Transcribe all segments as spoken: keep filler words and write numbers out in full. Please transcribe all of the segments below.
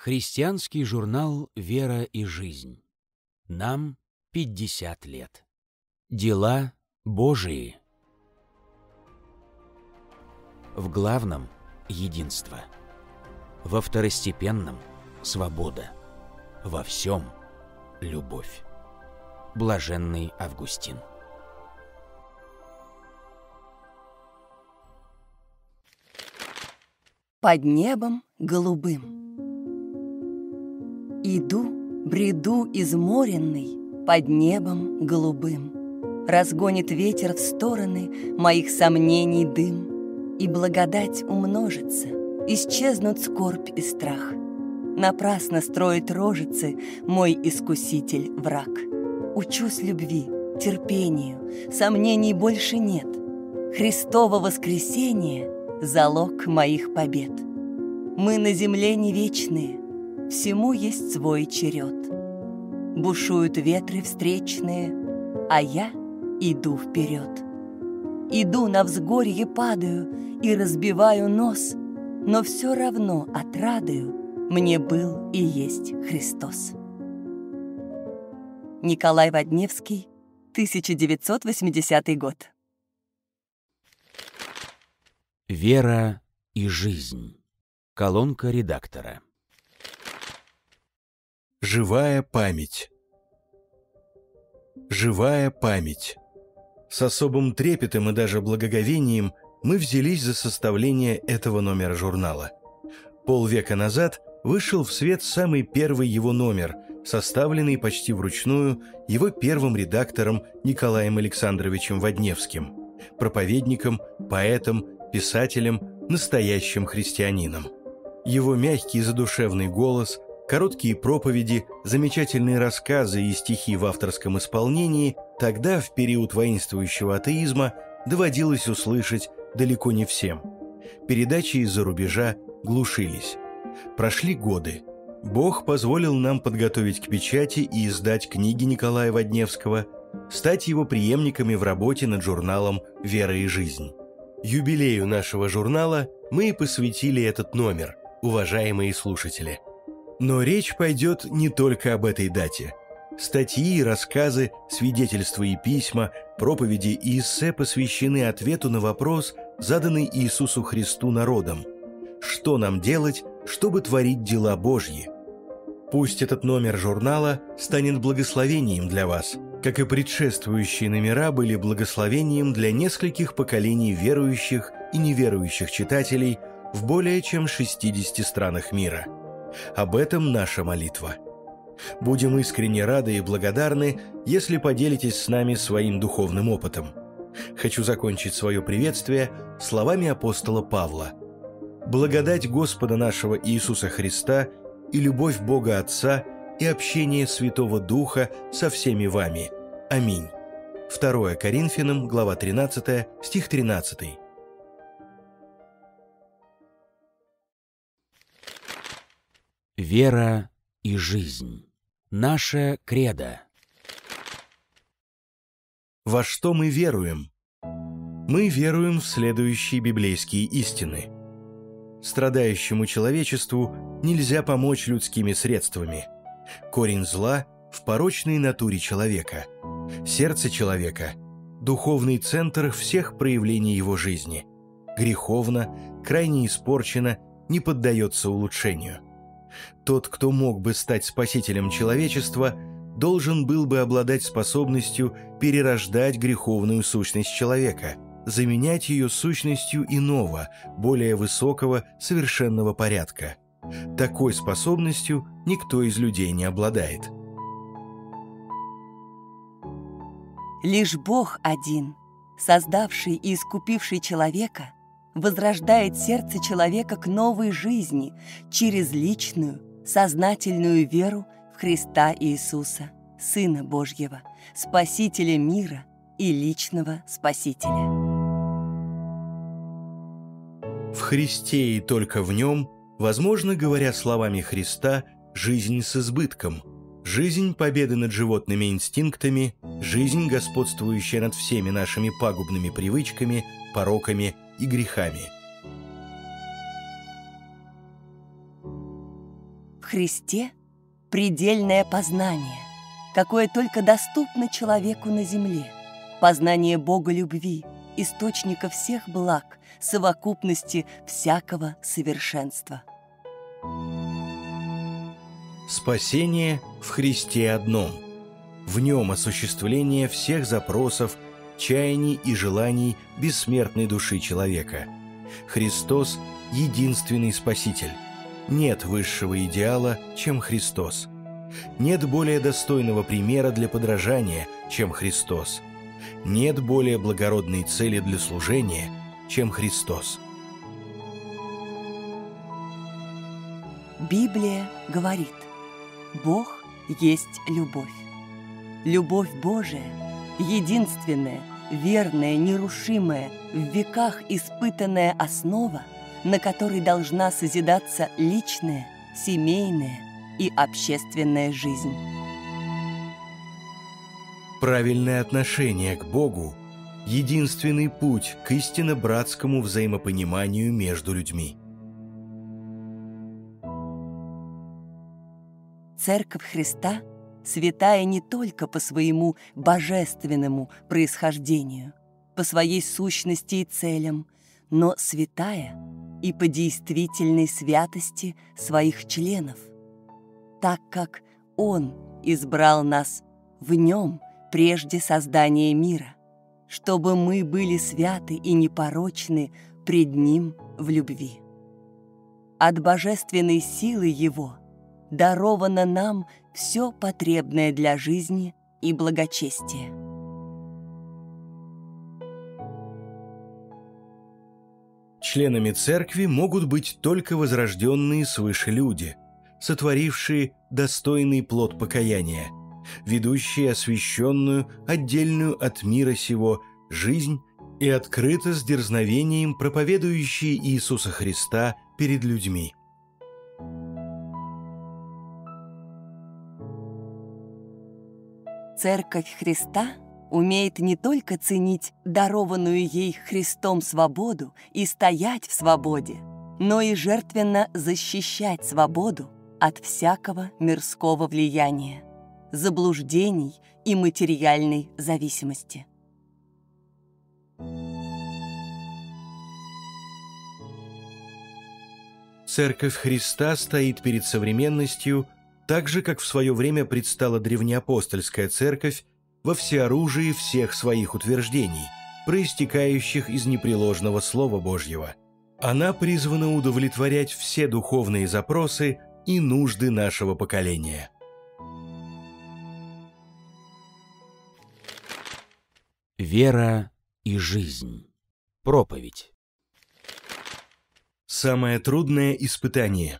Христианский журнал «Вера и жизнь». Нам пятьдесят лет. Дела Божии. В главном — единство. Во второстепенном — свобода. Во всем — любовь. Блаженный Августин. Под небом голубым. Иду, бреду изморенный под небом голубым. Разгонит ветер в стороны моих сомнений дым, и благодать умножится, исчезнут скорбь и страх. Напрасно строит рожицы мой искуситель враг. Учусь любви, терпению, сомнений больше нет. Христово воскресение — залог моих побед. Мы на земле не вечные, всему есть свой черед. Бушуют ветры встречные, а я иду вперед. Иду на взгорье, падаю и разбиваю нос, но все равно отрадою мне был и есть Христос. Николай Водневский, тысяча девятьсот восьмидесятый год. Вера и жизнь. Колонка редактора. Живая память. Живая память. С особым трепетом и даже благоговением мы взялись за составление этого номера журнала. Полвека назад вышел в свет самый первый его номер, составленный почти вручную его первым редактором Николаем Александровичем Водневским, проповедником, поэтом, писателем, настоящим христианином. Его мягкий задушевный голос, короткие проповеди, замечательные рассказы и стихи в авторском исполнении тогда, в период воинствующего атеизма, доводилось услышать далеко не всем. Передачи из-за рубежа глушились. Прошли годы. Бог позволил нам подготовить к печати и издать книги Николая Водневского, стать его преемниками в работе над журналом «Вера и жизнь». Юбилею нашего журнала мы и посвятили этот номер, уважаемые слушатели. Но речь пойдет не только об этой дате. Статьи, рассказы, свидетельства и письма, проповеди и эссе посвящены ответу на вопрос, заданный Иисусу Христу народом: что нам делать, чтобы творить дела Божьи? Пусть этот номер журнала станет благословением для вас, как и предшествующие номера были благословением для нескольких поколений верующих и неверующих читателей в более чем шестидесяти странах мира. Об этом наша молитва. Будем искренне рады и благодарны, если поделитесь с нами своим духовным опытом. Хочу закончить свое приветствие словами апостола Павла. Благодать Господа нашего Иисуса Христа и любовь Бога Отца и общение Святого Духа со всеми вами. Аминь. второе Коринфянам, глава тринадцатая, стих тринадцатый. Вера и жизнь. Наше кредо. Во что мы веруем? Мы веруем в следующие библейские истины. Страдающему человечеству нельзя помочь людскими средствами. Корень зла в порочной натуре человека. Сердце человека – духовный центр всех проявлений его жизни. Греховно, крайне испорчено, не поддается улучшению. Тот, кто мог бы стать спасителем человечества, должен был бы обладать способностью перерождать греховную сущность человека, заменять ее сущностью иного, более высокого, совершенного порядка. Такой способностью никто из людей не обладает. Лишь Бог один, создавший и искупивший человека, возрождает сердце человека к новой жизни через личную, сознательную веру в Христа Иисуса, Сына Божьего, Спасителя мира и личного Спасителя. В Христе и только в Нем возможно, говоря словами Христа, жизнь с избытком, жизнь победы над животными инстинктами, жизнь, господствующая над всеми нашими пагубными привычками, пороками и грехами. В Христе предельное познание, какое только доступно человеку на земле, познание Бога любви, источника всех благ, совокупности всякого совершенства. Спасение в Христе одном. В нем осуществление всех запросов, чаяний и желаний бессмертной души человека. Христос – единственный Спаситель. Нет высшего идеала, чем Христос. Нет более достойного примера для подражания, чем Христос. Нет более благородной цели для служения, чем Христос. Библия говорит: Бог есть любовь. Любовь Божия, единственная, верная, нерушимая, в веках испытанная основа, на которой должна созидаться личная, семейная и общественная жизнь. Правильное отношение к Богу – единственный путь к истинно братскому взаимопониманию между людьми. Церковь Христа святая не только по своему божественному происхождению, по своей сущности и целям, но святая и по действительной святости своих членов, так как Он избрал нас в Нем прежде создания мира, чтобы мы были святы и непорочны пред Ним в любви. От божественной силы Его даровано нам все потребное для жизни и благочестия. Членами церкви могут быть только возрожденные свыше люди, сотворившие достойный плод покаяния, ведущие освященную, отдельную от мира сего жизнь и открыто с дерзновением проповедующие Иисуса Христа перед людьми. Церковь Христа умеет не только ценить дарованную ей Христом свободу и стоять в свободе, но и жертвенно защищать свободу от всякого мирского влияния, заблуждений и материальной зависимости. Церковь Христа стоит перед современностью так же, как в свое время предстала древнеапостольская церковь во всеоружии всех своих утверждений, проистекающих из непреложного Слова Божьего. Она призвана удовлетворять все духовные запросы и нужды нашего поколения. Вера и жизнь. Проповедь. Самое трудное испытание.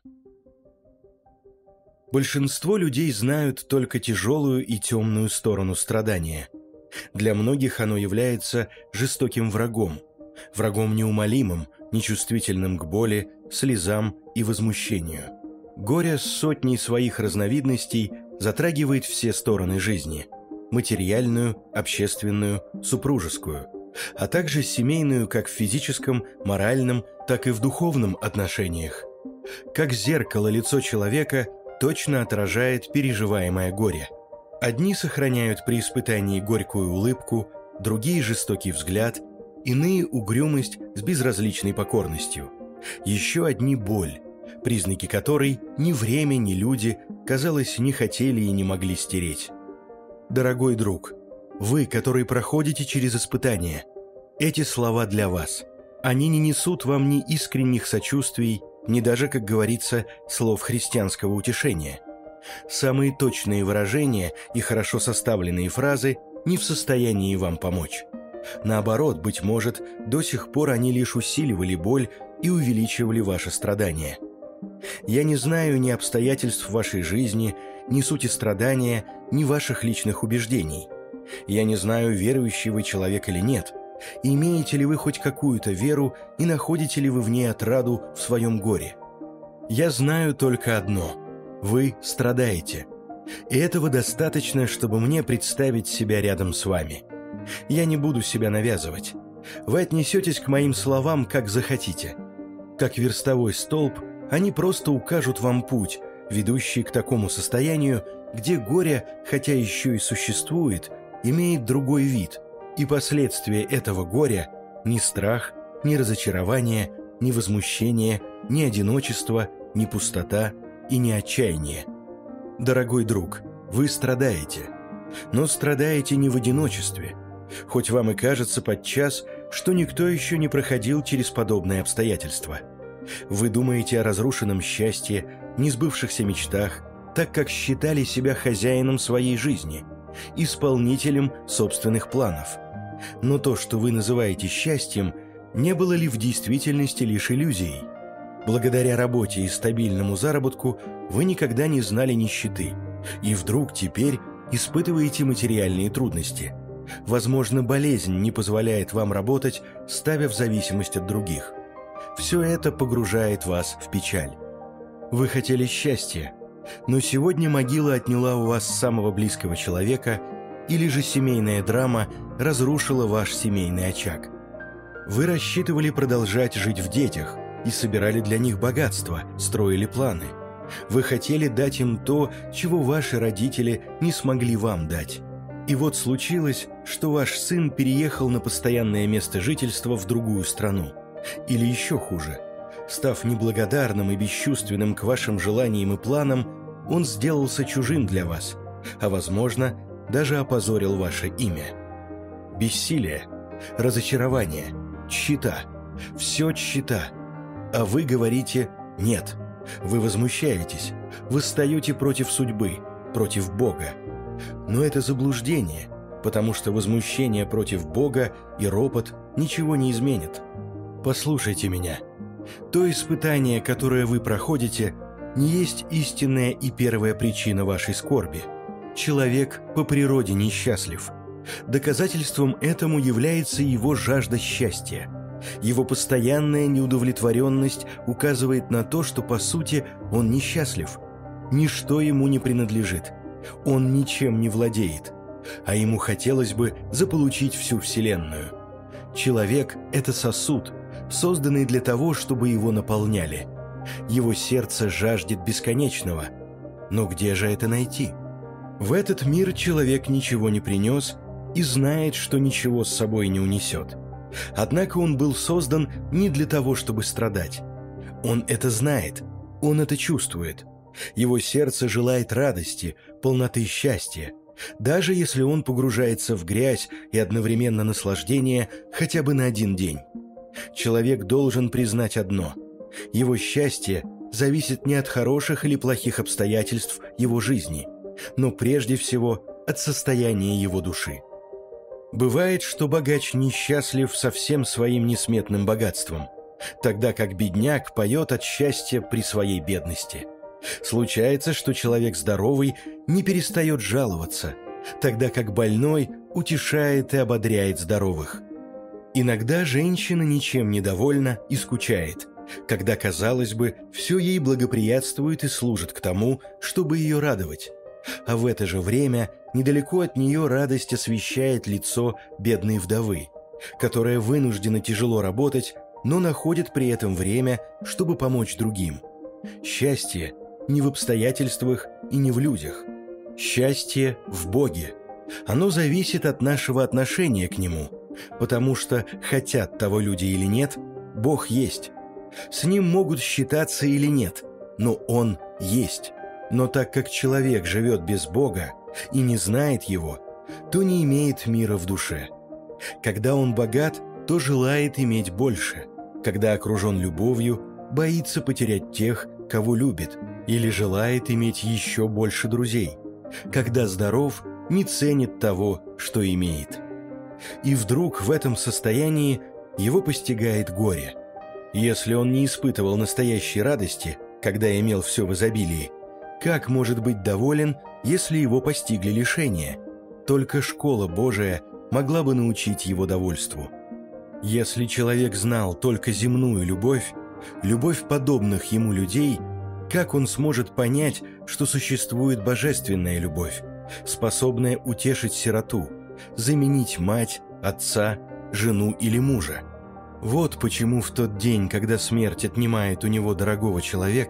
Большинство людей знают только тяжелую и темную сторону страдания. Для многих оно является жестоким врагом, врагом неумолимым, нечувствительным к боли, слезам и возмущению. Горе с сотней своих разновидностей затрагивает все стороны жизни – материальную, общественную, супружескую, а также семейную как в физическом, моральном, так и в духовном отношениях. Как зеркало лицо человека точно отражает переживаемое горе. Одни сохраняют при испытании горькую улыбку, другие – жестокий взгляд, иные – угрюмость с безразличной покорностью. Еще одни – боль, признаки которой ни время, ни люди, казалось, не хотели и не могли стереть. Дорогой друг, вы, который проходите через испытания, эти слова для вас. Они не несут вам ни искренних сочувствий, ни даже, как говорится, слов христианского утешения. Самые точные выражения и хорошо составленные фразы не в состоянии вам помочь. Наоборот, быть может, до сих пор они лишь усиливали боль и увеличивали ваши страдания. Я не знаю ни обстоятельств вашей жизни, ни сути страдания, ни ваших личных убеждений. Я не знаю, верующий вы человек или нет, имеете ли вы хоть какую-то веру и находите ли вы в ней отраду в своем горе. Я знаю только одно – вы страдаете. И этого достаточно, чтобы мне представить себя рядом с вами. Я не буду себя навязывать. Вы отнесетесь к моим словам, как захотите. Как верстовой столб, они просто укажут вам путь, ведущий к такому состоянию, где горе, хотя еще и существует, имеет другой вид, и последствия этого горя – ни страх, ни разочарование, ни возмущение, ни одиночество, ни пустота и ни отчаяние. Дорогой друг, вы страдаете, но страдаете не в одиночестве, хоть вам и кажется подчас, что никто еще не проходил через подобные обстоятельства. Вы думаете о разрушенном счастье, несбывшихся мечтах, так как считали себя хозяином своей жизни, исполнителем собственных планов. Но то, что вы называете счастьем, не было ли в действительности лишь иллюзией? Благодаря работе и стабильному заработку вы никогда не знали нищеты, и вдруг теперь испытываете материальные трудности. Возможно, болезнь не позволяет вам работать, ставя в зависимость от других. Все это погружает вас в печаль. Вы хотели счастья, но сегодня могила отняла у вас самого близкого человека, или же семейная драма разрушила ваш семейный очаг. Вы рассчитывали продолжать жить в детях и собирали для них богатство, строили планы. Вы хотели дать им то, чего ваши родители не смогли вам дать. И вот случилось, что ваш сын переехал на постоянное место жительства в другую страну. Или еще хуже, став неблагодарным и бесчувственным к вашим желаниям и планам, он сделался чужим для вас, а, возможно, даже опозорил ваше имя. Бессилие, разочарование, тщета – все тщета. А вы говорите «нет». Вы возмущаетесь, вы встаете против судьбы, против Бога. Но это заблуждение, потому что возмущение против Бога и ропот ничего не изменят. Послушайте меня. То испытание, которое вы проходите, не есть истинная и первая причина вашей скорби. Человек по природе несчастлив. Доказательством этому является его жажда счастья. Его постоянная неудовлетворенность указывает на то, что, по сути, он несчастлив. Ничто ему не принадлежит. Он ничем не владеет. А ему хотелось бы заполучить всю Вселенную. Человек – это сосуд, созданный для того, чтобы его наполняли. Его сердце жаждет бесконечного. Но где же это найти? В этот мир человек ничего не принес и знает, что ничего с собой не унесет. Однако он был создан не для того, чтобы страдать. Он это знает, он это чувствует. Его сердце желает радости, полноты счастья, даже если он погружается в грязь и одновременно наслаждение хотя бы на один день. Человек должен признать одно: его счастье зависит не от хороших или плохих обстоятельств его жизни, но прежде всего от состояния его души. Бывает, что богач несчастлив со всем своим несметным богатством, тогда как бедняк поет от счастья при своей бедности. Случается, что человек здоровый не перестает жаловаться, тогда как больной утешает и ободряет здоровых. Иногда женщина ничем не довольна и скучает, когда, казалось бы, все ей благоприятствует и служит к тому, чтобы ее радовать. А в это же время недалеко от нее радость освещает лицо бедной вдовы, которая вынуждена тяжело работать, но находит при этом время, чтобы помочь другим. Счастье не в обстоятельствах и не в людях. Счастье в Боге. Оно зависит от нашего отношения к Нему, потому что, хотят того люди или нет, Бог есть. С Ним могут считаться или нет, но Он есть. Но так как человек живет без Бога и не знает Его, то не имеет мира в душе. Когда он богат, то желает иметь больше. Когда окружен любовью, боится потерять тех, кого любит, или желает иметь еще больше друзей. Когда здоров, не ценит того, что имеет. И вдруг в этом состоянии его постигает горе. Если он не испытывал настоящей радости, когда имел все в изобилии, как может быть доволен, если его постигли лишения? Только школа Божия могла бы научить его довольству. Если человек знал только земную любовь, любовь подобных ему людей, как он сможет понять, что существует божественная любовь, способная утешить сироту, заменить мать, отца, жену или мужа? Вот почему в тот день, когда смерть отнимает у него дорогого человека,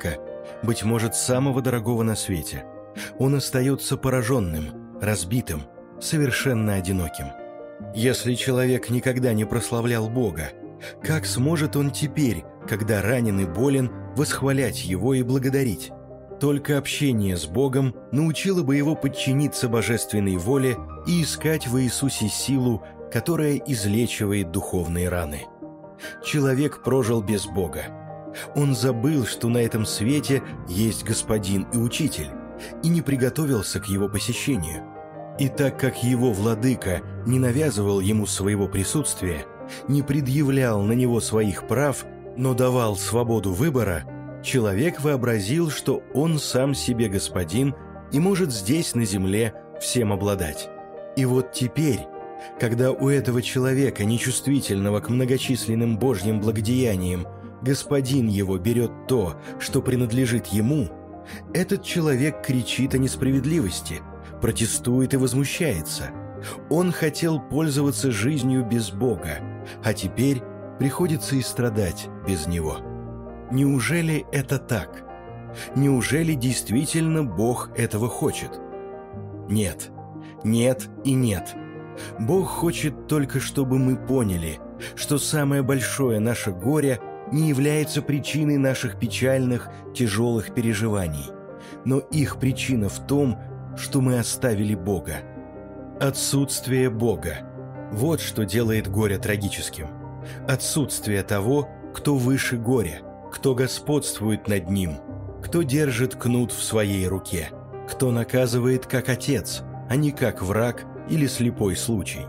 быть может, самого дорогого на свете, он остается пораженным, разбитым, совершенно одиноким. Если человек никогда не прославлял Бога, как сможет он теперь, когда ранен и болен, восхвалять Его и благодарить? Только общение с Богом научило бы его подчиниться божественной воле и искать в Иисусе силу, которая излечивает духовные раны. Человек прожил без Бога. Он забыл, что на этом свете есть Господин и Учитель, и не приготовился к Его посещению. И так как Его Владыка не навязывал ему своего присутствия, не предъявлял на него своих прав, но давал свободу выбора, человек вообразил, что он сам себе господин и может здесь, на земле, всем обладать. И вот теперь, когда у этого человека, нечувствительного к многочисленным Божьим благодеяниям, господин его берет то, что принадлежит ему, этот человек кричит о несправедливости, протестует и возмущается. Он хотел пользоваться жизнью без Бога, а теперь приходится и страдать без Него. Неужели это так? Неужели действительно Бог этого хочет? Нет, нет и нет. Бог хочет только, чтобы мы поняли, что самое большое наше горе не является причиной наших печальных, тяжелых переживаний, но их причина в том, что мы оставили Бога. Отсутствие Бога – вот что делает горе трагическим. Отсутствие того, кто выше горя, кто господствует над ним, кто держит кнут в своей руке, кто наказывает как отец, а не как враг или слепой случай.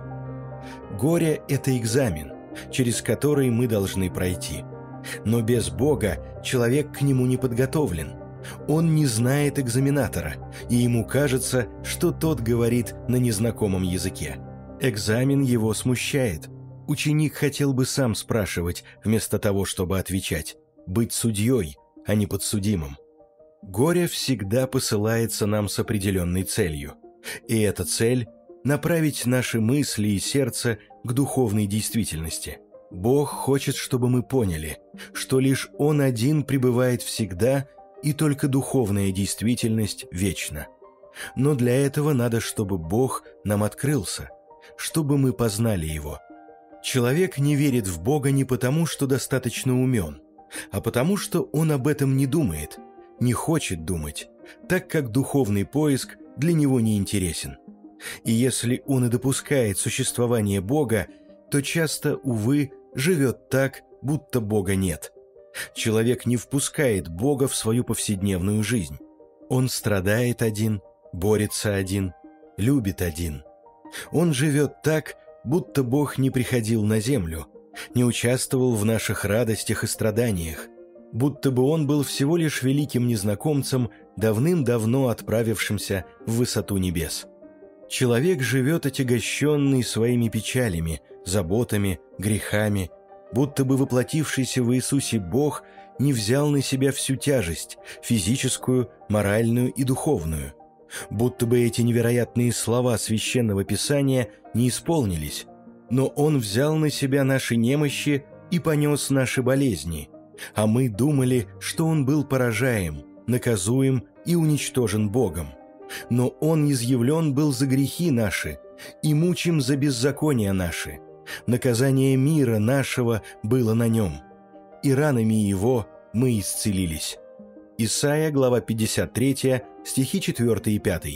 Горе – это экзамен, через который мы должны пройти. Но без Бога человек к нему не подготовлен. Он не знает экзаменатора, и ему кажется, что тот говорит на незнакомом языке. Экзамен его смущает. Ученик хотел бы сам спрашивать, вместо того, чтобы отвечать, быть судьей, а не подсудимым. Горе всегда посылается нам с определенной целью. И эта цель – направить наши мысли и сердце к духовной действительности. Бог хочет, чтобы мы поняли, что лишь Он один пребывает всегда, и только духовная действительность вечна. Но для этого надо, чтобы Бог нам открылся, чтобы мы познали Его. Человек не верит в Бога не потому, что достаточно умен, а потому, что он об этом не думает, не хочет думать, так как духовный поиск для него не интересен. И если он и допускает существование Бога, то часто, увы, живет так, будто Бога нет. Человек не впускает Бога в свою повседневную жизнь. Он страдает один, борется один, любит один. Он живет так, будто Бог не приходил на землю, не участвовал в наших радостях и страданиях, будто бы Он был всего лишь великим незнакомцем, давным-давно отправившимся в высоту небес. Человек живет отягощенный своими печалями, заботами, грехами, будто бы воплотившийся в Иисусе Бог не взял на себя всю тяжесть, физическую, моральную и духовную. Будто бы эти невероятные слова Священного Писания не исполнились, но Он взял на себя наши немощи и понес наши болезни, а мы думали, что Он был поражаем, наказуем и уничтожен Богом. Но Он изъявлен был за грехи наши и мучим за беззакония наши. Наказание мира нашего было на Нем, и ранами Его мы исцелились». Исайя, глава пятьдесят три, стихи четыре и пять.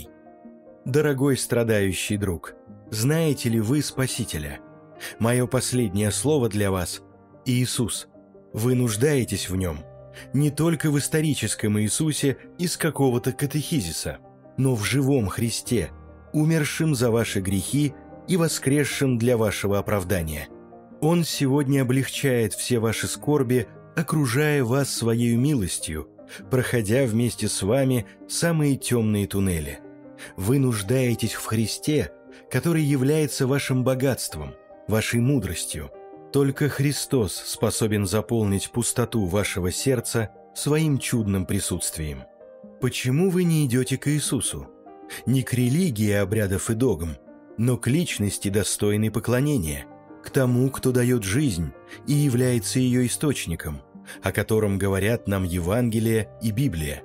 Дорогой страдающий друг, знаете ли вы Спасителя? Мое последнее слово для вас – Иисус. Вы нуждаетесь в Нем, не только в историческом Иисусе из какого-то катехизиса, но в живом Христе, умершем за ваши грехи и воскресшем для вашего оправдания. Он сегодня облегчает все ваши скорби, окружая вас своей милостью, проходя вместе с вами самые темные туннели. Вы нуждаетесь в Христе, который является вашим богатством, вашей мудростью. Только Христос способен заполнить пустоту вашего сердца своим чудным присутствием. Почему вы не идете к Иисусу? Не к религии обрядов и догм, но к личности, достойной поклонения, к тому, кто дает жизнь и является ее источником, о котором говорят нам Евангелие и Библия.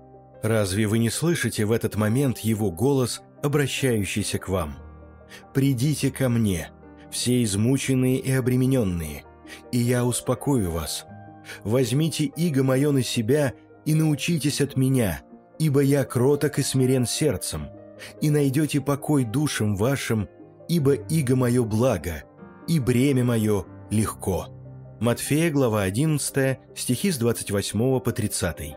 Разве вы не слышите в этот момент Его голос, обращающийся к вам? «Придите ко мне, все измученные и обремененные, и я успокою вас. Возьмите иго мое на себя и научитесь от меня, ибо я кроток и смирен сердцем, и найдете покой душам вашим, ибо иго мое благо, и бремя мое легко». Матфея, глава одиннадцатая, стихи с двадцать восьмого по тридцатый.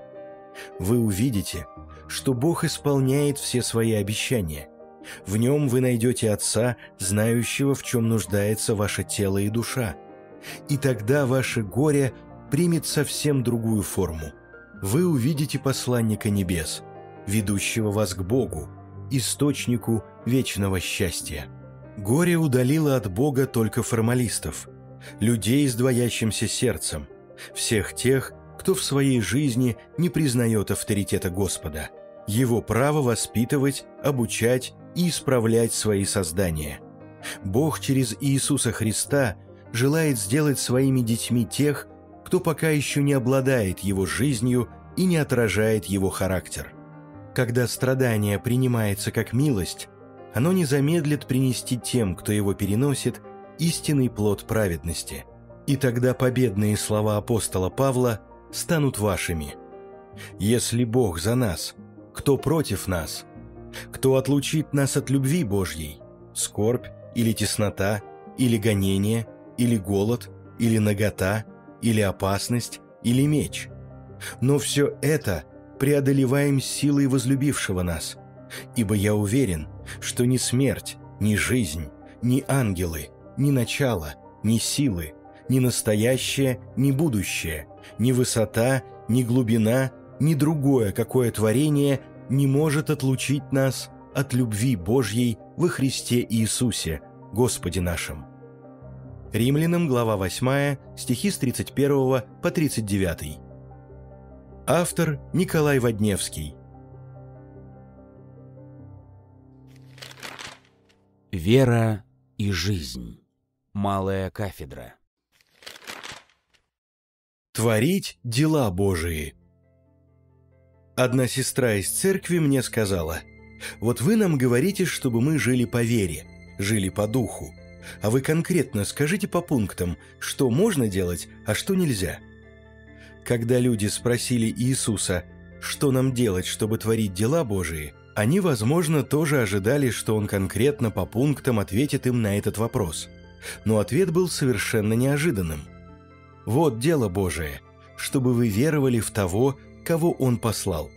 Вы увидите, что Бог исполняет все свои обещания. В Нем вы найдете Отца, знающего, в чем нуждается ваше тело и душа. И тогда ваше горе примет совсем другую форму. Вы увидите посланника небес, ведущего вас к Богу, источнику вечного счастья. Горе удалило от Бога только формалистов, людей с двоящимся сердцем, всех тех, кто в своей жизни не признает авторитета Господа, Его право воспитывать, обучать и исправлять свои создания. Бог через Иисуса Христа желает сделать своими детьми тех, кто пока еще не обладает Его жизнью и не отражает Его характер. Когда страдание принимается как милость, оно не замедлит принести тем, кто его переносит, истинный плод праведности. И тогда победные слова апостола Павла станут вашими. «Если Бог за нас, кто против нас? Кто отлучит нас от любви Божьей? Скорбь или теснота, или гонение, или голод, или нагота, или опасность, или меч? Но все это преодолеваем силой возлюбившего нас, ибо я уверен, что ни смерть, ни жизнь, ни ангелы, ни начало, ни силы, ни настоящее, ни будущее, ни высота, ни глубина, ни другое какое творение не может отлучить нас от любви Божьей во Христе Иисусе, Господе нашим». Римлянам, глава восьмая, стихи с тридцать первого по тридцать девятый. Автор Николай Водневский. Вера и жизнь. Малая кафедра. Творить дела Божии. Одна сестра из церкви мне сказала: «Вот вы нам говорите, чтобы мы жили по вере, жили по духу, а вы конкретно скажите по пунктам, что можно делать, а что нельзя». Когда люди спросили Иисуса, что нам делать, чтобы творить дела Божии, они, возможно, тоже ожидали, что Он конкретно по пунктам ответит им на этот вопрос. Но ответ был совершенно неожиданным. «Вот дело Божие, чтобы вы веровали в того, кого Он послал».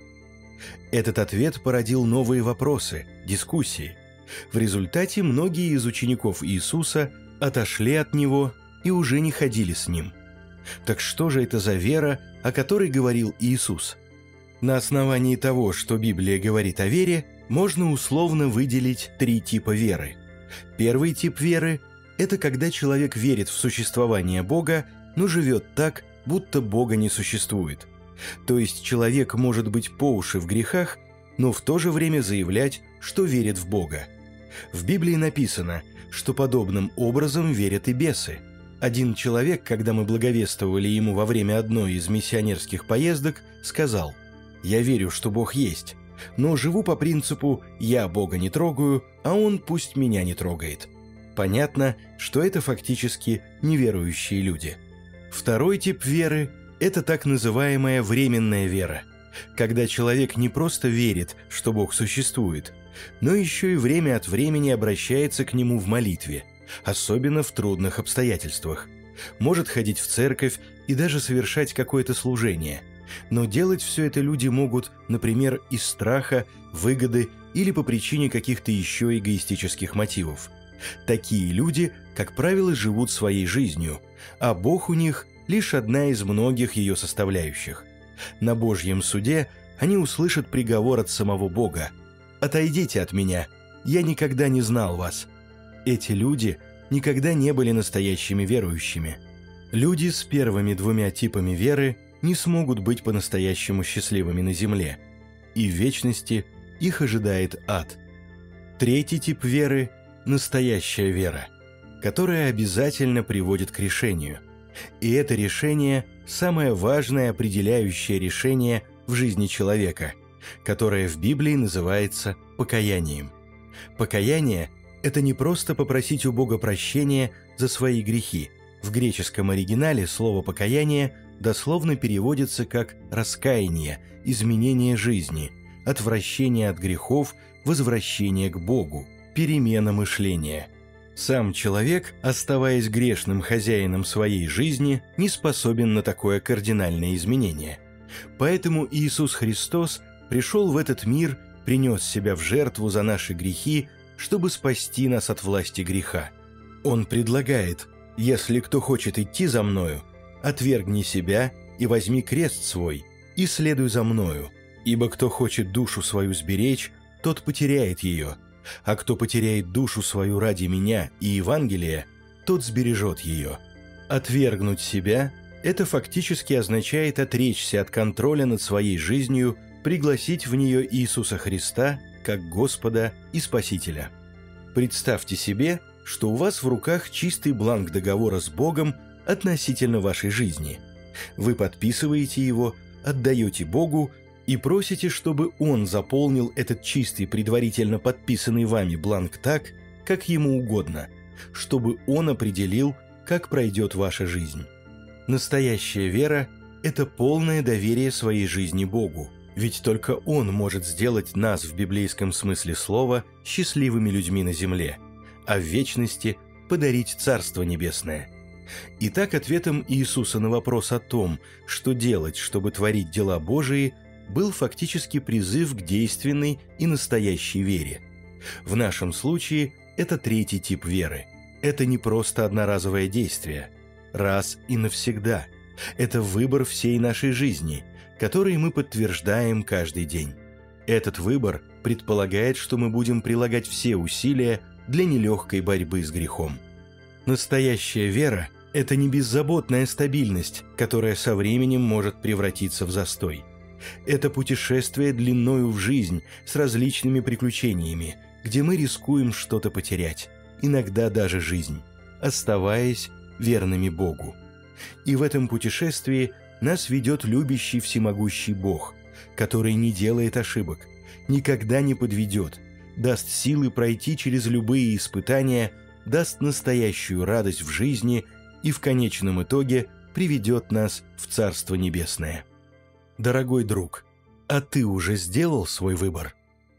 Этот ответ породил новые вопросы, дискуссии. В результате многие из учеников Иисуса отошли от Него и уже не ходили с Ним. Так что же это за вера, о которой говорил Иисус? На основании того, что Библия говорит о вере, можно условно выделить три типа веры. Первый тип веры – это когда человек верит в существование Бога, но живет так, будто Бога не существует. То есть человек может быть по уши в грехах, но в то же время заявлять, что верит в Бога. В Библии написано, что подобным образом верят и бесы. Один человек, когда мы благовествовали ему во время одной из миссионерских поездок, сказал: «Я верю, что Бог есть, но живу по принципу «я Бога не трогаю, а Он пусть меня не трогает». Понятно, что это фактически неверующие люди. Второй тип веры – это так называемая временная вера, когда человек не просто верит, что Бог существует, но еще и время от времени обращается к Нему в молитве, особенно в трудных обстоятельствах. Может ходить в церковь и даже совершать какое-то служение. Но делать все это люди могут, например, из страха, выгоды или по причине каких-то еще эгоистических мотивов. Такие люди, как правило, живут своей жизнью, а Бог у них лишь одна из многих ее составляющих. На Божьем суде они услышат приговор от самого Бога: «Отойдите от меня, я никогда не знал вас». Эти люди никогда не были настоящими верующими. Люди с первыми двумя типами веры не смогут быть по-настоящему счастливыми на земле, и в вечности их ожидает ад. Третий тип веры – настоящая вера, которая обязательно приводит к решению. И это решение – самое важное определяющее решение в жизни человека, которое в Библии называется покаянием. Покаяние – это не просто попросить у Бога прощения за свои грехи. В греческом оригинале слово «покаяние» дословно переводится как «раскаяние», «изменение жизни», «отвращение от грехов», «возвращение к Богу», «перемена мышления». Сам человек, оставаясь грешным хозяином своей жизни, не способен на такое кардинальное изменение. Поэтому Иисус Христос пришел в этот мир, принес себя в жертву за наши грехи, чтобы спасти нас от власти греха. Он предлагает: «Если кто хочет идти за Мною, отвергни себя и возьми крест свой, и следуй за Мною. Ибо кто хочет душу свою сберечь, тот потеряет ее, а кто потеряет душу свою ради Меня и Евангелия, тот сбережет ее». Отвергнуть себя – это фактически означает отречься от контроля над своей жизнью, пригласить в нее Иисуса Христа как Господа и Спасителя. Представьте себе, что у вас в руках чистый бланк договора с Богом относительно вашей жизни. Вы подписываете его, отдаете Богу и просите, чтобы Он заполнил этот чистый, предварительно подписанный вами бланк так, как Ему угодно, чтобы Он определил, как пройдет ваша жизнь. Настоящая вера – это полное доверие своей жизни Богу, ведь только Он может сделать нас в библейском смысле слова счастливыми людьми на земле, а в вечности подарить Царство Небесное. Итак, ответом Иисуса на вопрос о том, что делать, чтобы творить дела Божии, был фактически призыв к действенной и настоящей вере. В нашем случае это третий тип веры. Это не просто одноразовое действие. Раз и навсегда. Это выбор всей нашей жизни, который мы подтверждаем каждый день. Этот выбор предполагает, что мы будем прилагать все усилия для нелегкой борьбы с грехом. Настоящая вера – это не беззаботная стабильность, которая со временем может превратиться в застой. Это путешествие длиною в жизнь с различными приключениями, где мы рискуем что-то потерять, иногда даже жизнь, оставаясь верными Богу. И в этом путешествии нас ведет любящий всемогущий Бог, который не делает ошибок, никогда не подведет, даст силы пройти через любые испытания, даст настоящую радость в жизни и в конечном итоге приведет нас в Царство Небесное. Дорогой друг, а ты уже сделал свой выбор?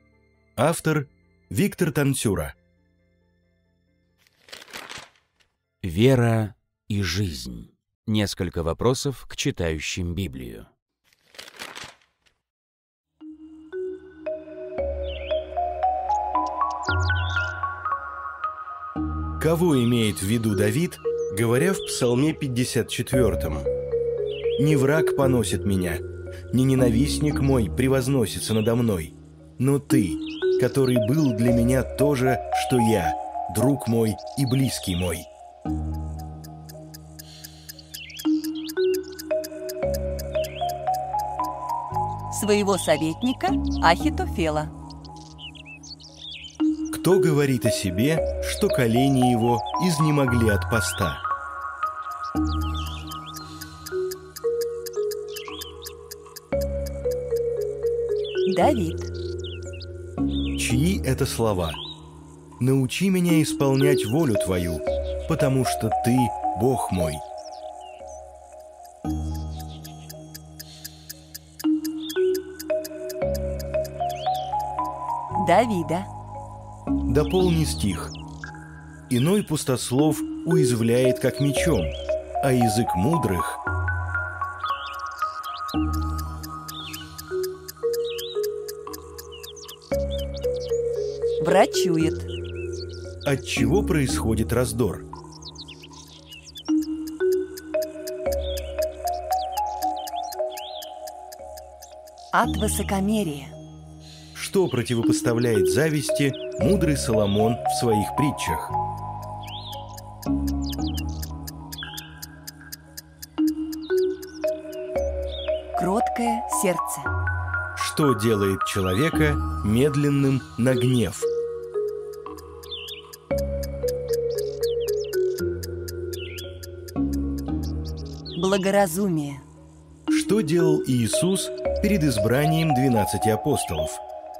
Автор Виктор Танцюра. Вера и жизнь. Несколько вопросов к читающим Библию. Кого имеет в виду Давид, говоря в Псалме пятьдесят четвёртом: «Не враг поносит меня, не ненавистник мой превозносится надо мной, но ты, который был для меня то же, что я, друг мой и близкий мой». Своего советника Ахитофела. Кто говорит о себе, что колени его изнемогли от поста? Давид. Чьи это слова? «Научи меня исполнять волю Твою, потому что Ты – Бог мой». Давида. Дополни стих. «Иной пустослов уязвляет, как мечом, а язык мудрых...» Врачует. От чего происходит раздор? От высокомерия. Что противопоставляет зависти мудрый Соломон в своих притчах? Кроткое сердце. Что делает человека медленным на гнев? благоразумие. Что делал Иисус перед избранием двенадцати апостолов?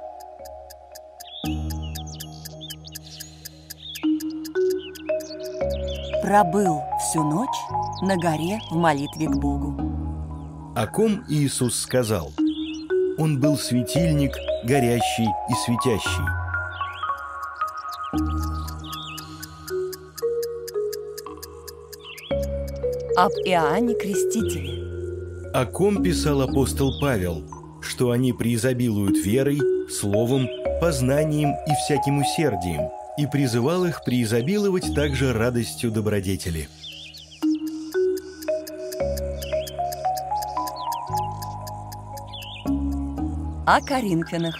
Пробыл всю ночь на горе в молитве к Богу. О ком Иисус сказал: «Он был светильник, горящий и светящий». Об Иоанне Крестителе. О ком писал апостол Павел, что они преизобилуют верой, словом, познанием и всяким усердием, и призывал их преизобиловать также радостью добродетели. О Коринфянах.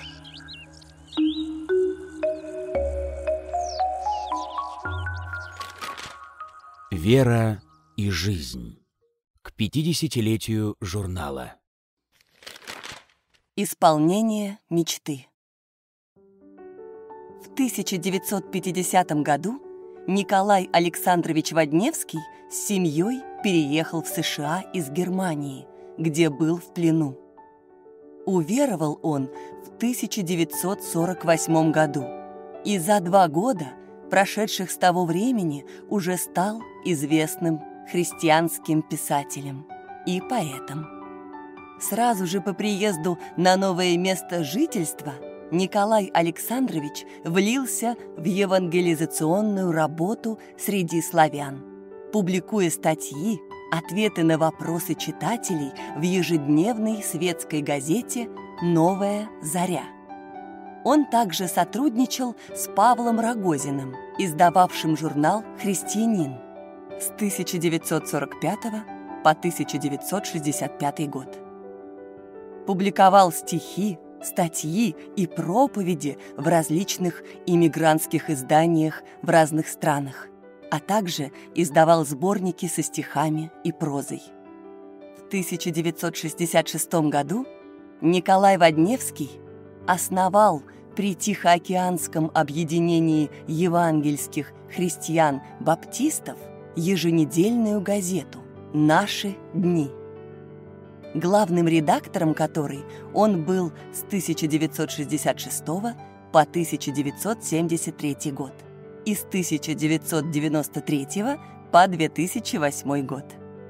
Вера и жизнь. К пятидесятилетию журнала. Исполнение мечты. В тысяча девятьсот пятидесятом году Николай Александрович Водневский с семьей переехал в США из Германии, где был в плену. Уверовал он в тысяча девятьсот сорок восьмом году и за два года, прошедших с того времени, уже стал известным христианским писателем и поэтом. Сразу же по приезду на новое место жительства Николай Александрович влился в евангелизационную работу среди славян, публикуя статьи, ответы на вопросы читателей в ежедневной светской газете «Новая заря». Он также сотрудничал с Павлом Рогозиным, издававшим журнал «Христианин» с тысяча девятьсот сорок пятого по тысяча девятьсот шестьдесят пятый год. Публиковал стихи, статьи и проповеди в различных иммигрантских изданиях в разных странах, а также издавал сборники со стихами и прозой. В тысяча девятьсот шестьдесят шестом году Николай Водневский основал при Тихоокеанском объединении евангельских христиан-баптистов еженедельную газету «Наши дни», главным редактором которой он был с тысяча девятьсот шестьдесят шестого по тысяча девятьсот семьдесят третий год и с тысяча девятьсот девяносто третьего по две тысячи восьмой год.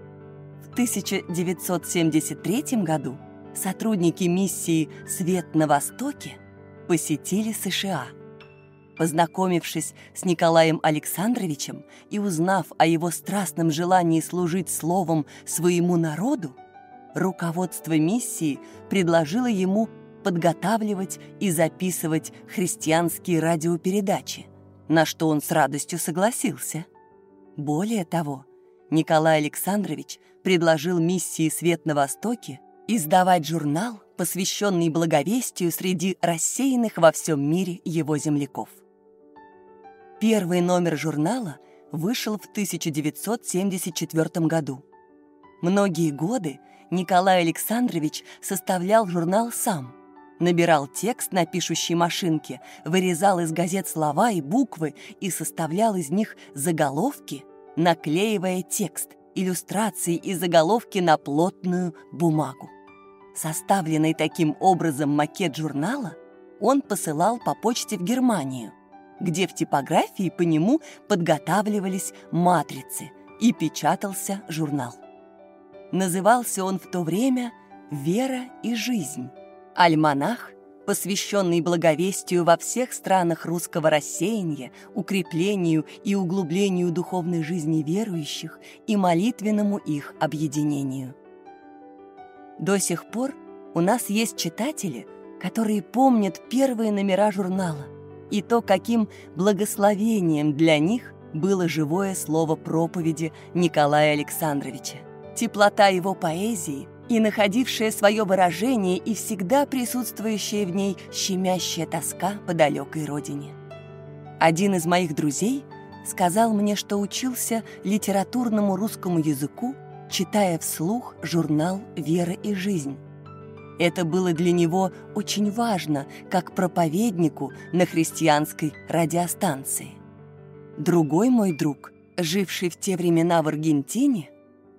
В тысяча девятьсот семьдесят третьем году сотрудники миссии «Свет на Востоке» посетили США. Познакомившись с Николаем Александровичем и узнав о его страстном желании служить словом своему народу, руководство миссии предложило ему подготавливать и записывать христианские радиопередачи, на что он с радостью согласился. Более того, Николай Александрович предложил миссии «Свет на Востоке» издавать журнал, посвященный благовестию среди рассеянных во всем мире его земляков. Первый номер журнала вышел в тысяча девятьсот семьдесят четвёртом году. Многие годы Николай Александрович составлял журнал сам, набирал текст на пишущей машинке, вырезал из газет слова и буквы и составлял из них заголовки, наклеивая текст, иллюстрации и заголовки на плотную бумагу. Составленный таким образом макет журнала он посылал по почте в Германию, где в типографии по нему подготавливались матрицы и печатался журнал. Назывался он в то время «Вера и жизнь», альманах, посвященный благовестию во всех странах русского рассеяния, укреплению и углублению духовной жизни верующих и молитвенному их объединению. До сих пор у нас есть читатели, которые помнят первые номера журнала и то, каким благословением для них было живое слово проповеди Николая Александровича, теплота его поэзии и находившая свое выражение и всегда присутствующая в ней щемящая тоска по далекой родине. Один из моих друзей сказал мне, что учился литературному русскому языку, читая вслух журнал «Вера и жизнь». Это было для него очень важно, как проповеднику на христианской радиостанции. Другой мой друг, живший в те времена в Аргентине,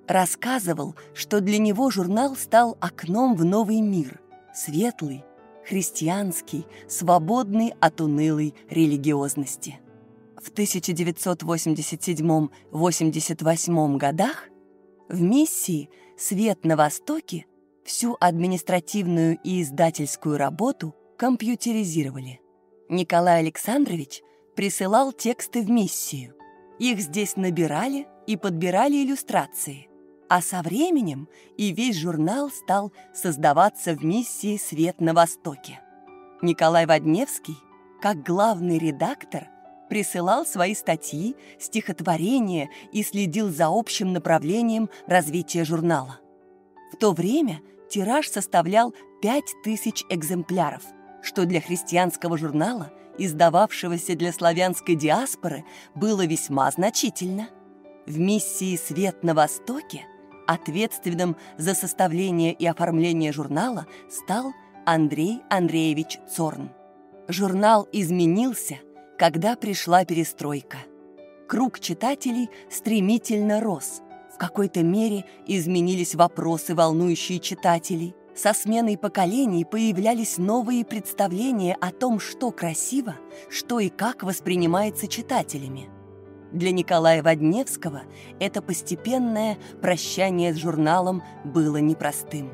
Рассказывал, что для него журнал стал окном в новый мир, светлый, христианский, свободный от унылой религиозности. В тысяча девятьсот восемьдесят седьмом — восемьдесят восьмом годах в миссии «Свет на Востоке» всю административную и издательскую работу компьютеризировали. Николай Александрович присылал тексты в миссию. Их здесь набирали и подбирали иллюстрации. А со временем и весь журнал стал создаваться в миссии «Свет на Востоке». Николай Водневский, как главный редактор, присылал свои статьи, стихотворения и следил за общим направлением развития журнала. В то время тираж составлял пять тысяч экземпляров, что для христианского журнала, издававшегося для славянской диаспоры, было весьма значительно. В миссии «Свет на Востоке» ответственным за составление и оформление журнала стал Андрей Андреевич Цорн. Журнал изменился, когда пришла перестройка. Круг читателей стремительно рос. В какой-то мере изменились вопросы, волнующие читателей. Со сменой поколений появлялись новые представления о том, что красиво, что и как воспринимается читателями. Для Николая Водневского это постепенное прощание с журналом было непростым.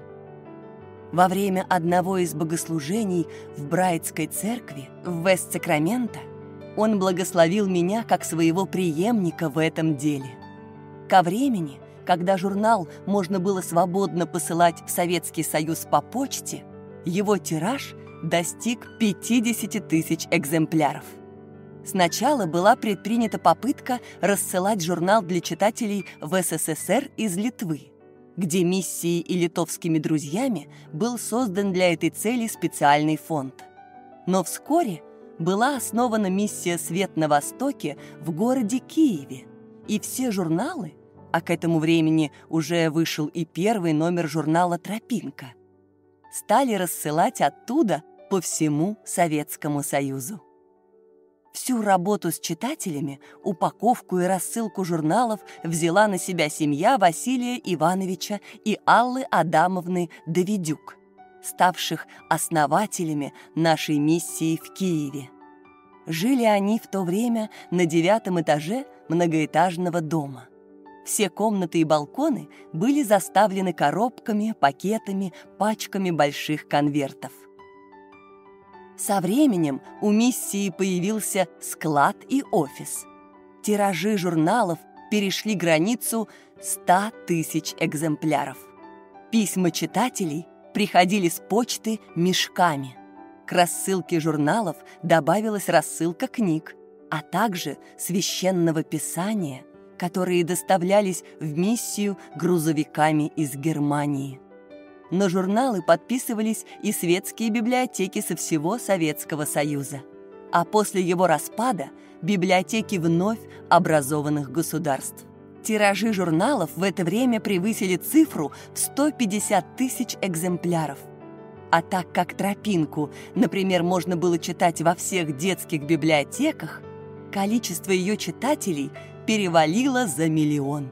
Во время одного из богослужений в Брайтской церкви в Вест-Сакраменто он благословил меня как своего преемника в этом деле. Ко времени, когда журнал можно было свободно посылать в Советский Союз по почте, его тираж достиг пятидесяти тысяч экземпляров. Сначала была предпринята попытка рассылать журнал для читателей в СССР из Литвы, где миссией и литовскими друзьями был создан для этой цели специальный фонд. Но вскоре была основана миссия «Свет на Востоке» в городе Киеве, и все журналы, а к этому времени уже вышел и первый номер журнала «Тропинка», стали рассылать оттуда по всему Советскому Союзу. Всю работу с читателями, упаковку и рассылку журналов взяла на себя семья Василия Ивановича и Аллы Адамовны Давидюк, ставших основателями нашей миссии в Киеве. Жили они в то время на девятом этаже многоэтажного дома. Все комнаты и балконы были заставлены коробками, пакетами, пачками больших конвертов. Со временем у миссии появился склад и офис. Тиражи журналов перешли границу ста тысяч экземпляров. Письма читателей приходили с почты мешками. К рассылке журналов добавилась рассылка книг, а также священного писания, которые доставлялись в миссию грузовиками из Германии. На журналы подписывались и светские библиотеки со всего Советского Союза, а после его распада – библиотеки вновь образованных государств. Тиражи журналов в это время превысили цифру в сто пятьдесят тысяч экземпляров. А так как «Тропинку», например, можно было читать во всех детских библиотеках, количество ее читателей перевалило за миллион.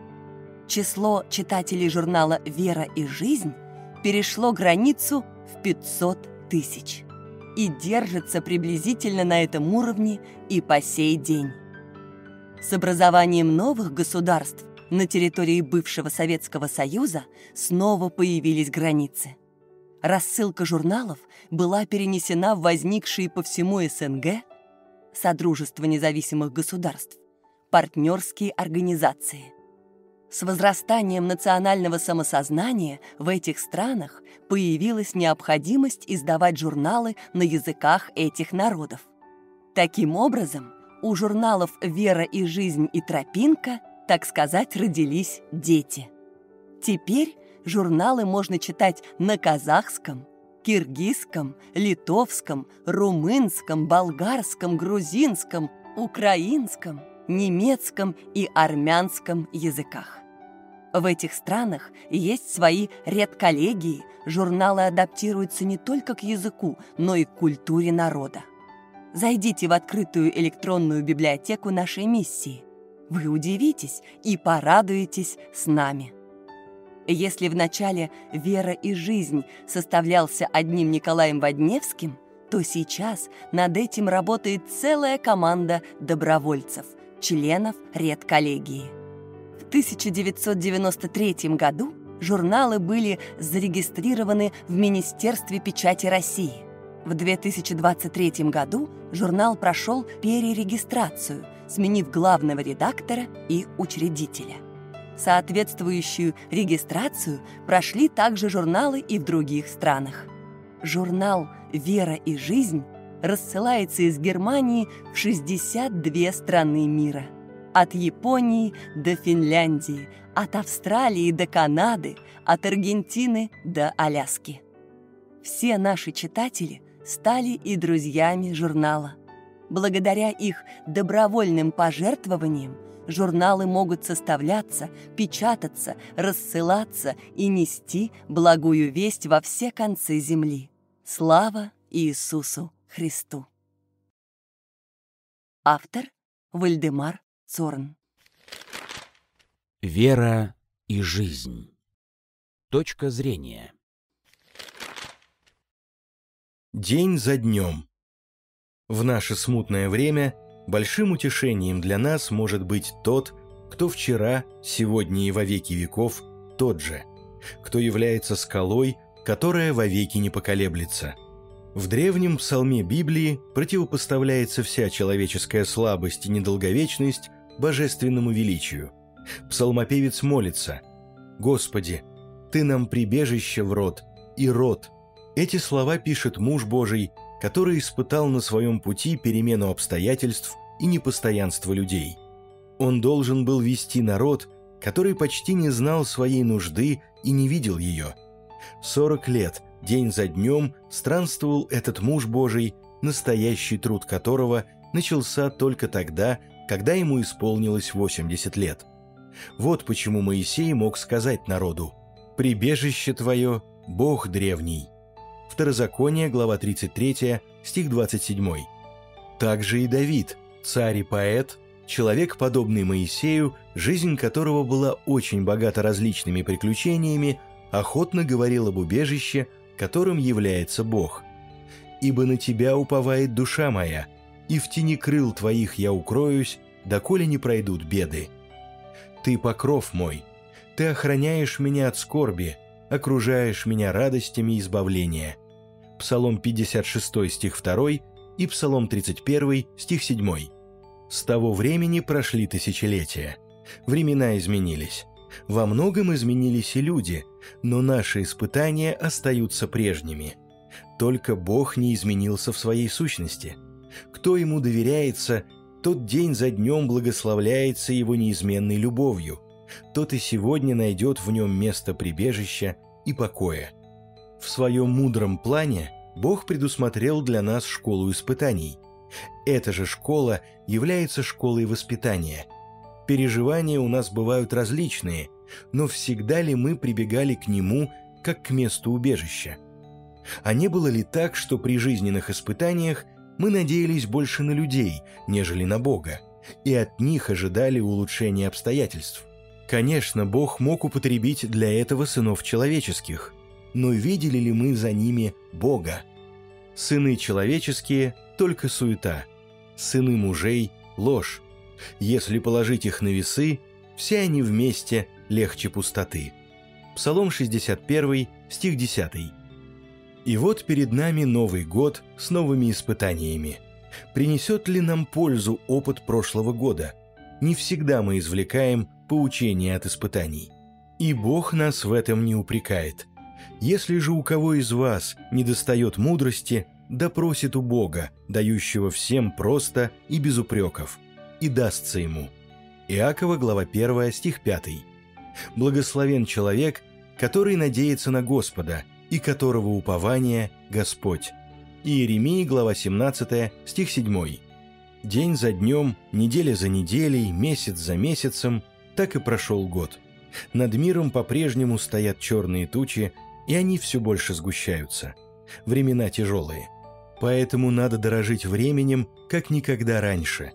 Число читателей журнала «Вера и жизнь» перешло границу в пятьсот тысяч и держится приблизительно на этом уровне и по сей день. С образованием новых государств на территории бывшего Советского Союза снова появились границы. Рассылка журналов была перенесена в возникшие по всему СНГ Содружество независимых государств, партнерские организации. С возрастанием национального самосознания в этих странах появилась необходимость издавать журналы на языках этих народов. Таким образом, у журналов «Вера и жизнь» и «Тропинка», так сказать, родились дети. Теперь журналы можно читать на казахском, киргизском, литовском, румынском, болгарском, грузинском, украинском, немецком и армянском языках. В этих странах есть свои редколлегии, журналы адаптируются не только к языку, но и к культуре народа. Зайдите в открытую электронную библиотеку нашей миссии. Вы удивитесь и порадуетесь с нами. Если вначале «Вера и жизнь» составлялся одним Николаем Водневским, то сейчас над этим работает целая команда добровольцев, членов редколлегии. В тысяча девятьсот девяносто третьем году журналы были зарегистрированы в Министерстве печати России. В две тысячи двадцать третьем году журнал прошел перерегистрацию, сменив главного редактора и учредителя. Соответствующую регистрацию прошли также журналы и в других странах. Журнал «Вера и жизнь» рассылается из Германии в шестьдесят две страны мира. От Японии до Финляндии, от Австралии до Канады, от Аргентины до Аляски. Все наши читатели стали и друзьями журнала. Благодаря их добровольным пожертвованиям журналы могут составляться, печататься, рассылаться и нести благую весть во все концы земли. Слава Иисусу Христу! Автор Вальдемар Цорн. Вера и жизнь. Точка зрения. День за днем. В наше смутное время большим утешением для нас может быть тот, кто вчера, сегодня и во веки веков тот же, кто является скалой, которая вовеки не поколеблется. В древнем псалме Библии противопоставляется вся человеческая слабость и недолговечность божественному величию. Псалмопевец молится: «Господи, Ты нам прибежище в род и род». Эти слова пишет муж Божий, который испытал на своем пути перемену обстоятельств и непостоянство людей. Он должен был вести народ, который почти не знал своей нужды и не видел ее. Сорок лет, день за днем, странствовал этот муж Божий, настоящий труд которого начался только тогда, когда ему исполнилось восемьдесят лет. Вот почему Моисей мог сказать народу: «Прибежище твое, Бог древний». Второзаконие, глава тридцать три, стих двадцать семь. Также и Давид, царь и поэт, человек, подобный Моисею, жизнь которого была очень богата различными приключениями, охотно говорил об убежище, которым является Бог. «Ибо на тебя уповает душа моя, и в тени крыл твоих я укроюсь, доколе не пройдут беды. Ты покров мой, ты охраняешь меня от скорби, окружаешь меня радостями избавления». Псалом пятьдесят шесть, стих два, и Псалом тридцать один, стих семь. С того времени прошли тысячелетия. Времена изменились. Во многом изменились и люди, но наши испытания остаются прежними. Только Бог не изменился в своей сущности. Кто Ему доверяется, тот день за днем благословляется Его неизменной любовью. Тот и сегодня найдет в Нем место прибежища и покоя. В своем мудром плане Бог предусмотрел для нас школу испытаний. Эта же школа является школой воспитания. Переживания у нас бывают различные, но всегда ли мы прибегали к Нему как к месту убежища? А не было ли так, что при жизненных испытаниях мы надеялись больше на людей, нежели на Бога, и от них ожидали улучшения обстоятельств? Конечно, Бог мог употребить для этого сынов человеческих, но видели ли мы за ними Бога? Сыны человеческие – только суета, сыны мужей – ложь. Если положить их на весы, все они вместе легче пустоты. Псалом шестьдесят один, стих десятый. И вот перед нами Новый год с новыми испытаниями. Принесет ли нам пользу опыт прошлого года? Не всегда мы извлекаем поучение от испытаний. И Бог нас в этом не упрекает. Если же у кого из вас недостает мудрости, да просит у Бога, дающего всем просто и без упреков, и дастся ему. Иакова, глава первая, стих пятый. Благословен человек, который надеется на Господа, и которого упование Господь. Иеремии, глава семнадцатая, стих седьмой. День за днем, неделя за неделей, месяц за месяцем, так и прошел год. Над миром по-прежнему стоят черные тучи, и они все больше сгущаются. Времена тяжелые. Поэтому надо дорожить временем, как никогда раньше.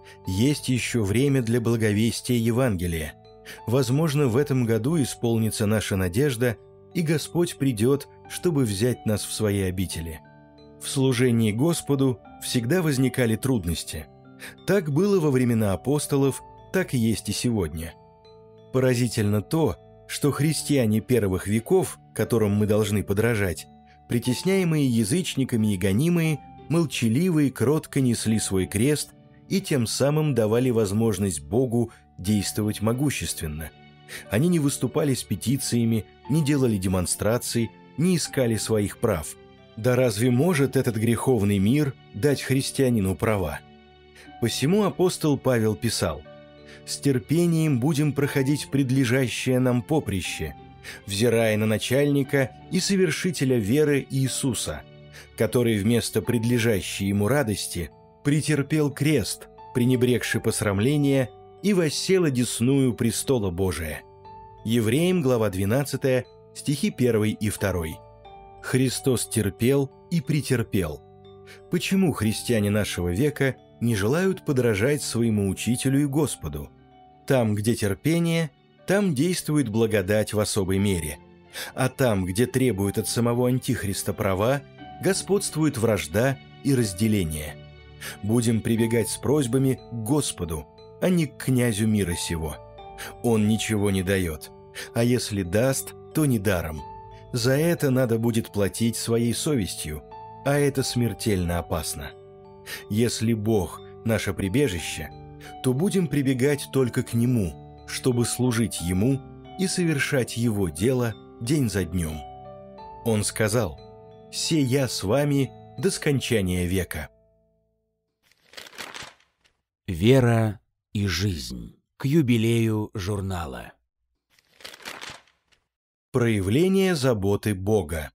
Есть еще время для благовестия Евангелия. Возможно, в этом году исполнится наша надежда, и Господь придет, чтобы взять нас в свои обители. В служении Господу всегда возникали трудности. Так было во времена апостолов, так и есть и сегодня. Поразительно то, что христиане первых веков, которым мы должны подражать, притесняемые язычниками и гонимые, молчаливо и кротко несли свой крест и тем самым давали возможность Богу действовать могущественно. Они не выступали с петициями, не делали демонстраций, не искали своих прав. Да разве может этот греховный мир дать христианину права? Посему апостол Павел писал: «С терпением будем проходить предлежащее нам поприще, взирая на начальника и совершителя веры Иисуса, который вместо предлежащей ему радости претерпел крест, пренебрегши посрамления, и воссел одесную престола Божия». Евреям, глава двенадцатая, стихи первый и второй. Христос терпел и претерпел. Почему христиане нашего века не желают подражать своему Учителю и Господу? Там, где терпение, там действует благодать в особой мере. А там, где требуют от самого Антихриста права, господствует вражда и разделение. Будем прибегать с просьбами к Господу, а не к князю мира сего. Он ничего не дает, а если даст, то недаром. За это надо будет платить своей совестью, а это смертельно опасно. Если Бог – наше прибежище, то будем прибегать только к Нему, чтобы служить Ему и совершать Его дело день за днем. Он сказал: «Се я с вами до скончания века». Вера и жизнь. К юбилею журнала. Проявление заботы Бога.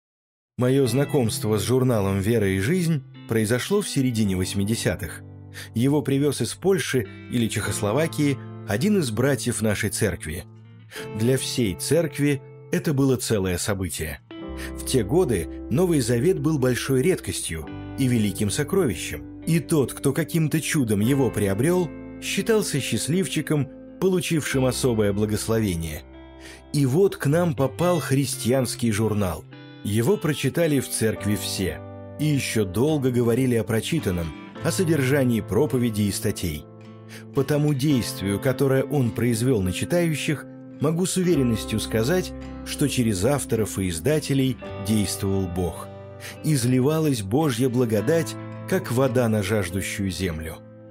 Мое знакомство с журналом «Вера и жизнь» произошло в середине восьмидесятых. Его привез из Польши или Чехословакии один из братьев нашей церкви. Для всей церкви это было целое событие. В те годы Новый Завет был большой редкостью и великим сокровищем, и тот, кто каким-то чудом его приобрел, считался счастливчиком, получившим особое благословение. И вот к нам попал христианский журнал. Его прочитали в церкви все, и еще долго говорили о прочитанном, о содержании проповедей и статей. По тому действию, которое он произвел на читающих, могу с уверенностью сказать, что через авторов и издателей действовал Бог. Изливалась Божья благодать, как вода на жаждущую землю.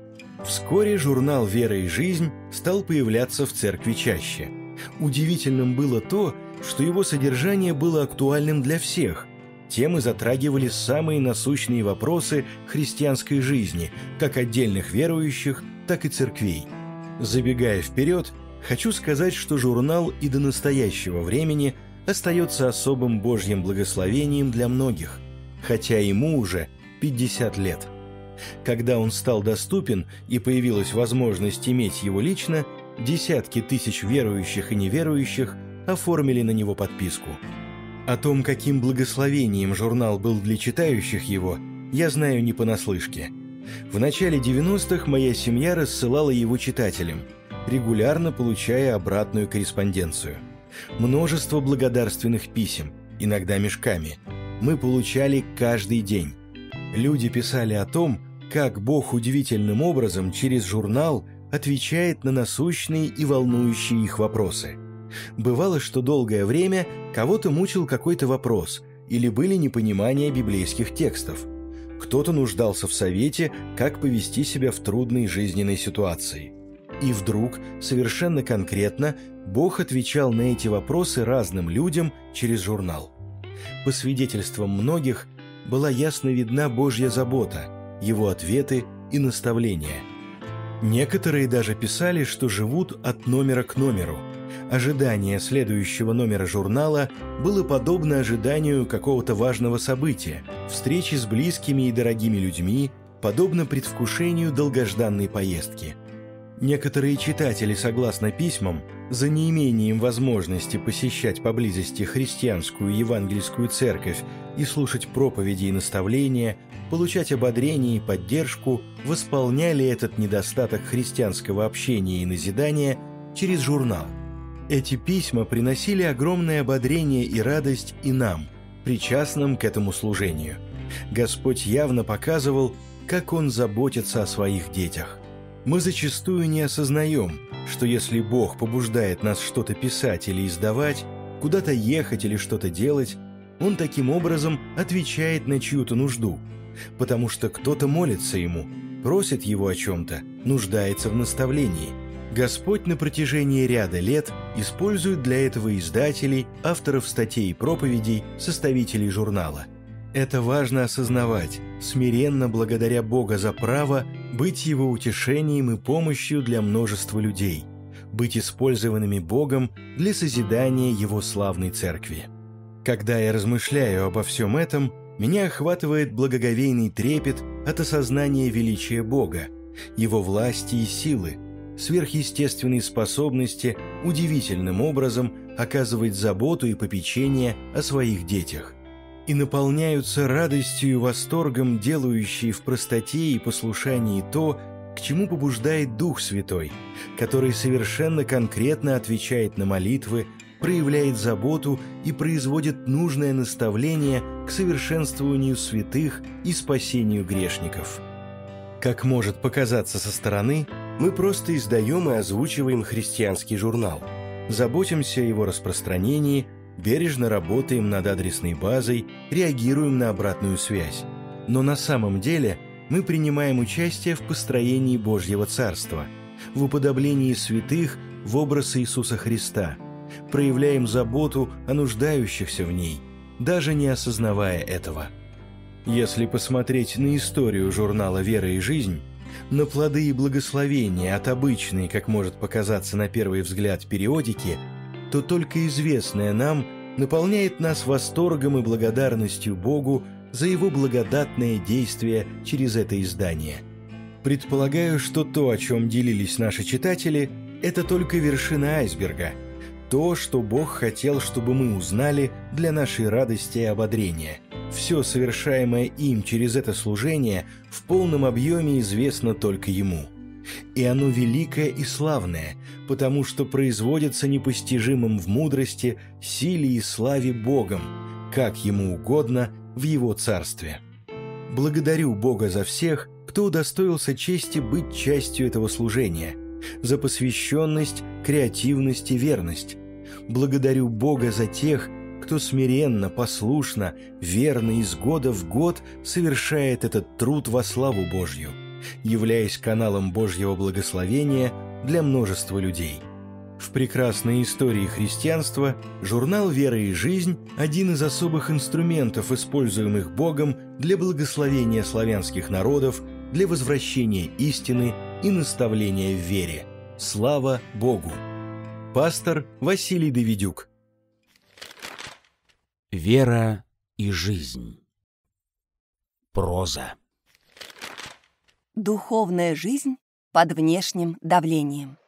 Вскоре журнал «Вера и жизнь» стал появляться в церкви чаще. Удивительным было то, что его содержание было актуальным для всех. Темы затрагивали самые насущные вопросы христианской жизни, как отдельных верующих, так и церквей. Забегая вперед, хочу сказать, что журнал и до настоящего времени остается особым Божьим благословением для многих, хотя ему уже пятьдесят лет. Когда он стал доступен и появилась возможность иметь его лично, десятки тысяч верующих и неверующих оформили на него подписку. О том, каким благословением журнал был для читающих его, я знаю не понаслышке. В начале девяностых моя семья рассылала его читателям, регулярно получая обратную корреспонденцию. Множество благодарственных писем, иногда мешками, мы получали каждый день. Люди писали о том, как Бог удивительным образом через журнал отвечает на насущные и волнующие их вопросы. Бывало, что долгое время кого-то мучил какой-то вопрос или были непонимания библейских текстов. Кто-то нуждался в совете, как повести себя в трудной жизненной ситуации. И вдруг, совершенно конкретно, Бог отвечал на эти вопросы разным людям через журнал. По свидетельствам многих, была ясно видна Божья забота, Его ответы и наставления. Некоторые даже писали, что живут от номера к номеру. Ожидание следующего номера журнала было подобно ожиданию какого-то важного события, встречи с близкими и дорогими людьми, подобно предвкушению долгожданной поездки. Некоторые читатели, согласно письмам, за неимением возможности посещать поблизости христианскую евангельскую церковь и слушать проповеди и наставления, получать ободрение и поддержку, восполняли этот недостаток христианского общения и назидания через журнал. Эти письма приносили огромное ободрение и радость и нам, причастным к этому служению. Господь явно показывал, как Он заботится о своих детях. Мы зачастую не осознаем, что если Бог побуждает нас что-то писать или издавать, куда-то ехать или что-то делать, Он таким образом отвечает на чью-то нужду, потому что кто-то молится Ему, просит Его о чем-то, нуждается в наставлении. Господь на протяжении ряда лет использует для этого издателей, авторов статей и проповедей, составителей журнала. Это важно осознавать, смиренно благодаря Бога за право быть Его утешением и помощью для множества людей, быть использованными Богом для созидания Его славной церкви. Когда я размышляю обо всем этом, меня охватывает благоговейный трепет от осознания величия Бога, Его власти и силы, сверхъестественной способности удивительным образом оказывать заботу и попечение о своих детях. И наполняются радостью и восторгом делающие в простоте и послушании то, к чему побуждает Дух Святой, который совершенно конкретно отвечает на молитвы, проявляет заботу и производит нужное наставление к совершенствованию святых и спасению грешников. Как может показаться со стороны, мы просто издаем и озвучиваем христианский журнал, заботимся о его распространении, бережно работаем над адресной базой, реагируем на обратную связь. Но на самом деле мы принимаем участие в построении Божьего Царства, в уподоблении святых в образ Иисуса Христа, проявляем заботу о нуждающихся в ней, даже не осознавая этого. Если посмотреть на историю журнала «Вера и жизнь», на плоды и благословения от обычной, как может показаться на первый взгляд, периодики, то только известное нам наполняет нас восторгом и благодарностью Богу за Его благодатное действие через это издание. Предполагаю, что то, о чем делились наши читатели, это только вершина айсберга, то, что Бог хотел, чтобы мы узнали для нашей радости и ободрения. Все совершаемое им через это служение в полном объеме известно только Ему. И оно великое и славное, потому что производится непостижимым в мудрости, силе и славе Богом, как Ему угодно в Его Царстве. Благодарю Бога за всех, кто удостоился чести быть частью этого служения, за посвященность, креативность и верность. Благодарю Бога за тех, кто смиренно, послушно, верно из года в год совершает этот труд во славу Божью, являясь каналом Божьего благословения для множества людей. В прекрасной истории христианства журнал «Вера и жизнь» – один из особых инструментов, используемых Богом для благословения славянских народов, для возвращения истины и наставления в вере. Слава Богу! Пастор Василий Давидюк. Вера и жизнь. Проза. Духовная жизнь под внешним давлением.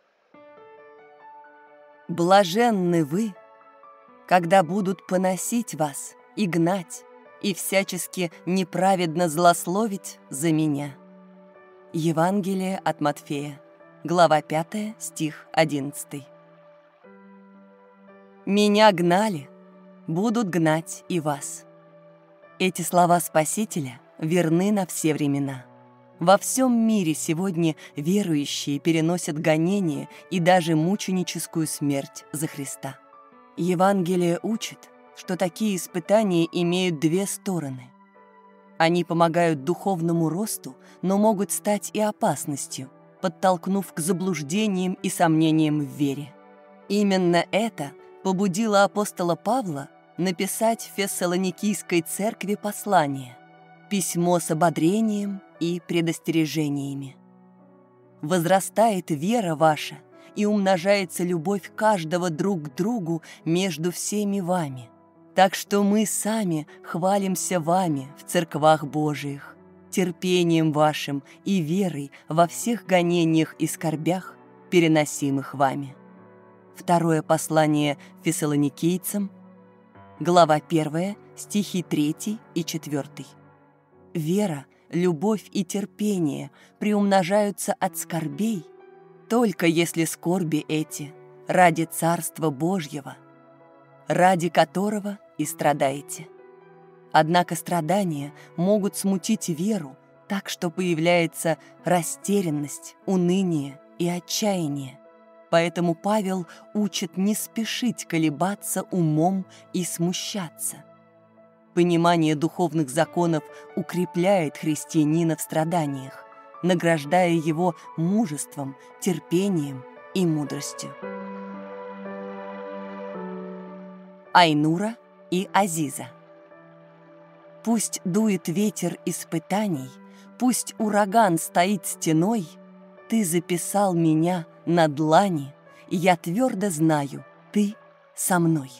Блаженны вы, когда будут поносить вас и гнать, и всячески неправедно злословить за меня. Евангелие от Матфея, глава пятая, стих одиннадцатый. «Меня гнали, будут гнать и вас». Эти слова Спасителя верны на все времена. Во всем мире сегодня верующие переносят гонения и даже мученическую смерть за Христа. Евангелие учит, что такие испытания имеют две стороны. Они помогают духовному росту, но могут стать и опасностью, подтолкнув к заблуждениям и сомнениям в вере. Именно это побудило апостола Павла написать Фессалоникийской церкви послание, письмо с ободрением и предостережениями. «Возрастает вера ваша, и умножается любовь каждого друг к другу между всеми вами. Так что мы сами хвалимся вами в церквах Божиих, терпением вашим и верой во всех гонениях и скорбях, переносимых вами. Второе послание Фессалоникийцам, глава первая, стихи третий и четвёртый. Вера, любовь и терпение приумножаются от скорбей, только если скорби эти ради Царства Божьего, ради которого и страдаете. Однако страдания могут смутить веру так, что появляется растерянность, уныние и отчаяние. Поэтому Павел учит не спешить колебаться умом и смущаться. Понимание духовных законов укрепляет христианина в страданиях, награждая его мужеством, терпением и мудростью. Айнура и Азиза. Пусть дует ветер испытаний, пусть ураган стоит стеной, ты записал меня на длани, и я твердо знаю, ты со мной.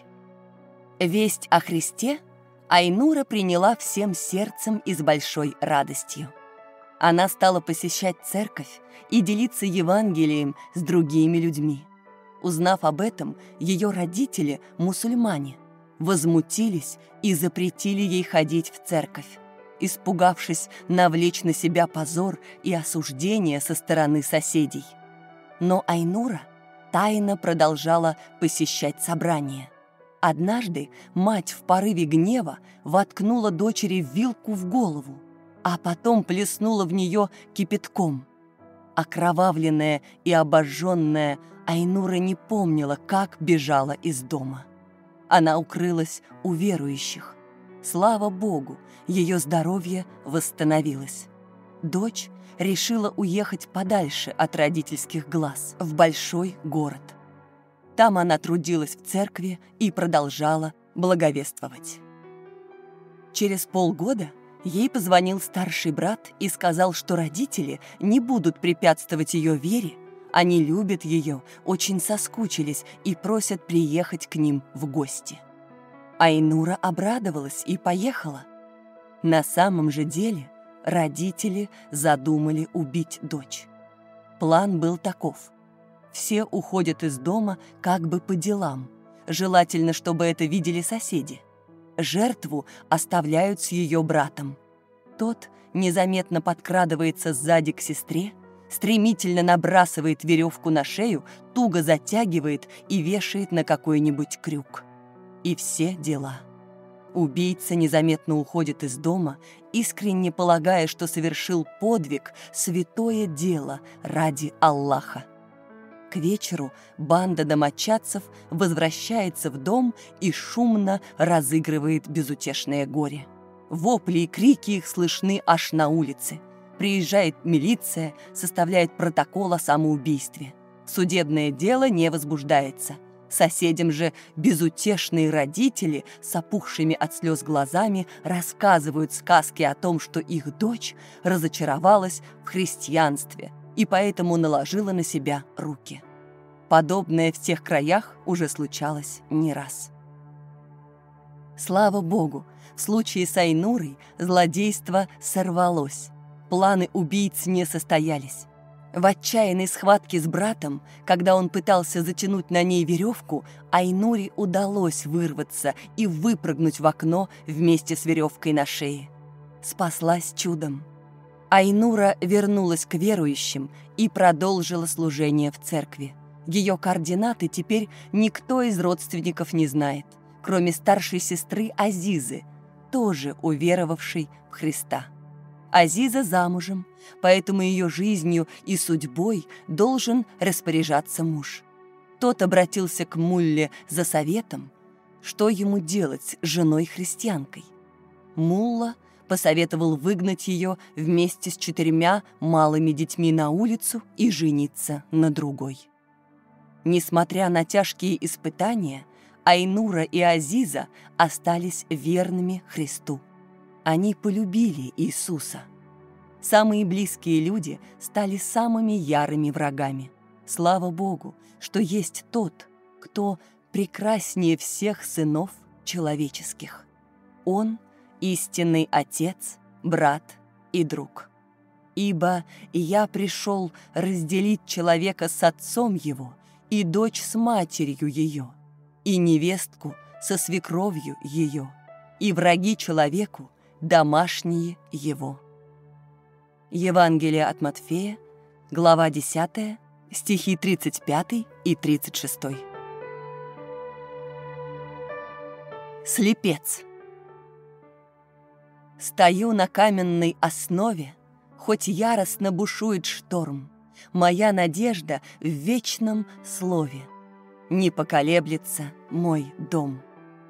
Весть о Христе Айнура приняла всем сердцем и с большой радостью. Она стала посещать церковь и делиться Евангелием с другими людьми. Узнав об этом, ее родители, мусульмане, возмутились и запретили ей ходить в церковь, испугавшись навлечь на себя позор и осуждение со стороны соседей. Но Айнура тайно продолжала посещать собрания. Однажды мать в порыве гнева воткнула дочери вилку в голову, а потом плеснула в нее кипятком. Окровавленная и обожженная, Айнура не помнила, как бежала из дома. Она укрылась у верующих. Слава Богу, ее здоровье восстановилось. Дочь решила уехать подальше от родительских глаз, в большой город. Там она трудилась в церкви и продолжала благовествовать. Через полгода ей позвонил старший брат и сказал, что родители не будут препятствовать ее вере, они любят ее, очень соскучились и просят приехать к ним в гости. Айнура обрадовалась и поехала. На самом же деле родители задумали убить дочь. План был таков. Все уходят из дома как бы по делам. Желательно, чтобы это видели соседи. Жертву оставляют с ее братом. Тот незаметно подкрадывается сзади к сестре, стремительно набрасывает веревку на шею, туго затягивает и вешает на какой-нибудь крюк. И все дела. Убийца незаметно уходит из дома, искренне полагая, что совершил подвиг, святое дело ради Аллаха. К вечеру банда домочадцев возвращается в дом и шумно разыгрывает безутешное горе. Вопли и крики их слышны аж на улице. Приезжает милиция, составляет протокол о самоубийстве. Судебное дело не возбуждается. Соседям же безутешные родители с опухшими от слез глазами рассказывают сказки о том, что их дочь разочаровалась в христианстве и поэтому наложила на себя руки. Подобное в тех краях уже случалось не раз. Слава Богу, в случае с Айнурой злодейство сорвалось. Планы убийц не состоялись. В отчаянной схватке с братом, когда он пытался затянуть на ней веревку, Айнуре удалось вырваться и выпрыгнуть в окно вместе с веревкой на шее. Спаслась чудом. Айнура вернулась к верующим и продолжила служение в церкви. Ее координаты теперь никто из родственников не знает, кроме старшей сестры Азизы, тоже уверовавшей в Христа. Азиза замужем, поэтому ее жизнью и судьбой должен распоряжаться муж. Тот обратился к мулле за советом, что ему делать с женой-христианкой. Мулла посоветовал выгнать ее вместе с четырьмя малыми детьми на улицу и жениться на другой. Несмотря на тяжкие испытания, Айнура и Азиза остались верными Христу. Они полюбили Иисуса. Самые близкие люди стали самыми ярыми врагами. Слава Богу, что есть тот, кто прекраснее всех сынов человеческих. Он — истинный Отец, брат и друг. Ибо я пришел разделить человека с отцом его, и дочь с матерью ее, и невестку со свекровью ее, и враги человеку домашние его». Евангелие от Матфея, глава десятая, стихи тридцать пятый и тридцать шестой. Слепец. Стою на каменной основе, хоть яростно бушует шторм. Моя надежда в вечном слове. Не поколеблется мой дом.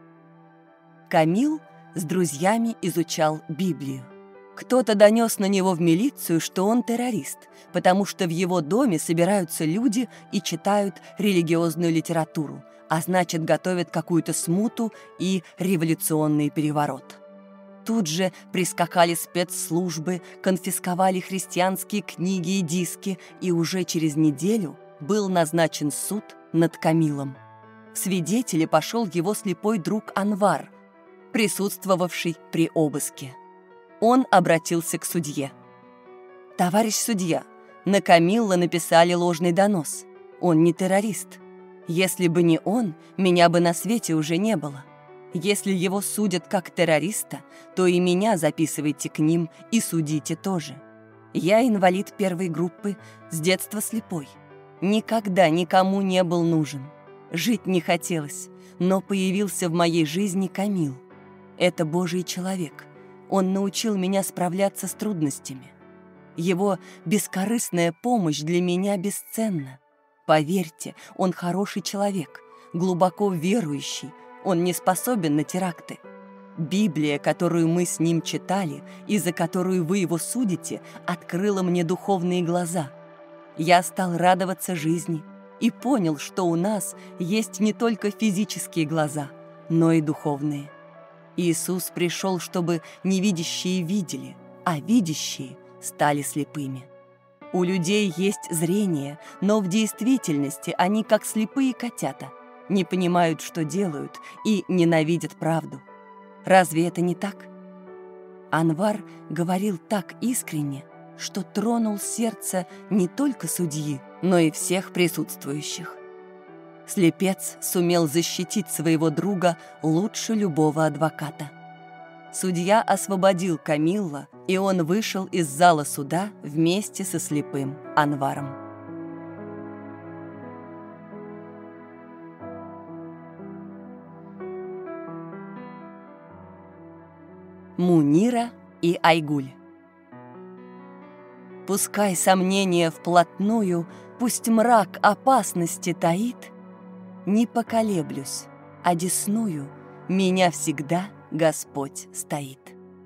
Камил с друзьями изучал Библию. Кто-то донес на него в милицию, что он террорист, потому что в его доме собираются люди и читают религиозную литературу, а значит, готовят какую-то смуту и революционный переворот. Тут же прискакали спецслужбы, конфисковали христианские книги и диски, и уже через неделю был назначен суд над Камилом. В свидетели пошел его слепой друг Анвар, присутствовавший при обыске. Он обратился к судье. «Товарищ судья, на Камилла написали ложный донос. Он не террорист. Если бы не он, меня бы на свете уже не было. Если его судят как террориста, то и меня записывайте к ним и судите тоже. Я инвалид первой группы, с детства слепой. Никогда никому не был нужен. Жить не хотелось, но появился в моей жизни Камил. Это Божий человек. Он научил меня справляться с трудностями. Его бескорыстная помощь для меня бесценна. Поверьте, он хороший человек, глубоко верующий. Он не способен на теракты. Библия, которую мы с ним читали и за которую вы его судите, открыла мне духовные глаза. Я стал радоваться жизни и понял, что у нас есть не только физические глаза, но и духовные. Иисус пришел, чтобы невидящие видели, а видящие стали слепыми. У людей есть зрение, но в действительности они как слепые котята, не понимают, что делают, и ненавидят правду. Разве это не так? Анвар говорил так искренне, что тронул сердце не только судьи, но и всех присутствующих. Слепец сумел защитить своего друга лучше любого адвоката. Судья освободил Камилла, и он вышел из зала суда вместе со слепым Анваром. Мунира и Айгуль. Пускай сомнение вплотную, пусть мрак опасности таит, не поколеблюсь, одесную меня всегда Господь стоит.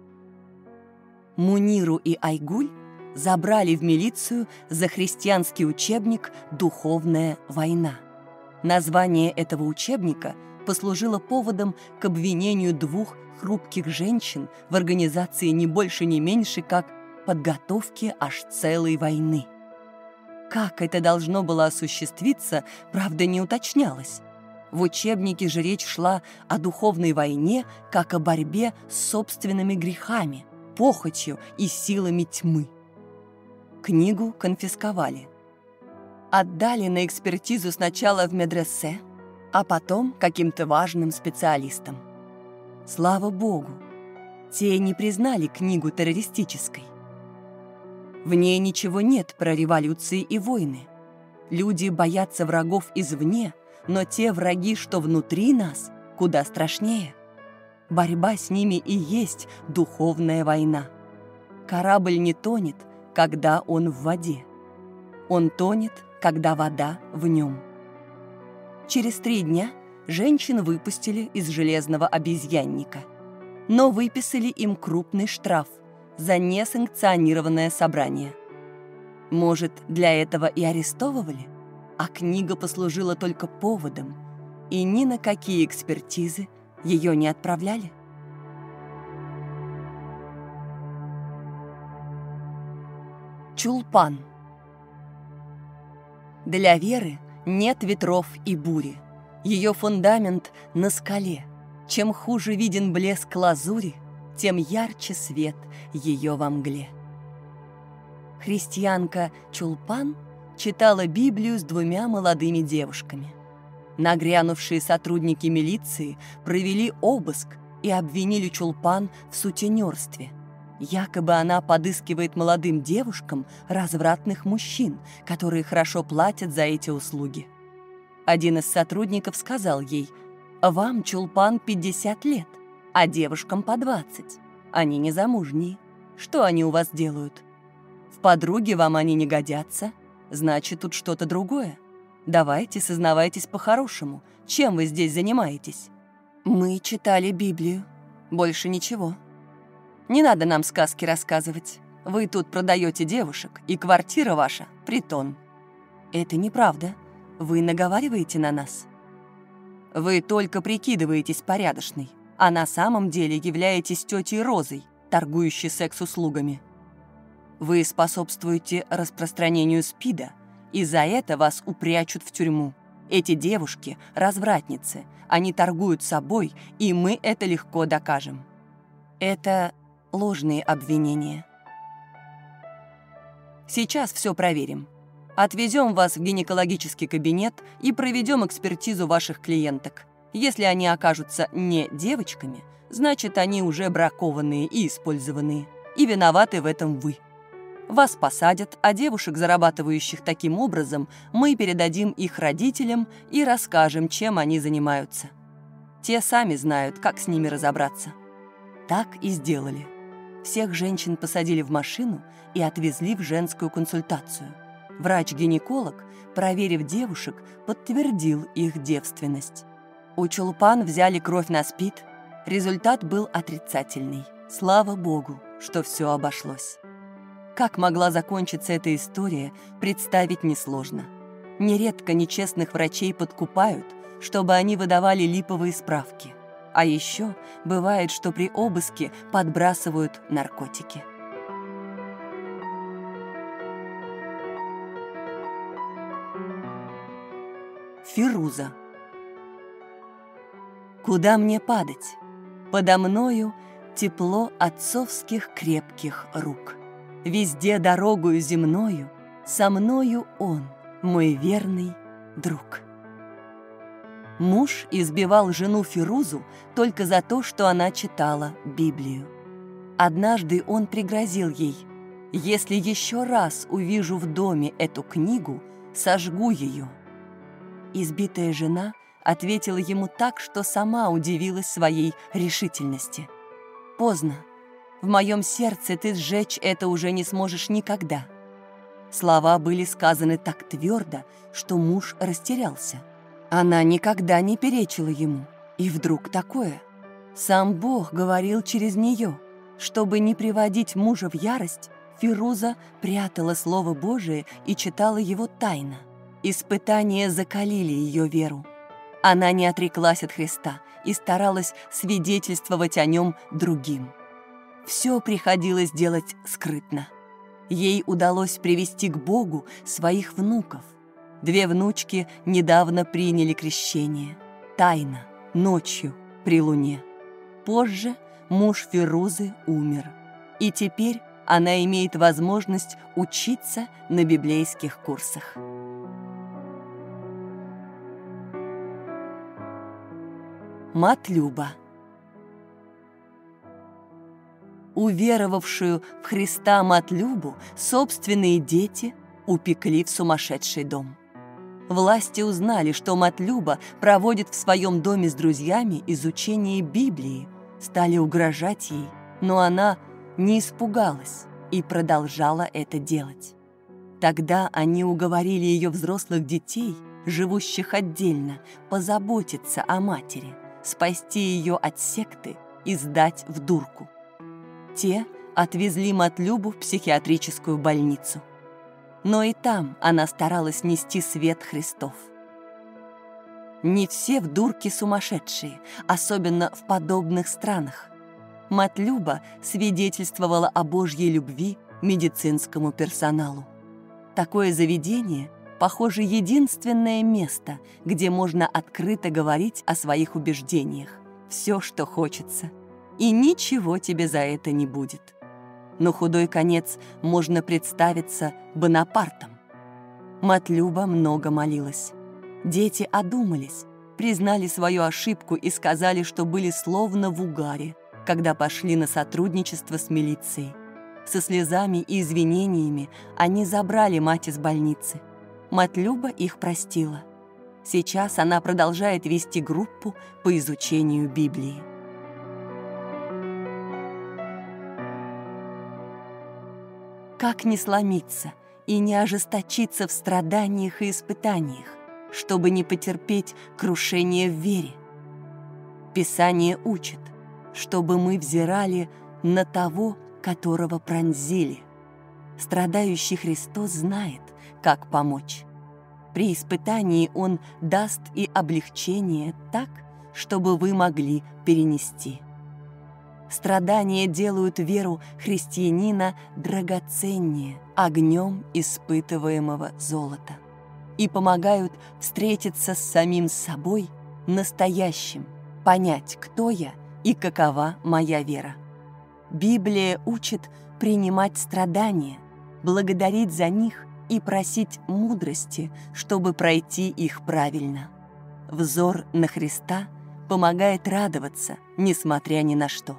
Муниру и Айгуль забрали в милицию за христианский учебник «Духовная война». Название этого учебника послужило поводом к обвинению двух хрупких женщин в организации не больше, не меньше, как подготовки аж целой войны. Как это должно было осуществиться, правда, не уточнялось. В учебнике же речь шла о духовной войне, как о борьбе с собственными грехами, похотью и силами тьмы. Книгу конфисковали. Отдали на экспертизу сначала в медресе, а потом каким-то важным специалистам. Слава Богу, те не признали книгу террористической. В ней ничего нет про революции и войны. Люди боятся врагов извне, но те враги, что внутри нас, куда страшнее. Борьба с ними и есть духовная война. Корабль не тонет, когда он в воде. Он тонет, когда вода в нем. Через три дня женщин выпустили из железного обезьянника, но выписали им крупный штраф за несанкционированное собрание. Может, для этого и арестовывали, а книга послужила только поводом, и ни на какие экспертизы ее не отправляли. Чулпан. Для веры нет ветров и бури. Ее фундамент на скале. Чем хуже виден блеск лазури, тем ярче свет ее во мгле. Христианка Чулпан читала Библию с двумя молодыми девушками. Нагрянувшие сотрудники милиции провели обыск и обвинили Чулпан в сутенерстве. Якобы она подыскивает молодым девушкам развратных мужчин, которые хорошо платят за эти услуги. Один из сотрудников сказал ей: «Вам, Чулпан, пятьдесят лет, а девушкам по двадцать. Они незамужние. Что они у вас делают? В подруге вам они не годятся, значит, тут что-то другое. Давайте, сознавайтесь по-хорошему, чем вы здесь занимаетесь?» «Мы читали Библию. Больше ничего. Не надо нам сказки рассказывать. Вы тут продаете девушек, и квартира ваша — притон». «Это неправда. Вы наговариваете на нас. Вы только прикидываетесь порядочной, а на самом деле являетесь тетей Розой, торгующей секс-услугами. Вы способствуете распространению СПИДа, и за это вас упрячут в тюрьму. Эти девушки — развратницы, они торгуют собой, и мы это легко докажем». Это ложные обвинения. Сейчас все проверим. Отвезем вас в гинекологический кабинет и проведем экспертизу ваших клиенток. Если они окажутся не девочками, значит, они уже бракованные и использованные, и виноваты в этом вы. Вас посадят, а девушек, зарабатывающих таким образом, мы передадим их родителям и расскажем, чем они занимаются. Те сами знают, как с ними разобраться. Так и сделали. Всех женщин посадили в машину и отвезли в женскую консультацию. Врач-гинеколог, проверив девушек, подтвердил их девственность. У Чулпан взяли кровь на СПИД. Результат был отрицательный. Слава богу, что все обошлось. Как могла закончиться эта история, представить несложно. Нередко нечестных врачей подкупают, чтобы они выдавали липовые справки. А еще бывает, что при обыске подбрасывают наркотики. Фируза. Куда мне падать? Подо мною тепло отцовских крепких рук. Везде дорогою земною, со мною он, мой верный друг. Муж избивал жену Фирузу только за то, что она читала Библию. Однажды он пригрозил ей: «Если еще раз увижу в доме эту книгу, сожгу ее». Избитая жена ответила ему так, что сама удивилась своей решительности. «Поздно. В моем сердце ты сжечь это уже не сможешь никогда». Слова были сказаны так твердо, что муж растерялся. Она никогда не перечила ему. И вдруг такое. Сам Бог говорил через нее. Чтобы не приводить мужа в ярость, Фируза прятала Слово Божие и читала его тайно. Испытания закалили ее веру. Она не отреклась от Христа и старалась свидетельствовать о нем другим. Все приходилось делать скрытно. Ей удалось привести к Богу своих внуков. Две внучки недавно приняли крещение. Тайно, ночью, при луне. Позже муж Фирузы умер. И теперь она имеет возможность учиться на библейских курсах. Матлюба. Уверовавшую в Христа Матлюбу собственные дети упекли в сумасшедший дом. Власти узнали, что Матлюба проводит в своем доме с друзьями изучение Библии, стали угрожать ей, но она не испугалась и продолжала это делать. Тогда они уговорили ее взрослых детей, живущих отдельно, позаботиться о матери, спасти ее от секты и сдать в дурку. Те отвезли Матлюбу в психиатрическую больницу. Но и там она старалась нести свет Христов. Не все в дурке сумасшедшие, особенно в подобных странах. Матлюба свидетельствовала о Божьей любви медицинскому персоналу. Такое заведение, похоже, единственное место, где можно открыто говорить о своих убеждениях, все, что хочется, и ничего тебе за это не будет. но худой конец можно представиться Бонапартом. Матлюба много молилась. Дети одумались, признали свою ошибку и сказали, что были словно в угаре, когда пошли на сотрудничество с милицией. Со слезами и извинениями они забрали мать из больницы. Матлюба их простила. Сейчас она продолжает вести группу по изучению Библии. Как не сломиться и не ожесточиться в страданиях и испытаниях, чтобы не потерпеть крушение в вере? Писание учит, чтобы мы взирали на того, которого пронзили. Страдающий Христос знает, как помочь. При испытании Он даст и облегчение так, чтобы вы могли перенести. Страдания делают веру христианина драгоценнее огнем испытываемого золота и помогают встретиться с самим собой настоящим, понять, кто я и какова моя вера. Библия учит принимать страдания, благодарить за них и просить мудрости, чтобы пройти их правильно. Взор на Христа помогает радоваться, несмотря ни на что.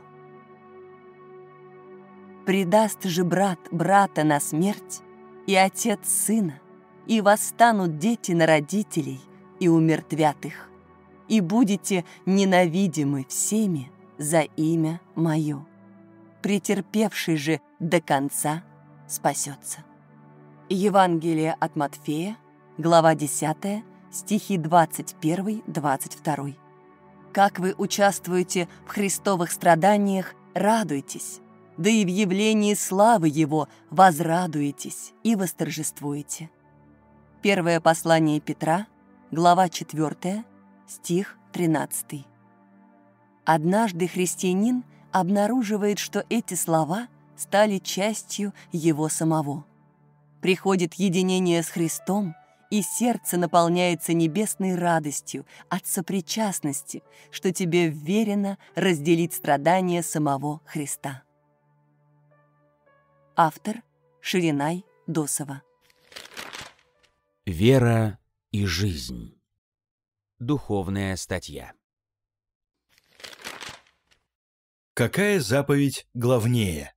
Предаст же брат брата на смерть, и отец сына, и восстанут дети на родителей, и умертвят их, и будете ненавидимы всеми за имя Мое. Претерпевший же до конца спасется. Евангелие от Матфея, глава десятая, стихи двадцать первый — двадцать второй. Как вы участвуете в христовых страданиях, радуйтесь, да и в явлении славы Его возрадуетесь и восторжествуете. Первое послание Петра, глава четвёртая, стих тринадцатый. Однажды христианин обнаруживает, что эти слова стали частью его самого. Приходит единение с Христом, и сердце наполняется небесной радостью от сопричастности, что тебе вверено разделить страдания самого Христа. Автор Ширинай Досова. Вера и жизнь. Духовная статья. Какая заповедь главнее?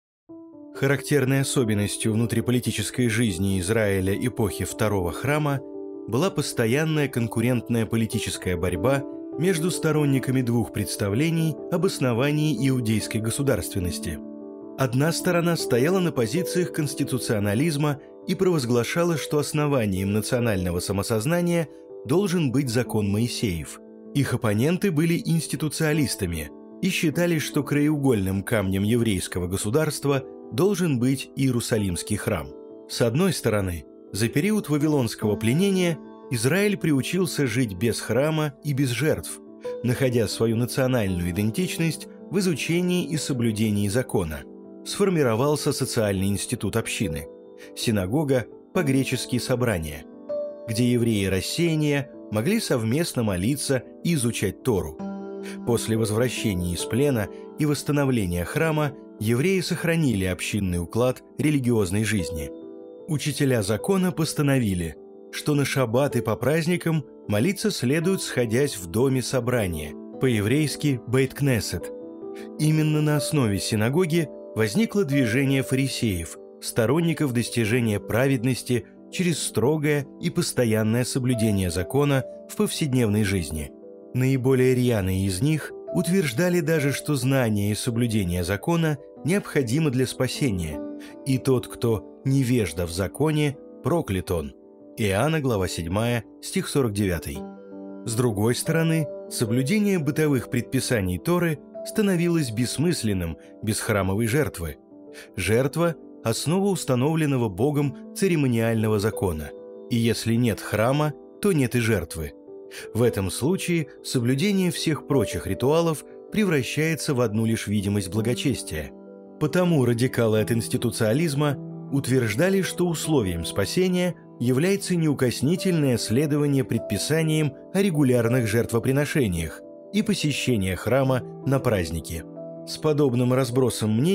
Характерной особенностью внутриполитической жизни Израиля эпохи Второго храма была постоянная конкурентная политическая борьба между сторонниками двух представлений об основании иудейской государственности. Одна сторона стояла на позициях конституционализма и провозглашала, что основанием национального самосознания должен быть закон Моисеев. Их оппоненты были институциалистами и считали, что краеугольным камнем еврейского государства должен быть Иерусалимский храм. С одной стороны, за период вавилонского пленения Израиль приучился жить без храма и без жертв, находя свою национальную идентичность в изучении и соблюдении закона. Сформировался социальный институт общины, синагога, по-гречески собрание, где евреи рассеяния могли совместно молиться и изучать Тору. После возвращения из плена и восстановления храма евреи сохранили общинный уклад религиозной жизни. Учителя закона постановили, что на шаббат и по праздникам молиться следует, сходясь в доме собрания, по-еврейски «бейт-кнесет». Именно на основе синагоги возникло движение фарисеев, сторонников достижения праведности через строгое и постоянное соблюдение закона в повседневной жизни. Наиболее рьяные из них утверждали даже, что знание и соблюдение закона необходимо для спасения, и тот, кто невежда в законе, проклят он. Иоанна, глава седьмая, стих сорок девятый. С другой стороны, соблюдение бытовых предписаний Торы становилось бессмысленным без храмовой жертвы. Жертва – основа установленного Богом церемониального закона, и если нет храма, то нет и жертвы. В этом случае соблюдение всех прочих ритуалов превращается в одну лишь видимость благочестия. Потому радикалы от институциализма утверждали, что условием спасения является неукоснительное следование предписаниям о регулярных жертвоприношениях и посещение храма на праздники. С подобным разбросом мнений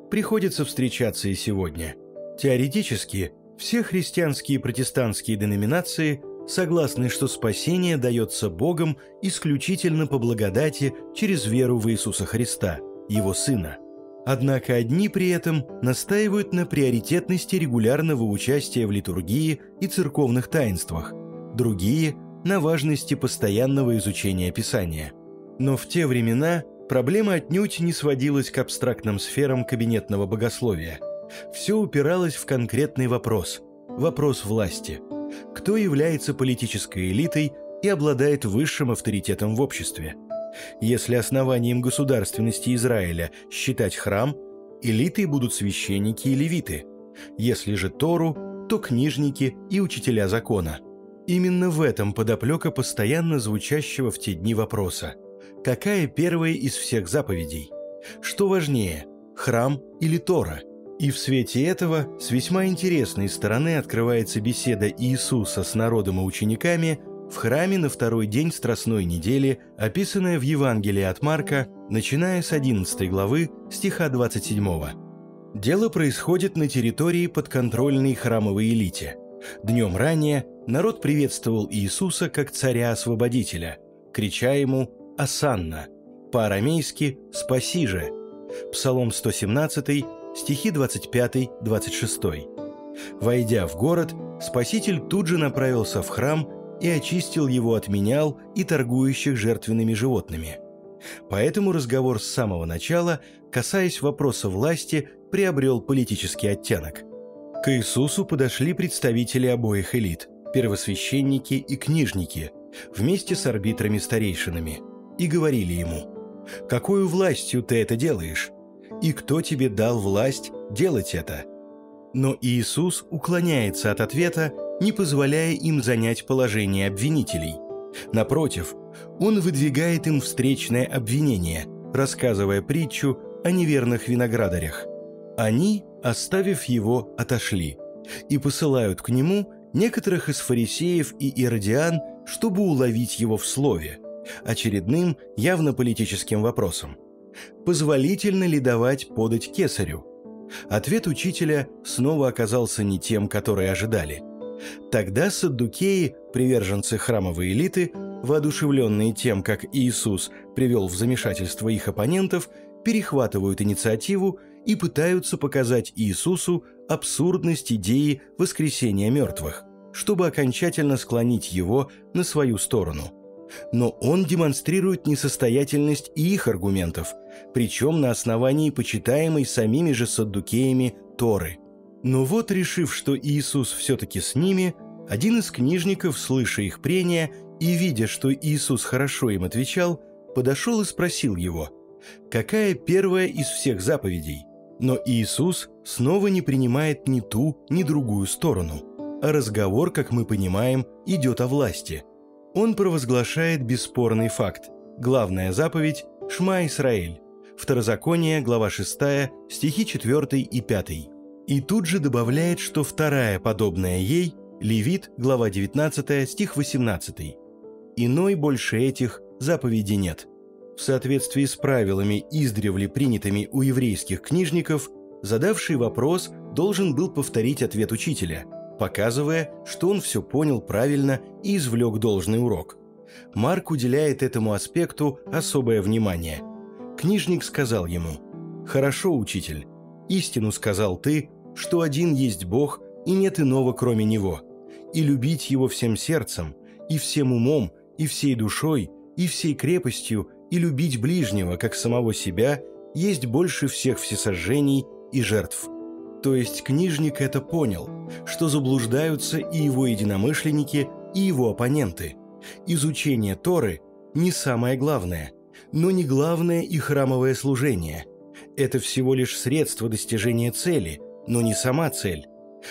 приходится встречаться и сегодня. Теоретически, все христианские и протестантские деноминации согласны, что спасение дается Богом исключительно по благодати через веру в Иисуса Христа, Его Сына. Однако одни при этом настаивают на приоритетности регулярного участия в литургии и церковных таинствах, другие – на важности постоянного изучения Писания. Но в те времена проблема отнюдь не сводилась к абстрактным сферам кабинетного богословия. Все упиралось в конкретный вопрос – вопрос власти. Кто является политической элитой и обладает высшим авторитетом в обществе? Если основанием государственности Израиля считать храм, элитой будут священники и левиты. Если же Тору, то книжники и учителя закона. Именно в этом подоплека постоянно звучащего в те дни вопроса: какая первая из всех заповедей? Что важнее, храм или Тора? И в свете этого с весьма интересной стороны открывается беседа Иисуса с народом и учениками в храме на второй день Страстной недели, описанная в Евангелии от Марка, начиная с одиннадцатой главы, стиха двадцать седьмого. Дело происходит на территории подконтрольной храмовой элите. Днем ранее народ приветствовал Иисуса как царя-освободителя, крича ему «Осанна», по-арамейски «Спаси же». Псалом сто семнадцатый, стихи двадцать пятый — двадцать шестой. Войдя в город, Спаситель тут же направился в храм и очистил его от менял и торгующих жертвенными животными. Поэтому разговор с самого начала, касаясь вопроса власти, приобрел политический оттенок. К Иисусу подошли представители обоих элит – первосвященники и книжники, вместе с арбитрами-старейшинами, и говорили ему: «Какою властью ты это делаешь? И кто тебе дал власть делать это?» Но Иисус уклоняется от ответа, не позволяя им занять положение обвинителей. Напротив, Он выдвигает им встречное обвинение, рассказывая притчу о неверных виноградарях. Они, оставив его, отошли и посылают к нему некоторых из фарисеев и иродиан, чтобы уловить его в слове, очередным явно политическим вопросом. Позволительно ли давать подать кесарю? Ответ учителя снова оказался не тем, который ожидали. Тогда саддукеи, приверженцы храмовой элиты, воодушевленные тем, как Иисус привел в замешательство их оппонентов, перехватывают инициативу и пытаются показать Иисусу абсурдность идеи воскресения мертвых, чтобы окончательно склонить его на свою сторону. Но он демонстрирует несостоятельность и их аргументов, причем на основании почитаемой самими же саддукеями Торы. Но вот, решив, что Иисус все-таки с ними, один из книжников, слыша их прения и видя, что Иисус хорошо им отвечал, подошел и спросил его: «Какая первая из всех заповедей?» Но Иисус снова не принимает ни ту, ни другую сторону, а разговор, как мы понимаем, идет о власти. Он провозглашает бесспорный факт. Главная заповедь – «Шма Исраэль», Второзаконие, глава шестая, стихи четвёртый и пятый. И тут же добавляет, что вторая, подобная ей, Левит, глава девятнадцатая, стих восемнадцатый. Иной больше этих заповедей нет. В соответствии с правилами, издревле принятыми у еврейских книжников, задавший вопрос должен был повторить ответ учителя, показывая, что он все понял правильно и извлек должный урок. Марк уделяет этому аспекту особое внимание. Книжник сказал ему: «Хорошо, учитель, истину сказал ты, что один есть Бог, и нет иного, кроме Него, и любить Его всем сердцем, и всем умом, и всей душой, и всей крепостью, и любить ближнего, как самого себя, есть больше всех всесожжений и жертв». То есть книжник это понял, что заблуждаются и его единомышленники, и его оппоненты. Изучение Торы не самое главное, но не главное и храмовое служение. Это всего лишь средство достижения цели, но не сама цель.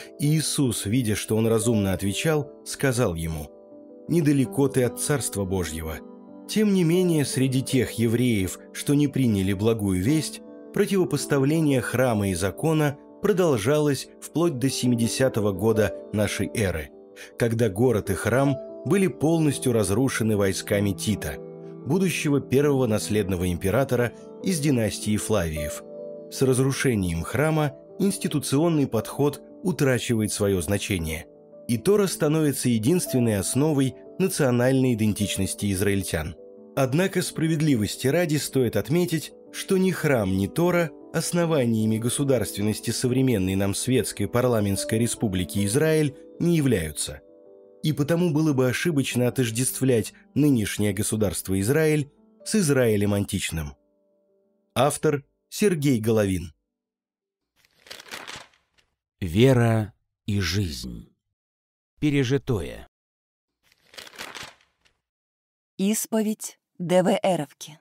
Иисус, видя, что он разумно отвечал, сказал ему: «Недалеко ты от Царства Божьего». Тем не менее, среди тех евреев, что не приняли благую весть, противопоставление храма и закона продолжалось вплоть до семидесятого года нашей эры, когда город и храм были полностью разрушены войсками Тита, будущего первого наследного императора из династии Флавиев. С разрушением храма институционный подход утрачивает свое значение, и Тора становится единственной основой национальной идентичности израильтян. Однако справедливости ради стоит отметить, что ни храм, ни Тора основаниями государственности современной нам светской парламентской республики Израиль не являются. И потому было бы ошибочно отождествлять нынешнее государство Израиль с Израилем античным. Автор Сергей Головин. Вера и жизнь. Пережитое. Исповедь ДВЭровки.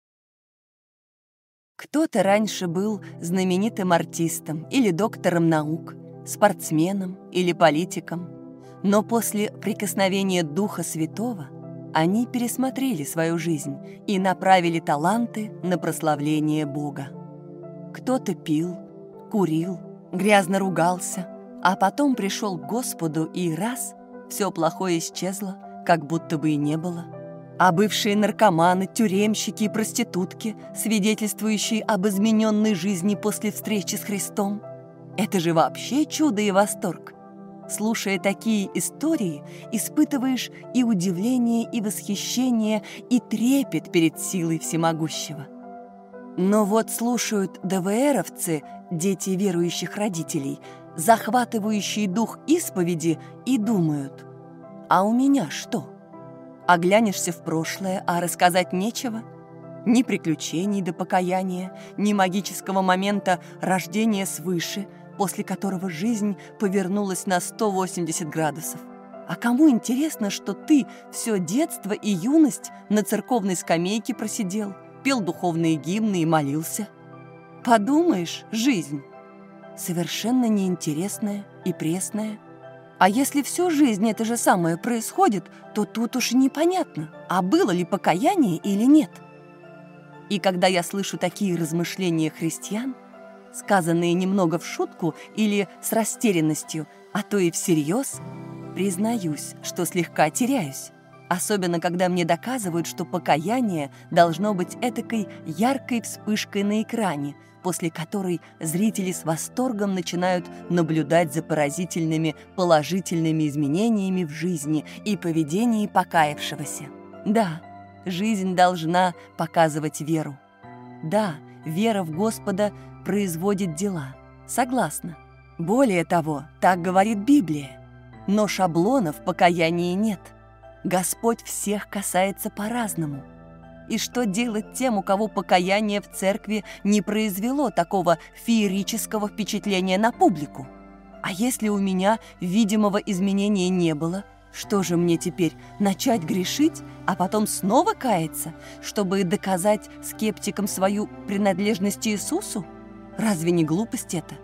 Кто-то раньше был знаменитым артистом или доктором наук, спортсменом или политиком, но после прикосновения Духа Святого они пересмотрели свою жизнь и направили таланты на прославление Бога. Кто-то пил, курил, грязно ругался, а потом пришел к Господу, и раз — все плохое исчезло, как будто бы и не было. А бывшие наркоманы, тюремщики и проститутки, свидетельствующие об измененной жизни после встречи с Христом — это же вообще чудо и восторг. Слушая такие истории, испытываешь и удивление, и восхищение, и трепет перед силой всемогущего. Но вот слушают ДВЭровцы, дети верующих родителей, захватывающие дух исповеди, и думают: а у меня что? Оглянешься в прошлое, а рассказать нечего? Ни приключений до покаяния, ни магического момента рождения свыше, после которого жизнь повернулась на сто восемьдесят градусов. А кому интересно, что ты все детство и юность на церковной скамейке просидел, пел духовные гимны и молился? Подумаешь, жизнь совершенно неинтересная и пресная. А если всю жизнь это же самое происходит, то тут уж непонятно, а было ли покаяние или нет. И когда я слышу такие размышления христиан, сказанные немного в шутку или с растерянностью, а то и всерьез, признаюсь, что слегка теряюсь. Особенно, когда мне доказывают, что покаяние должно быть этакой яркой вспышкой на экране, после которой зрители с восторгом начинают наблюдать за поразительными положительными изменениями в жизни и поведении покаявшегося. Да, жизнь должна показывать веру. Да, вера в Господа производит дела. Согласна. Более того, так говорит Библия. Но шаблонов покаяния нет. Господь всех касается по-разному. И что делать тем, у кого покаяние в церкви не произвело такого феерического впечатления на публику? А если у меня видимого изменения не было, что же мне теперь, начать грешить, а потом снова каяться, чтобы доказать скептикам свою принадлежность Иисусу? Разве не глупость это?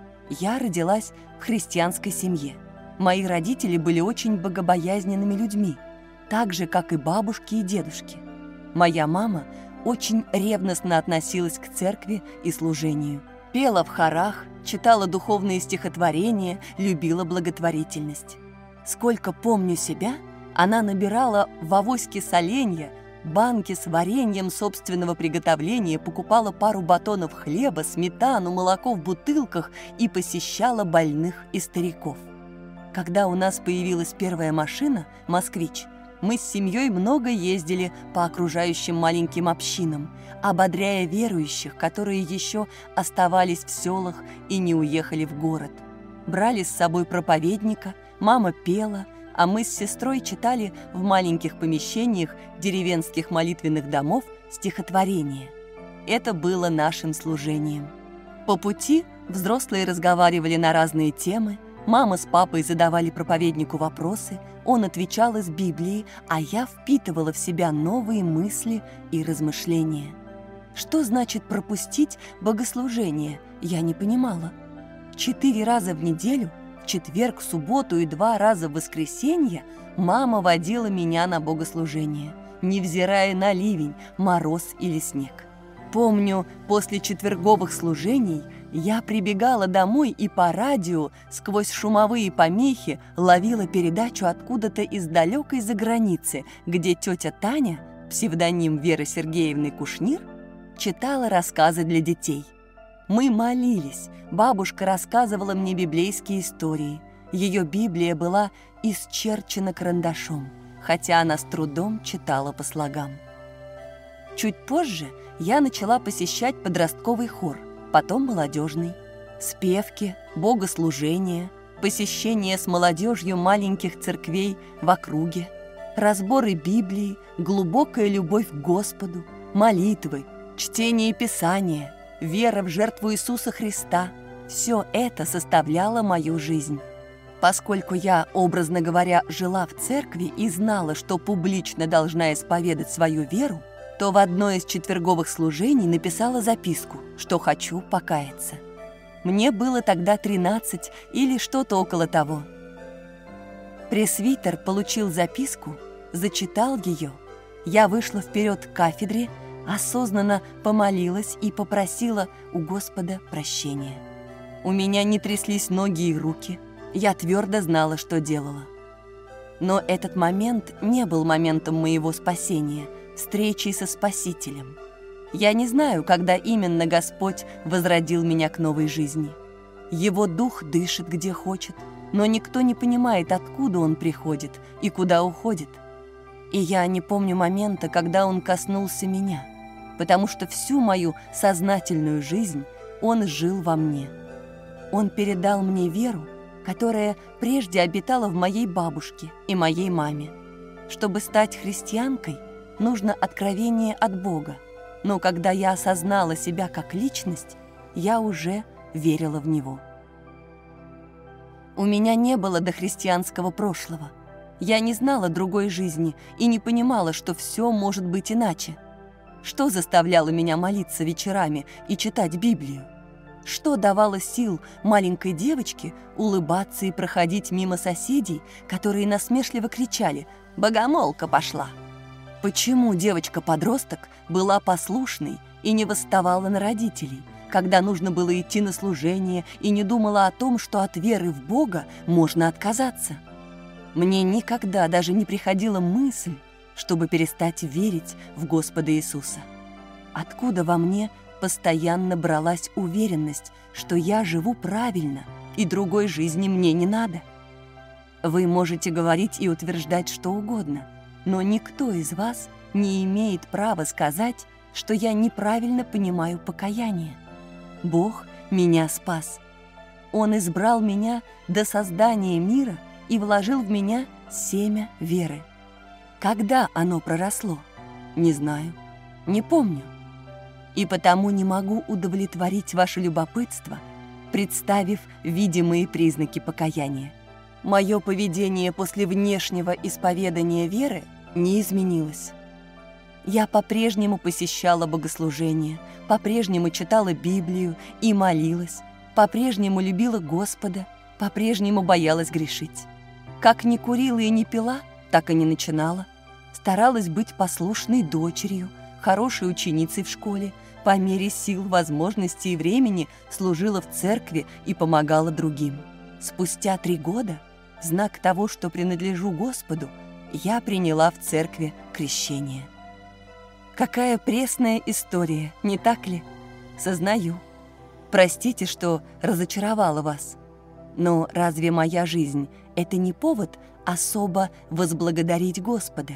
Я родилась в христианской семье. Мои родители были очень богобоязненными людьми, так же, как и бабушки и дедушки. Моя мама очень ревностно относилась к церкви и служению. Пела в хорах, читала духовные стихотворения, любила благотворительность. Сколько помню себя, она набирала в авоське соленья, банки с вареньем собственного приготовления, покупала пару батонов хлеба, сметану, молоко в бутылках и посещала больных и стариков. Когда у нас появилась первая машина «Москвич», мы с семьей много ездили по окружающим маленьким общинам, ободряя верующих, которые еще оставались в селах и не уехали в город. Брали с собой проповедника, мама пела, а мы с сестрой читали в маленьких помещениях деревенских молитвенных домов стихотворения. Это было нашим служением. По пути взрослые разговаривали на разные темы, мама с папой задавали проповеднику вопросы, он отвечал из Библии, а я впитывала в себя новые мысли и размышления. Что значит пропустить богослужение, я не понимала. Четыре раза в неделю, в четверг, в субботу и два раза в воскресенье мама водила меня на богослужение, невзирая на ливень, мороз или снег. Помню, после четверговых служений я прибегала домой и по радио сквозь шумовые помехи ловила передачу откуда-то из далекой заграницы, где тетя Таня, псевдоним Веры Сергеевны Кушнир, читала рассказы для детей. Мы молились, бабушка рассказывала мне библейские истории. Ее Библия была исчерчена карандашом, хотя она с трудом читала по слогам. Чуть позже я начала посещать подростковый хор, потом молодежный. Спевки, богослужения, посещение с молодежью маленьких церквей в округе, разборы Библии, глубокая любовь к Господу, молитвы, чтение Писания, вера в жертву Иисуса Христа – все это составляло мою жизнь. Поскольку я, образно говоря, жила в церкви и знала, что публично должна исповедать свою веру, то в одно из четверговых служений написала записку, что хочу покаяться. Мне было тогда тринадцать или что-то около того. Пресвитер получил записку, зачитал ее. Я вышла вперед к кафедре, осознанно помолилась и попросила у Господа прощения. У меня не тряслись ноги и руки, я твердо знала, что делала. Но этот момент не был моментом моего спасения, встречи со Спасителем. Я не знаю, когда именно Господь возродил меня к новой жизни. Его дух дышит где хочет, но никто не понимает, откуда он приходит и куда уходит. И я не помню момента, когда он коснулся меня, потому что всю мою сознательную жизнь он жил во мне. Он передал мне веру, которая прежде обитала в моей бабушке и моей маме. Чтобы стать христианкой, нужно откровение от Бога. Но когда я осознала себя как личность, я уже верила в Него. У меня не было дохристианского прошлого. Я не знала другой жизни и не понимала, что все может быть иначе. Что заставляло меня молиться вечерами и читать Библию? Что давало сил маленькой девочке улыбаться и проходить мимо соседей, которые насмешливо кричали «Богомолка пошла!» Почему девочка-подросток была послушной и не восставала на родителей, когда нужно было идти на служение и не думала о том, что от веры в Бога можно отказаться? Мне никогда даже не приходила мысль, чтобы перестать верить в Господа Иисуса. Откуда во мне постоянно бралась уверенность, что я живу правильно и другой жизни мне не надо? Вы можете говорить и утверждать что угодно, но никто из вас не имеет права сказать, что я неправильно понимаю покаяние. Бог меня спас. Он избрал меня до создания мира и вложил в меня семя веры. Когда оно проросло? Не знаю, не помню. И потому не могу удовлетворить ваше любопытство, представив видимые признаки покаяния. Мое поведение после внешнего исповедания веры не изменилось. Я по-прежнему посещала богослужения, по-прежнему читала Библию и молилась, по-прежнему любила Господа, по-прежнему боялась грешить. Как не курила и не пила, так и не начинала. Старалась быть послушной дочерью, хорошей ученицей в школе, по мере сил, возможностей и времени служила в церкви и помогала другим. Спустя три года, знак того, что принадлежу Господу, я приняла в церкви крещение. Какая пресная история, не так ли? Сознаю. Простите, что разочаровала вас. Но разве моя жизнь — это не повод особо возблагодарить Господа?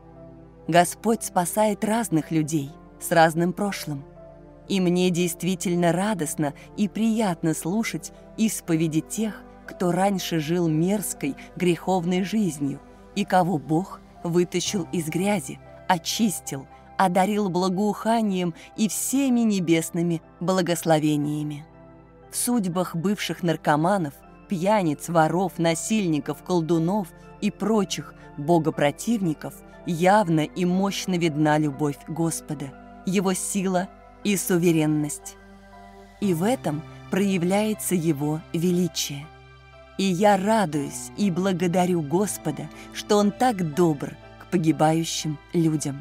Господь спасает разных людей с разным прошлым. И мне действительно радостно и приятно слушать исповеди тех, кто раньше жил мерзкой, греховной жизнью и кого Бог вытащил из грязи, очистил, одарил благоуханием и всеми небесными благословениями. В судьбах бывших наркоманов, пьяниц, воров, насильников, колдунов и прочих богопротивников явно и мощно видна любовь Господа, Его сила и суверенность. И в этом проявляется Его величие. И я радуюсь и благодарю Господа, что Он так добр к погибающим людям.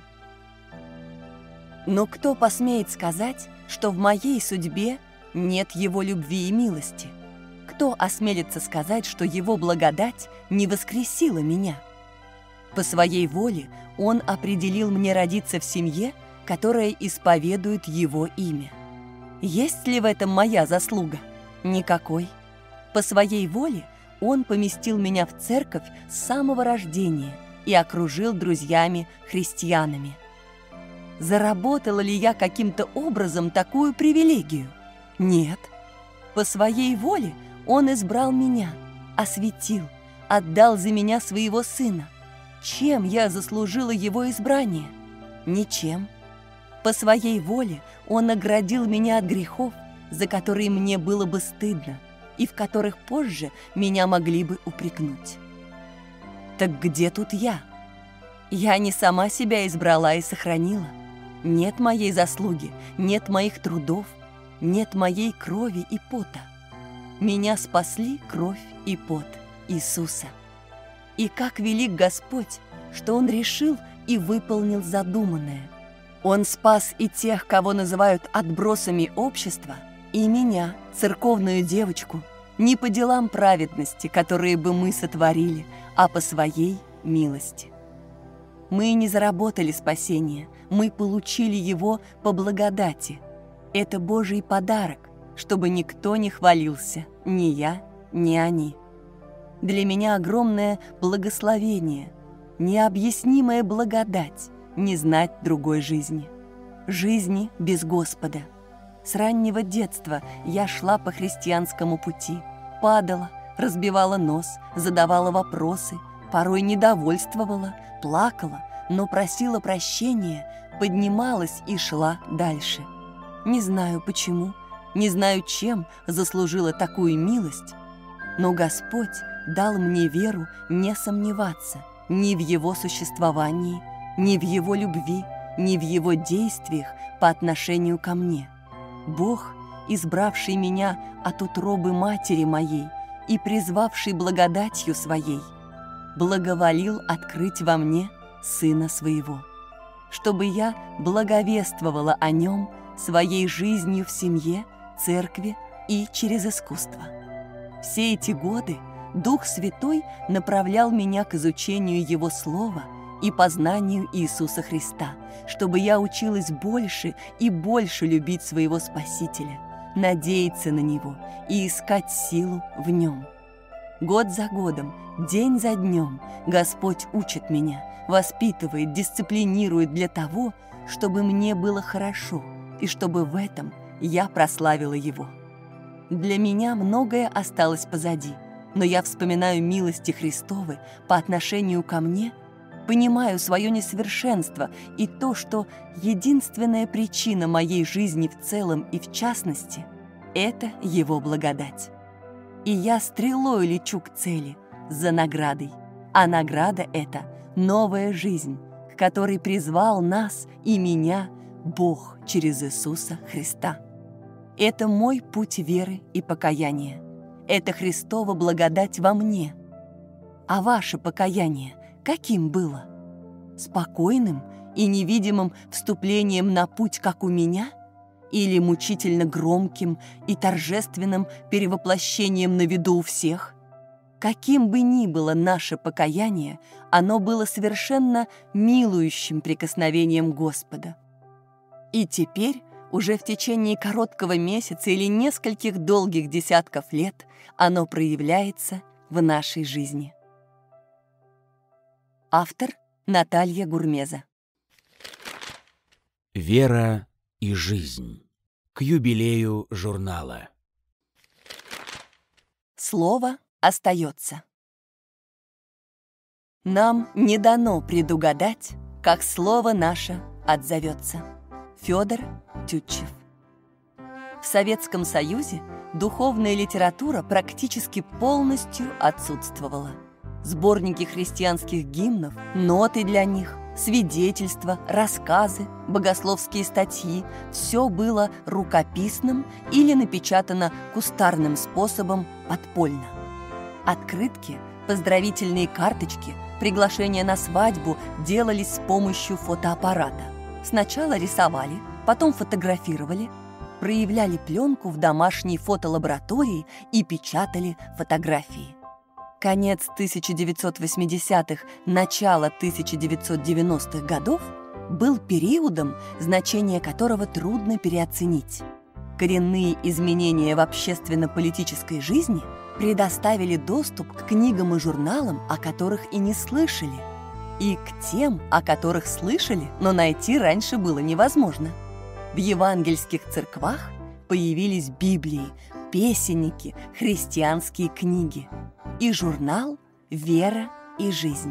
Но кто посмеет сказать, что в моей судьбе нет Его любви и милости? Кто осмелится сказать, что Его благодать не воскресила меня? По своей воле Он определил мне родиться в семье, которая исповедует Его имя. Есть ли в этом моя заслуга? Никакой. По своей воле Он поместил меня в церковь с самого рождения и окружил друзьями-христианами. Заработала ли я каким-то образом такую привилегию? Нет. По своей воле Он избрал меня, осветил, отдал за меня своего Сына. Чем я заслужила Его избрание? Ничем. По своей воле Он оградил меня от грехов, за которые мне было бы стыдно, и в которых позже меня могли бы упрекнуть. Так где тут я? Я не сама себя избрала и сохранила. Нет моей заслуги, нет моих трудов, нет моей крови и пота. Меня спасли кровь и пот Иисуса. И как велик Господь, что Он решил и выполнил задуманное. Он спас и тех, кого называют отбросами общества, и меня, церковную девочку, не по делам праведности, которые бы мы сотворили, а по своей милости. Мы не заработали спасение, мы получили его по благодати. Это Божий подарок, чтобы никто не хвалился, ни я, ни они. Для меня огромное благословение, необъяснимая благодать не знать другой жизни. Жизни без Господа. С раннего детства я шла по христианскому пути, падала, разбивала нос, задавала вопросы, порой недовольствовала, плакала, но просила прощения, поднималась и шла дальше. Не знаю почему, не знаю, чем заслужила такую милость, но Господь дал мне веру не сомневаться ни в Его существовании, ни в Его любви, ни в Его действиях по отношению ко мне. Бог, избравший меня от утробы матери моей и призвавший благодатью Своей, благоволил открыть во мне Сына Своего, чтобы я благовествовала о Нем своей жизнью в семье, церкви и через искусство. Все эти годы Дух Святой направлял меня к изучению Его Слова и познанию Иисуса Христа, чтобы я училась больше и больше любить своего Спасителя, надеяться на Него и искать силу в Нем. Год за годом, день за днем Господь учит меня, воспитывает, дисциплинирует для того, чтобы мне было хорошо и чтобы в этом я прославила Его. Для меня многое осталось позади, но я вспоминаю милости Христовы по отношению ко мне, понимаю свое несовершенство и то, что единственная причина моей жизни в целом и в частности – это Его благодать. И я стрелой лечу к цели, за наградой, а награда – это новая жизнь, к которой призвал нас и меня Бог через Иисуса Христа. Это мой путь веры и покаяния. Это Христова благодать во мне. А ваше покаяние каким было? Спокойным и невидимым вступлением на путь, как у меня? Или мучительно громким и торжественным перевоплощением на виду у всех? Каким бы ни было наше покаяние, оно было совершенно милующим прикосновением Господа. И теперь, уже в течение короткого месяца или нескольких долгих десятков лет, оно проявляется в нашей жизни. Автор Наталья Гурмеза. Вера и жизнь. К юбилею журнала. Слово остается. Нам не дано предугадать, как слово наше отзовется. Федор Тютчев. В Советском Союзе духовная литература практически полностью отсутствовала. Сборники христианских гимнов, ноты для них, свидетельства, рассказы, богословские статьи – все было рукописным или напечатано кустарным способом подпольно. Открытки, поздравительные карточки, приглашения на свадьбу делались с помощью фотоаппарата. Сначала рисовали, потом фотографировали, проявляли пленку в домашней фотолаборатории и печатали фотографии. Конец тысяча девятьсот восьмидесятых, начало тысяча девятьсот девяностых годов был периодом, значение которого трудно переоценить. Коренные изменения в общественно-политической жизни предоставили доступ к книгам и журналам, о которых и не слышали, и к тем, о которых слышали, но найти раньше было невозможно. В евангельских церквах появились Библии, песенники, христианские книги и журнал «Вера и жизнь».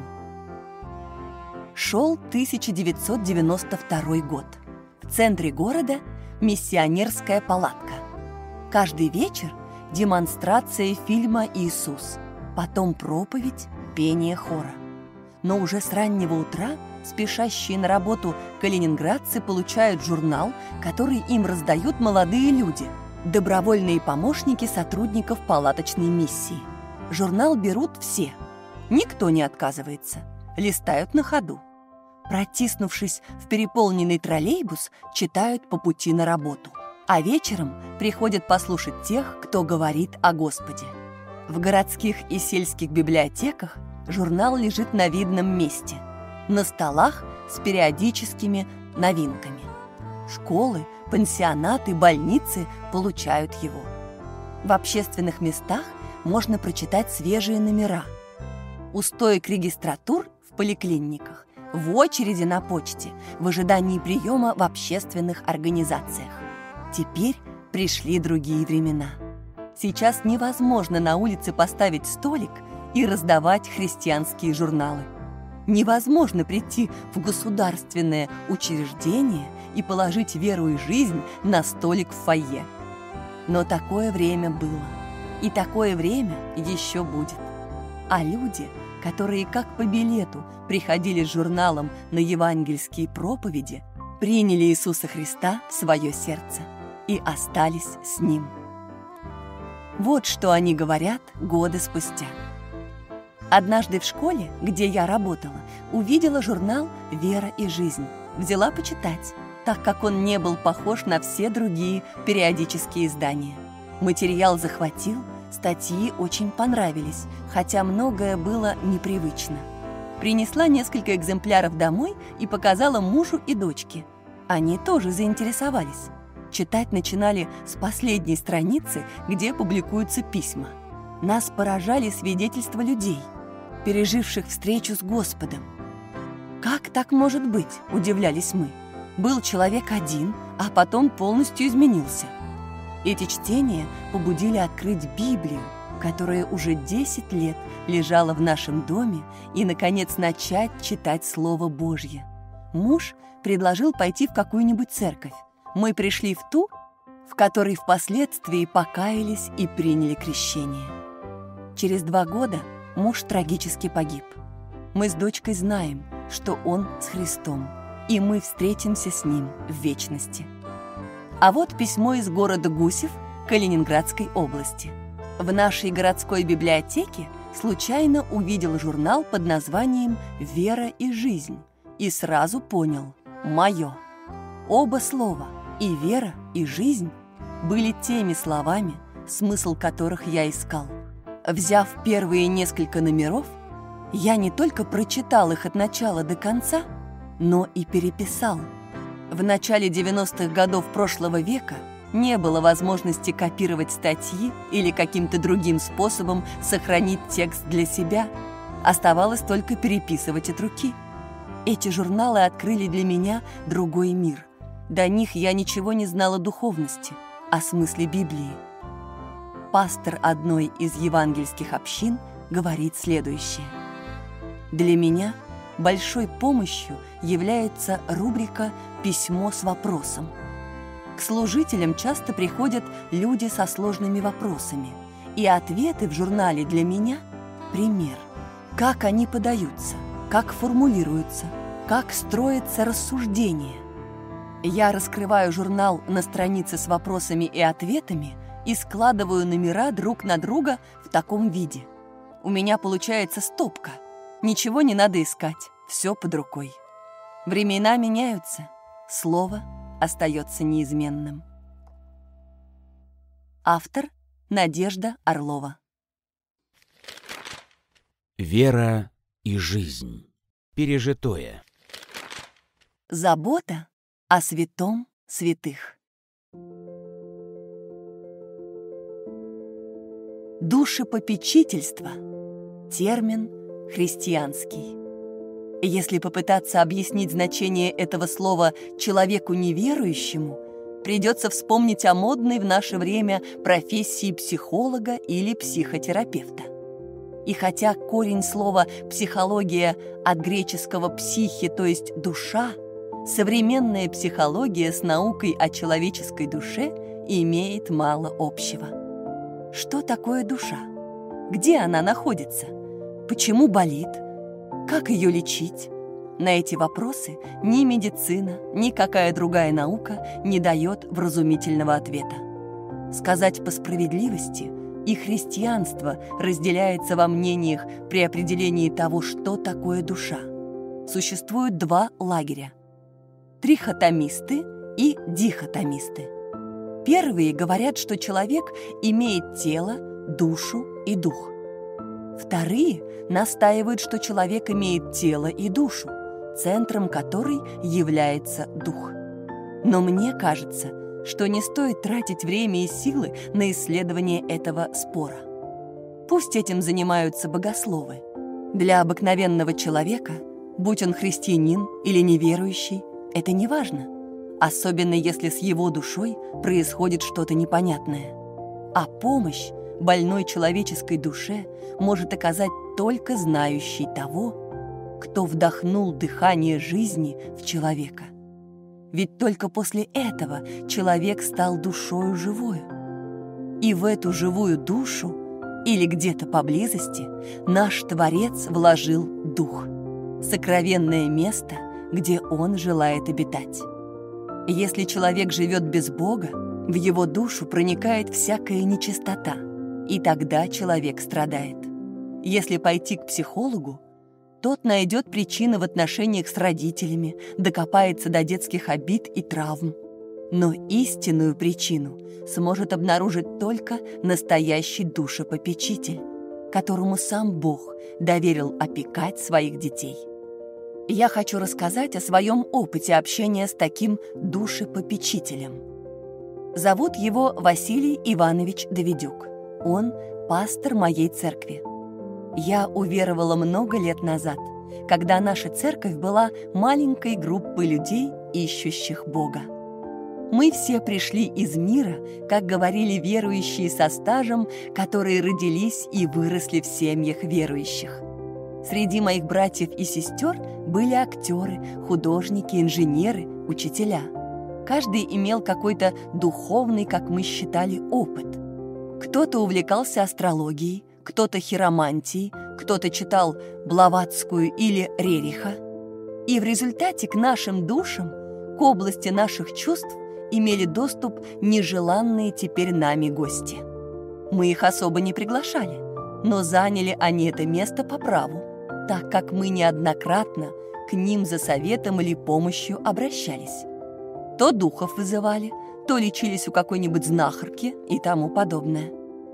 Шел тысяча девятьсот девяносто второй год. В центре города миссионерская палатка. Каждый вечер демонстрация фильма «Иисус», потом проповедь, пение хора. Но уже с раннего утра спешащие на работу калининградцы получают журнал, который им раздают молодые люди, добровольные помощники сотрудников палаточной миссии. Журнал берут все. Никто не отказывается. Листают на ходу. Протиснувшись в переполненный троллейбус, читают по пути на работу. А вечером приходят послушать тех, кто говорит о Господе. В городских и сельских библиотеках журнал лежит на видном месте, на столах с периодическими новинками. Школы, пансионаты, больницы получают его. В общественных местах можно прочитать свежие номера. У стоек регистратур в поликлиниках, в очереди на почте, в ожидании приема в общественных организациях. Теперь пришли другие времена. Сейчас невозможно на улице поставить столик и раздавать христианские журналы. Невозможно прийти в государственное учреждение и положить веру и жизнь на столик в фойе. Но такое время было, и такое время еще будет. А люди, которые как по билету приходили с журналом на евангельские проповеди, приняли Иисуса Христа в свое сердце и остались с Ним. Вот что они говорят годы спустя. Однажды в школе, где я работала, увидела журнал «Вера и жизнь». Взяла почитать, так как он не был похож на все другие периодические издания. Материал захватил, статьи очень понравились, хотя многое было непривычно. Принесла несколько экземпляров домой и показала мужу и дочке. Они тоже заинтересовались. Читать начинали с последней страницы, где публикуются письма. Нас поражали свидетельства людей, переживших встречу с Господом. «Как так может быть?» – удивлялись мы. Был человек один, а потом полностью изменился. Эти чтения побудили открыть Библию, которая уже десять лет лежала в нашем доме, и, наконец, начать читать Слово Божье. Муж предложил пойти в какую-нибудь церковь. Мы пришли в ту, в которой впоследствии покаялись и приняли крещение. Через два года муж трагически погиб. Мы с дочкой знаем, что он с Христом, и мы встретимся с ним в вечности. А вот письмо из города Гусев Калининградской области. В нашей городской библиотеке случайно увидел журнал под названием «Вера и жизнь» и сразу понял – мое. Оба слова – и вера, и жизнь были теми словами, смысл которых я искал. Взяв первые несколько номеров, я не только прочитал их от начала до конца, но и переписал. В начале девяностых годов прошлого века не было возможности копировать статьи или каким-то другим способом сохранить текст для себя. Оставалось только переписывать от руки. Эти журналы открыли для меня другой мир. До них я ничего не знала о духовности, о смысле Библии. Пастор одной из евангельских общин говорит следующее. Для меня большой помощью является рубрика «Письмо с вопросом». К служителям часто приходят люди со сложными вопросами, и ответы в журнале для меня – пример. Как они подаются, как формулируются, как строятся рассуждения. Я раскрываю журнал на странице с вопросами и ответами и складываю номера друг на друга в таком виде. У меня получается стопка. Ничего не надо искать, все под рукой. Времена меняются, слово остается неизменным. Автор Надежда Орлова. Вера и жизнь. Пережитое. Забота о святом святых. Душепопечительство – термин христианский. Если попытаться объяснить значение этого слова человеку неверующему, придется вспомнить о модной в наше время профессии психолога или психотерапевта. И хотя корень слова «психология» от греческого «психи», то есть «душа», современная психология с наукой о человеческой душе имеет мало общего. Что такое душа? Где она находится? Почему болит? Как ее лечить? На эти вопросы ни медицина, ни какая другая наука не дает вразумительного ответа. Сказать по справедливости, и христианство разделяется во мнениях при определении того, что такое душа. Существует два лагеря – трихотомисты и дихотомисты. Первые говорят, что человек имеет тело, душу и дух. Вторые настаивают, что человек имеет тело и душу, центром которой является дух. Но мне кажется, что не стоит тратить время и силы на исследование этого спора. Пусть этим занимаются богословы. Для обыкновенного человека, будь он христианин или неверующий, это не важно, особенно если с его душой происходит что-то непонятное. А помощь больной человеческой душе может оказать только знающий того, кто вдохнул дыхание жизни в человека. Ведь только после этого человек стал душою живою. И в эту живую душу, или где-то поблизости, наш Творец вложил дух, сокровенное место, где он желает обитать. Если человек живет без Бога, в его душу проникает всякая нечистота, и тогда человек страдает. Если пойти к психологу, тот найдет причины в отношениях с родителями, докопается до детских обид и травм. Но истинную причину сможет обнаружить только настоящий душепопечитель, которому сам Бог доверил опекать своих детей. Я хочу рассказать о своем опыте общения с таким душепопечителем. Зовут его Василий Иванович Давидюк. Он пастор моей церкви. Я уверовала много лет назад, когда наша церковь была маленькой группой людей, ищущих Бога. Мы все пришли из мира, как говорили верующие со стажем, которые родились и выросли в семьях верующих. Среди моих братьев и сестер были актеры, художники, инженеры, учителя. Каждый имел какой-то духовный, как мы считали, опыт. Кто-то увлекался астрологией, кто-то хиромантией, кто-то читал Блаватскую или Рериха. И в результате к нашим душам, к области наших чувств имели доступ нежеланные теперь нами гости. Мы их особо не приглашали, но заняли они это место по праву, так как мы неоднократно к ним за советом или помощью обращались. То духов вызывали, то лечились у какой-нибудь знахарки и тому подобное.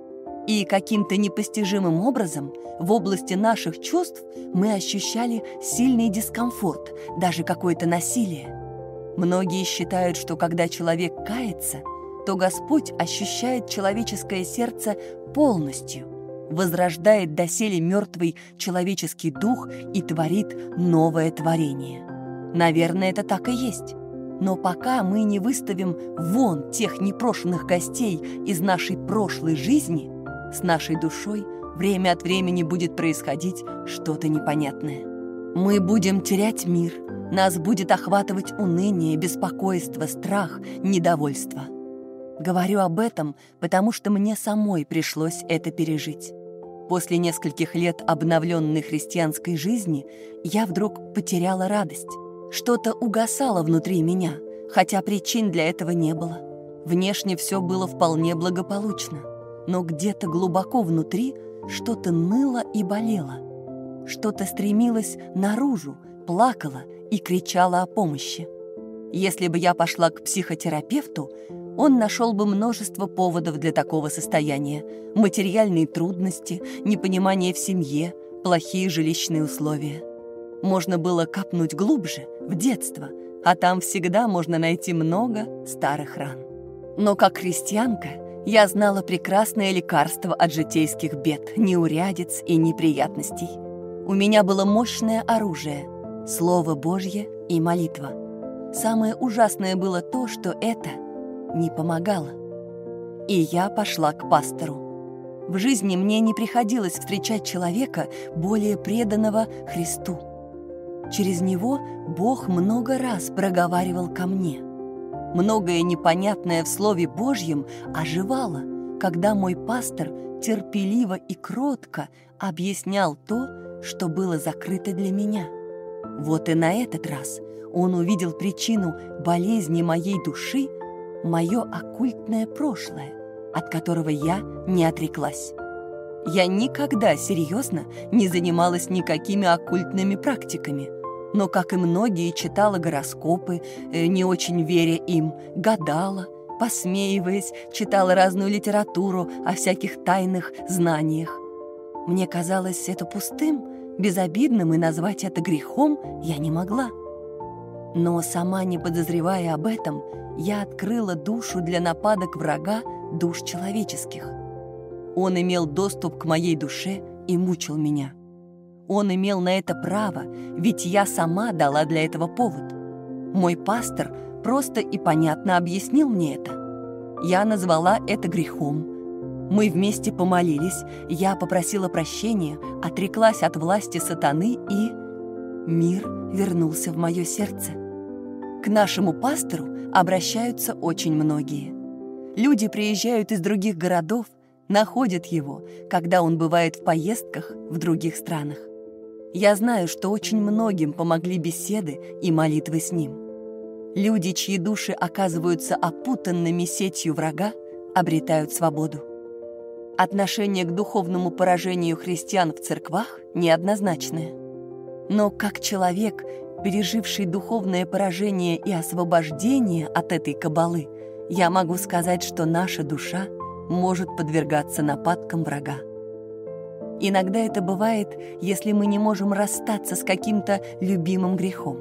И каким-то непостижимым образом в области наших чувств мы ощущали сильный дискомфорт, даже какое-то насилие. Многие считают, что когда человек кается, то Господь ощущает человеческое сердце полностью, возрождает доселе мертвый человеческий дух и творит новое творение. Наверное, это так и есть. Но пока мы не выставим вон тех непрошенных гостей из нашей прошлой жизни, с нашей душой время от времени будет происходить что-то непонятное. Мы будем терять мир, нас будет охватывать уныние, беспокойство, страх, недовольство. Говорю об этом, потому что мне самой пришлось это пережить. После нескольких лет обновленной христианской жизни я вдруг потеряла радость. Что-то угасало внутри меня, хотя причин для этого не было. Внешне все было вполне благополучно, но где-то глубоко внутри что-то ныло и болело. Что-то стремилось наружу, плакало и кричало о помощи. Если бы я пошла к психотерапевту, он нашел бы множество поводов для такого состояния: материальные трудности, непонимание в семье, плохие жилищные условия. Можно было копнуть глубже, в детство, а там всегда можно найти много старых ран. Но как христианка Я знала прекрасное лекарство от житейских бед, неурядиц и неприятностей. У меня было мощное оружие — Слово Божье и молитва. Самое ужасное было то, что это не помогало. И я пошла к пастору. В жизни мне не приходилось встречать человека, более преданного Христу. Через него Бог много раз проговаривал ко мне. Многое непонятное в Слове Божьем оживало, когда мой пастор терпеливо и кротко объяснял то, что было закрыто для меня. Вот и на этот раз он увидел причину болезни моей души, мое оккультное прошлое, от которого я не отреклась. Я никогда серьезно не занималась никакими оккультными практиками, но, как и многие, читала гороскопы, не очень веря им, гадала, посмеиваясь, читала разную литературу о всяких тайных знаниях. Мне казалось это пустым, безобидным, и назвать это грехом я не могла. Но, сама не подозревая об этом, я открыла душу для нападок врага душ человеческих. Он имел доступ к моей душе и мучил меня. Он имел на это право, ведь я сама дала для этого повод. Мой пастор просто и понятно объяснил мне это. Я назвала это грехом. Мы вместе помолились, я попросила прощения, отреклась от власти сатаны, и мир вернулся в мое сердце. К нашему пастору обращаются очень многие. Люди приезжают из других городов, находят его, когда он бывает в поездках в других странах. Я знаю, что очень многим помогли беседы и молитвы с ним. Люди, чьи души оказываются опутанными сетью врага, обретают свободу. Отношение к духовному поражению христиан в церквах неоднозначное. Но как человек, переживший духовное поражение и освобождение от этой кабалы, я могу сказать, что наша душа может подвергаться нападкам врага. Иногда это бывает, если мы не можем расстаться с каким-то любимым грехом.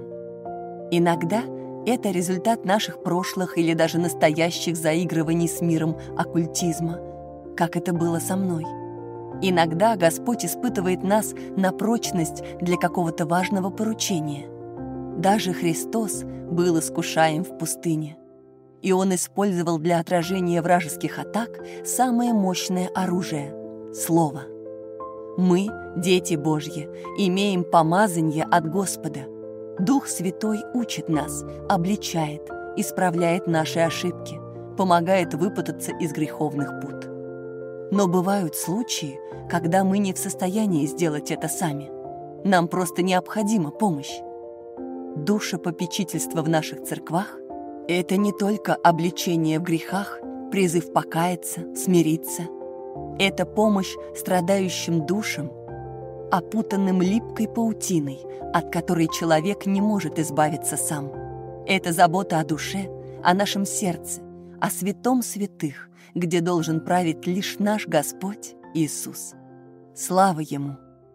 Иногда это результат наших прошлых или даже настоящих заигрываний с миром оккультизма, как это было со мной. Иногда Господь испытывает нас на прочность для какого-то важного поручения. Даже Христос был искушаем в пустыне. И Он использовал для отражения вражеских атак самое мощное оружие — Слово. Мы, дети Божьи, имеем помазанье от Господа. Дух Святой учит нас, обличает, исправляет наши ошибки, помогает выпутаться из греховных пут. Но бывают случаи, когда мы не в состоянии сделать это сами. Нам просто необходима помощь. Душепопечительство в наших церквах — это не только обличение в грехах, призыв покаяться, смириться. Это помощь страдающим душам, опутанным липкой паутиной, от которой человек не может избавиться сам. Это забота о душе, о нашем сердце, о святом святых, где должен править лишь наш Господь Иисус. Слава Ему!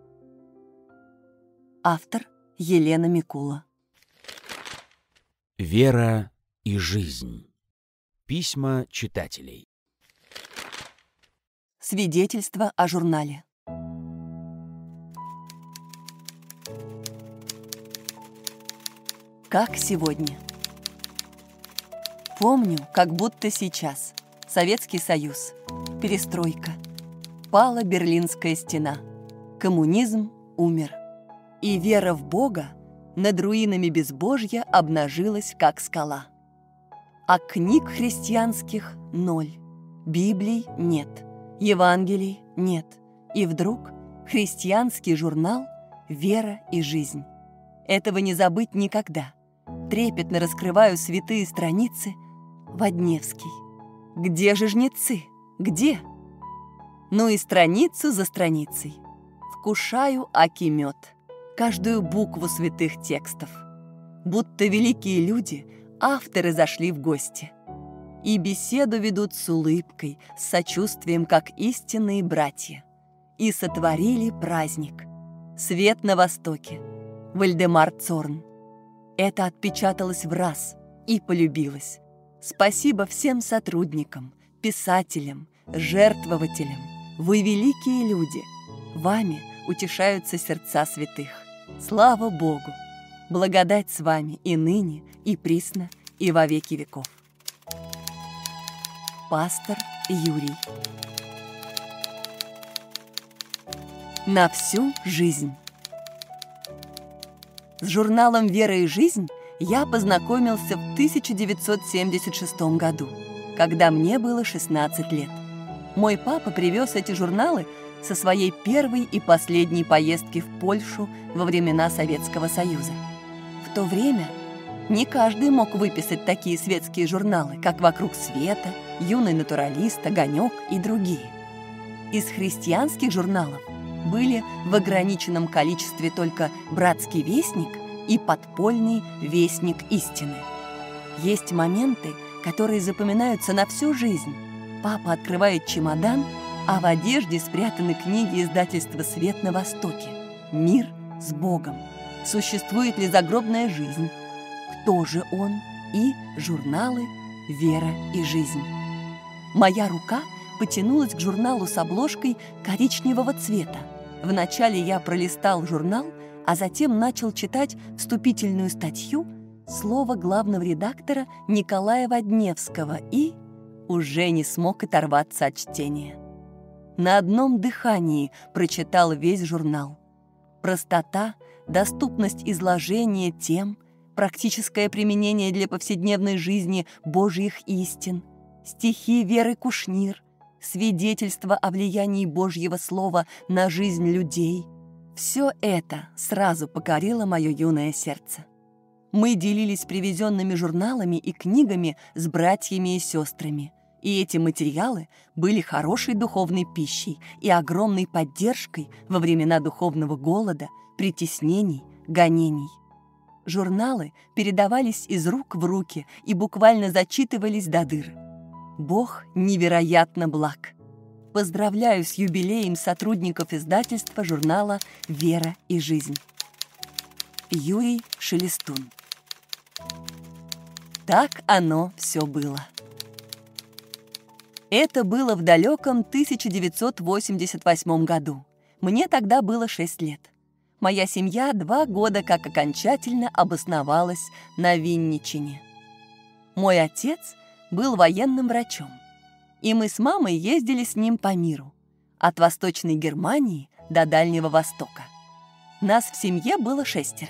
Автор Елена Микула. Вера и жизнь. Письма читателей. Свидетельство о журнале. Как сегодня. Помню, как будто сейчас. Советский Союз. Перестройка. Пала Берлинская стена. Коммунизм умер. И вера в Бога над руинами безбожья обнажилась, как скала. А книг христианских ноль. Библий нет. Евангелий нет. И вдруг христианский журнал «Вера и жизнь». Этого не забыть никогда. Трепетно раскрываю святые страницы. Водневский. Где же жнецы? Где? Ну и страницу за страницей. Вкушаю аки мед. Каждую букву святых текстов. Будто великие люди, авторы, зашли в гости. И беседу ведут с улыбкой, с сочувствием, как истинные братья. И сотворили праздник. Свет на востоке. Вальдемар Цорн. Это отпечаталось в раз и полюбилось. Спасибо всем сотрудникам, писателям, жертвователям. Вы великие люди. Вами утешаются сердца святых. Слава Богу! Благодать с вами и ныне, и присно, и во веки веков. Пастор Юрий. На всю жизнь. С журналом «Вера и жизнь» я познакомился в тысяча девятьсот семьдесят шестом году, когда мне было шестнадцать лет. Мой папа привез эти журналы со своей первой и последней поездки в Польшу во времена Советского Союза. В то время не каждый мог выписать такие светские журналы, как «Вокруг света», «Юный натуралист», «Огонек» и другие. Из христианских журналов были в ограниченном количестве только «Братский вестник» и «Подпольный вестник истины». Есть моменты, которые запоминаются на всю жизнь. Папа открывает чемодан, а в одежде спрятаны книги издательства «Свет на Востоке», «Мир с Богом», «Существует ли загробная жизнь?», «Кто же он?» и журналы «Вера и жизнь». Моя рука потянулась к журналу с обложкой коричневого цвета. Вначале я пролистал журнал, а затем начал читать вступительную статью, слово главного редактора Николая Водневского и уже не смог оторваться от чтения. На одном дыхании прочитал весь журнал. Простота, доступность изложения тем, практическое применение для повседневной жизни Божьих истин, стихи Веры Кушнир, свидетельство о влиянии Божьего Слова на жизнь людей. Все это сразу покорило мое юное сердце. Мы делились привезенными журналами и книгами с братьями и сестрами, и эти материалы были хорошей духовной пищей и огромной поддержкой во времена духовного голода, притеснений, гонений. Журналы передавались из рук в руки и буквально зачитывались до дыр. Бог невероятно благ. Поздравляю с юбилеем сотрудников издательства журнала «Вера и жизнь». Юрий Шелестун. Так оно все было. Это было в далеком тысяча девятьсот восемьдесят восьмом году. Мне тогда было шесть лет. Моя семья два года как окончательно обосновалась на Винничине. Мой отец был военным врачом, и мы с мамой ездили с ним по миру, от Восточной Германии до Дальнего Востока. Нас в семье было шестеро.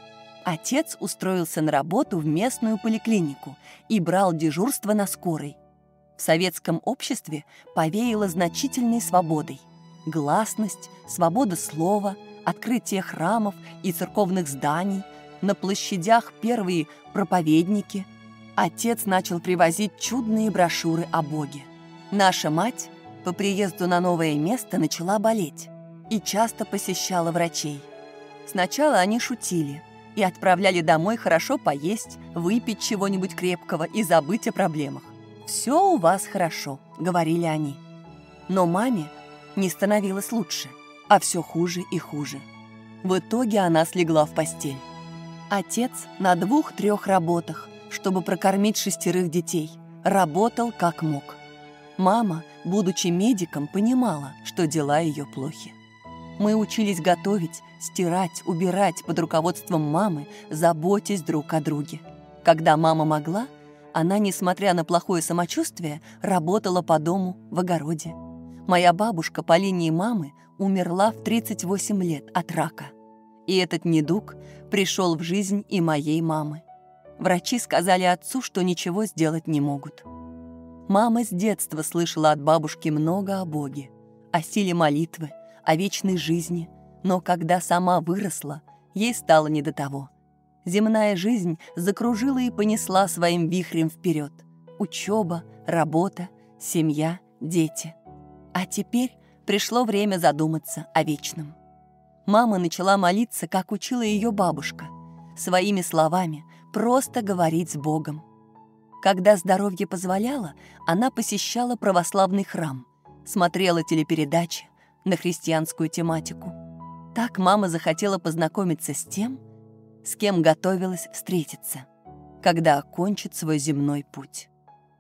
Отец устроился на работу в местную поликлинику и брал дежурство на скорой. В советском обществе повеяло значительной свободой. Гласность, свобода слова, открытие храмов и церковных зданий, на площадях первые проповедники. Отец начал привозить чудные брошюры о Боге. Наша мать по приезду на новое место начала болеть и часто посещала врачей. Сначала они шутили и отправляли домой хорошо поесть, выпить чего-нибудь крепкого и забыть о проблемах. «Все у вас хорошо», — говорили они. Но маме не становилось лучше, а все хуже и хуже. В итоге она слегла в постель. Отец на двух-трех работах, чтобы прокормить шестерых детей, работал как мог. Мама, будучи медиком, понимала, что дела ее плохи. Мы учились готовить, стирать, убирать под руководством мамы, заботясь друг о друге. Когда мама могла, она, несмотря на плохое самочувствие, работала по дому, в огороде. Моя бабушка по линии мамы умерла в тридцать восемь лет от рака. И этот недуг пришел в жизнь и моей мамы. Врачи сказали отцу, что ничего сделать не могут. Мама с детства слышала от бабушки много о Боге, о силе молитвы, о вечной жизни, но когда сама выросла, ей стало не до того. Земная жизнь закружила и понесла своим вихрем вперед. Учеба, работа, семья, дети. А теперь пришло время задуматься о вечном. Мама начала молиться, как учила ее бабушка, своими словами, просто говорить с Богом. Когда здоровье позволяло, она посещала православный храм, смотрела телепередачи на христианскую тематику. Так мама захотела познакомиться с тем, с кем готовилась встретиться, когда окончит свой земной путь.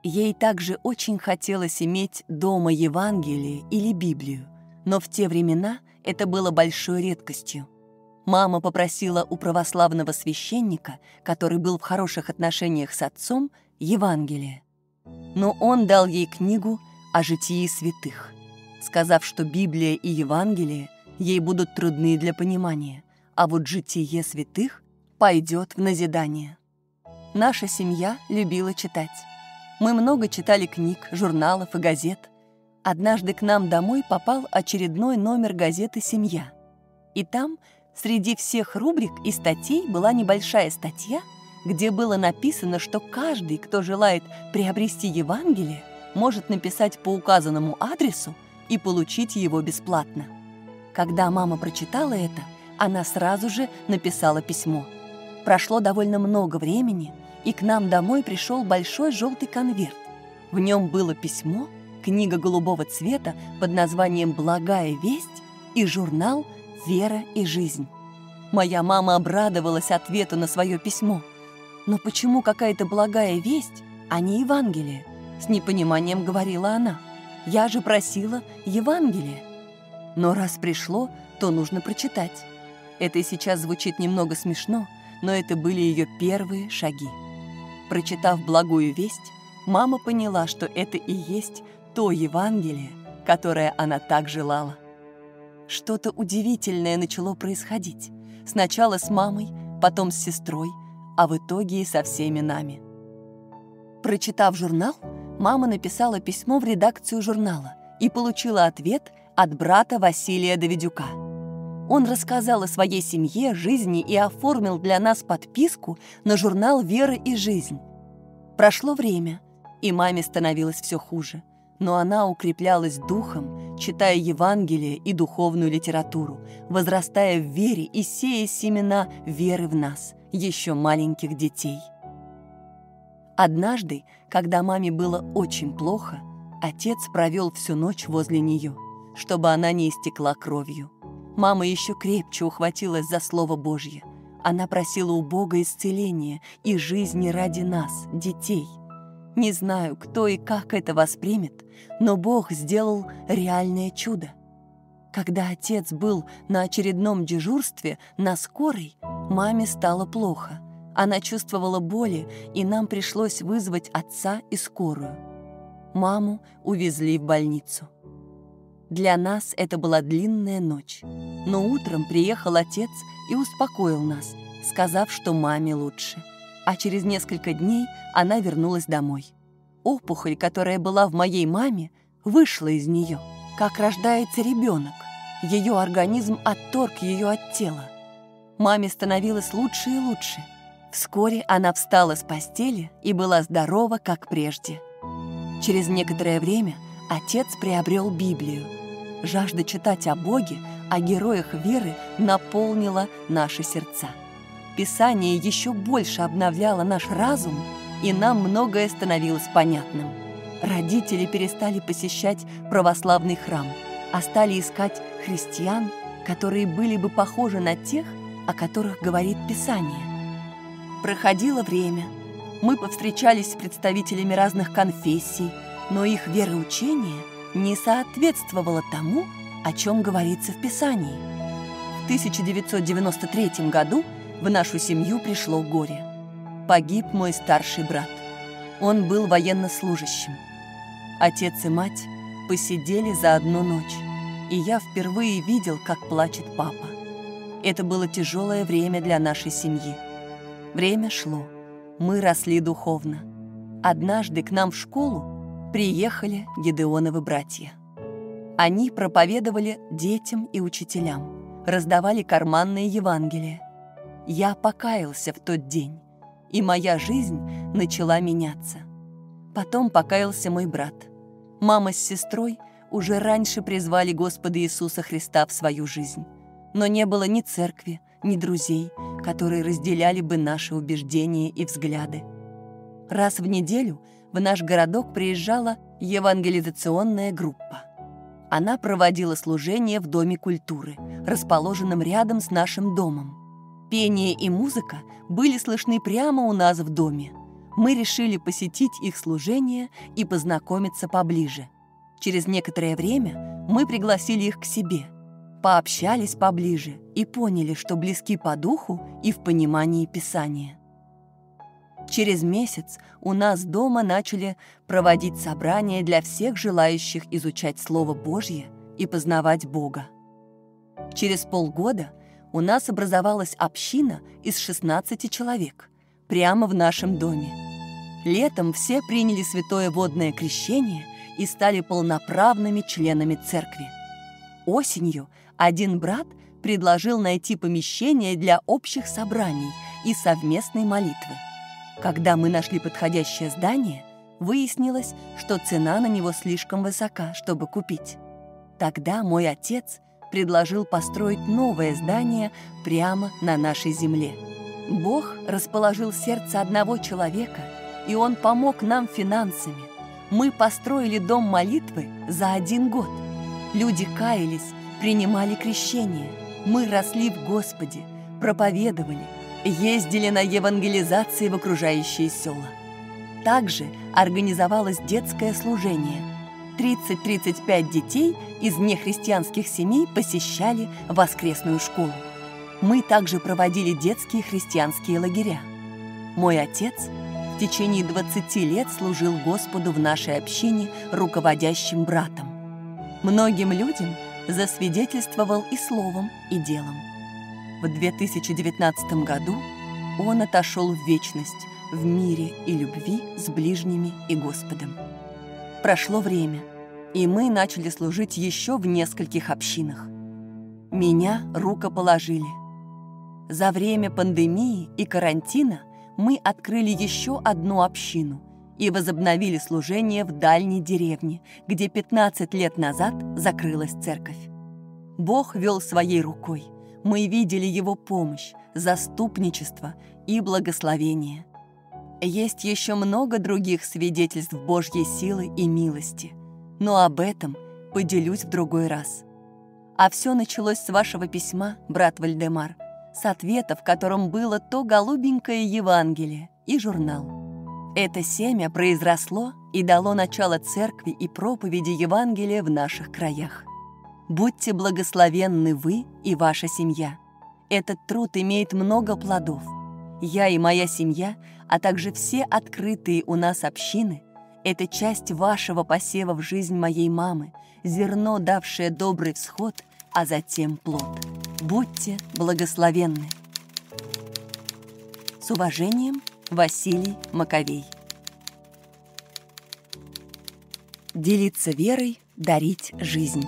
Ей также очень хотелось иметь дома Евангелие или Библию, но в те времена это было большой редкостью. Мама попросила у православного священника, который был в хороших отношениях с отцом, Евангелие. Но он дал ей книгу о житии святых, сказав, что Библия и Евангелие ей будут трудны для понимания, а вот житие святых пойдет в назидание. Наша семья любила читать. Мы много читали книг, журналов и газет. Однажды к нам домой попал очередной номер газеты «Семья». И там, среди всех рубрик и статей, была небольшая статья, где было написано, что каждый, кто желает приобрести Евангелие, может написать по указанному адресу и получить его бесплатно. Когда мама прочитала это, она сразу же написала письмо. Прошло довольно много времени, и к нам домой пришел большой желтый конверт. В нем было письмо, книга голубого цвета под названием «Благая весть» и журнал «Вера и жизнь». Моя мама обрадовалась ответу на свое письмо. «Но почему какая-то благая весть, а не Евангелие?» С непониманием говорила она. «Я же просила Евангелие». Но раз пришло, то нужно прочитать. Это и сейчас звучит немного смешно, но это были ее первые шаги. Прочитав благую весть, мама поняла, что это и есть то Евангелие, которое она так желала. Что-то удивительное начало происходить. Сначала с мамой, потом с сестрой, а в итоге и со всеми нами. Прочитав журнал, мама написала письмо в редакцию журнала и получила ответ от брата Василия Давидюка. Он рассказал о своей семье, жизни и оформил для нас подписку на журнал «Вера и жизнь». Прошло время, и маме становилось все хуже, но она укреплялась духом, читая Евангелие и духовную литературу, возрастая в вере и сея семена веры в нас, еще маленьких детей. Однажды, когда маме было очень плохо, отец провел всю ночь возле нее, чтобы она не истекла кровью. Мама еще крепче ухватилась за Слово Божье. Она просила у Бога исцеления и жизни ради нас, детей. Не знаю, кто и как это воспримет, но Бог сделал реальное чудо. Когда отец был на очередном дежурстве на скорой, маме стало плохо. Она чувствовала боли, и нам пришлось вызвать отца и скорую. Маму увезли в больницу. Для нас это была длинная ночь, но утром приехал отец и успокоил нас, сказав, что маме лучше. А через несколько дней она вернулась домой. Опухоль, которая была в моей маме, вышла из нее, как рождается ребенок. Ее организм отторг ее от тела. Маме становилось лучше и лучше. Вскоре она встала с постели и была здорова, как прежде. Через некоторое время отец приобрел Библию. Жажда читать о Боге, о героях веры наполнила наши сердца. Писание еще больше обновляло наш разум, и нам многое становилось понятным. Родители перестали посещать православный храм, а стали искать христиан, которые были бы похожи на тех, о которых говорит Писание. Проходило время, мы повстречались с представителями разных конфессий, но их вероучение не соответствовало тому, о чем говорится в Писании. В тысяча девятьсот девяносто третьем году в нашу семью пришло горе. Погиб мой старший брат. Он был военнослужащим. Отец и мать посидели за одну ночь, и я впервые видел, как плачет папа. Это было тяжелое время для нашей семьи. Время шло, мы росли духовно. Однажды к нам в школу приехали Гедеоновы братья. Они проповедовали детям и учителям, раздавали карманные Евангелия. Я покаялся в тот день, и моя жизнь начала меняться. Потом покаялся мой брат. Мама с сестрой уже раньше призвали Господа Иисуса Христа в свою жизнь, но не было ни церкви, ни друзей, которые разделяли бы наши убеждения и взгляды. Раз в неделю в наш городок приезжала евангелизационная группа. Она проводила служение в Доме культуры, расположенном рядом с нашим домом. Пение и музыка были слышны прямо у нас в доме. Мы решили посетить их служение и познакомиться поближе. Через некоторое время мы пригласили их к себе, пообщались поближе и поняли, что близки по духу и в понимании Писания. Через месяц у нас дома начали проводить собрания для всех желающих изучать Слово Божье и познавать Бога. Через полгода у нас образовалась община из шестнадцати человек прямо в нашем доме. Летом все приняли святое водное крещение и стали полноправными членами церкви. Осенью один брат предложил найти помещение для общих собраний и совместной молитвы. Когда мы нашли подходящее здание, выяснилось, что цена на него слишком высока, чтобы купить. Тогда мой отец предложил построить новое здание прямо на нашей земле. Бог расположил сердце одного человека, и он помог нам финансами. Мы построили дом молитвы за один год. Люди каялись, принимали крещение. Мы росли в Господе, проповедовали, ездили на евангелизации в окружающие села. Также организовалось детское служение. тридцать-тридцать пять детей из нехристианских семей посещали воскресную школу. Мы также проводили детские христианские лагеря. Мой отец в течение двадцати лет служил Господу в нашей общине руководящим братом. Многим людям засвидетельствовал и словом, и делом. В две тысячи девятнадцатом году он отошел в вечность в мире и любви с ближними и Господом. Прошло время, и мы начали служить еще в нескольких общинах. Меня рукоположили. За время пандемии и карантина мы открыли еще одну общину и возобновили служение в дальней деревне, где пятнадцать лет назад закрылась церковь. Бог вел своей рукой. Мы видели Его помощь, заступничество и благословение. Есть еще много других свидетельств Божьей силы и милости, но об этом поделюсь в другой раз. А все началось с вашего письма, брат Вальдемар, с ответа, в котором было то голубенькое Евангелие и журнал. Это семя произросло и дало начало церкви и проповеди Евангелия в наших краях. Будьте благословенны вы и ваша семья. Этот труд имеет много плодов. Я и моя семья, а также все открытые у нас общины — это часть вашего посева в жизнь моей мамы, зерно, давшее добрый всход, а затем плод. Будьте благословенны. С уважением, Василий Маковей. Делиться верой, дарить жизнь.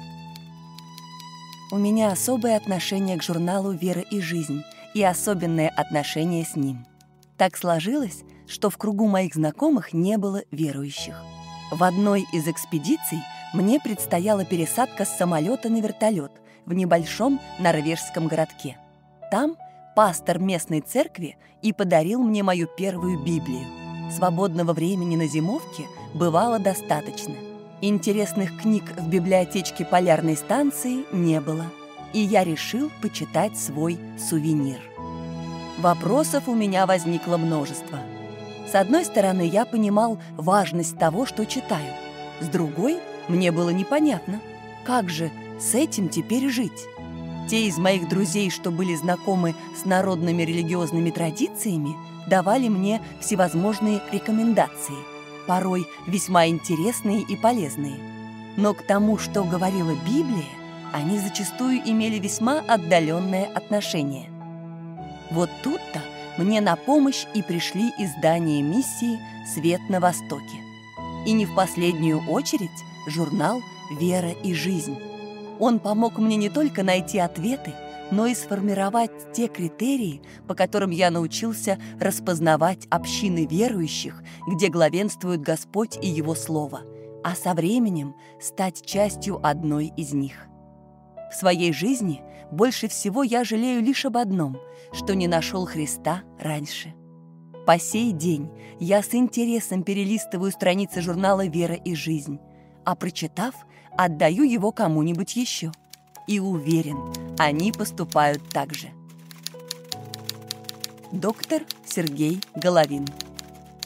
У меня особое отношение к журналу «Вера и жизнь» и особенное отношение с ним. Так сложилось, что в кругу моих знакомых не было верующих. В одной из экспедиций мне предстояла пересадка с самолета на вертолет в небольшом норвежском городке. Там пастор местной церкви и подарил мне мою первую Библию. Свободного времени на зимовке бывало достаточно. Интересных книг в библиотечке полярной станции не было, и я решил почитать свой сувенир. Вопросов у меня возникло множество. С одной стороны, я понимал важность того, что читаю. С другой, мне было непонятно, как же с этим теперь жить. Те из моих друзей, что были знакомы с народными религиозными традициями, давали мне всевозможные рекомендации, порой весьма интересные и полезные. Но к тому, что говорила Библия, они зачастую имели весьма отдаленное отношение. Вот тут-то мне на помощь и пришли издания миссии «Свет на Востоке». И не в последнюю очередь журнал «Вера и жизнь». Он помог мне не только найти ответы, но и сформировать те критерии, по которым я научился распознавать общины верующих, где главенствует Господь и Его Слово, а со временем стать частью одной из них. В своей жизни больше всего я жалею лишь об одном, что не нашел Христа раньше. По сей день я с интересом перелистываю страницы журнала «Вера и жизнь», а прочитав, отдаю его кому-нибудь еще. И уверен, они поступают так же. Доктор Сергей Головин.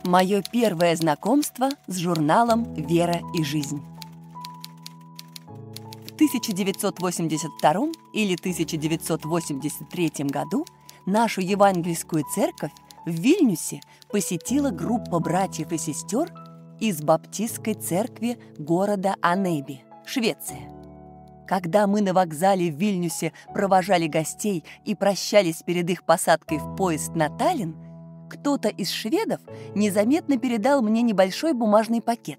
Мое первое знакомство с журналом «Вера и жизнь». В тысяча девятьсот восемьдесят втором или тысяча девятьсот восемьдесят третьем году нашу евангельскую церковь в Вильнюсе посетила группа братьев и сестер из баптистской церкви города Анеби, Швеция. Когда мы на вокзале в Вильнюсе провожали гостей и прощались перед их посадкой в поезд на Таллин, кто-то из шведов незаметно передал мне небольшой бумажный пакет.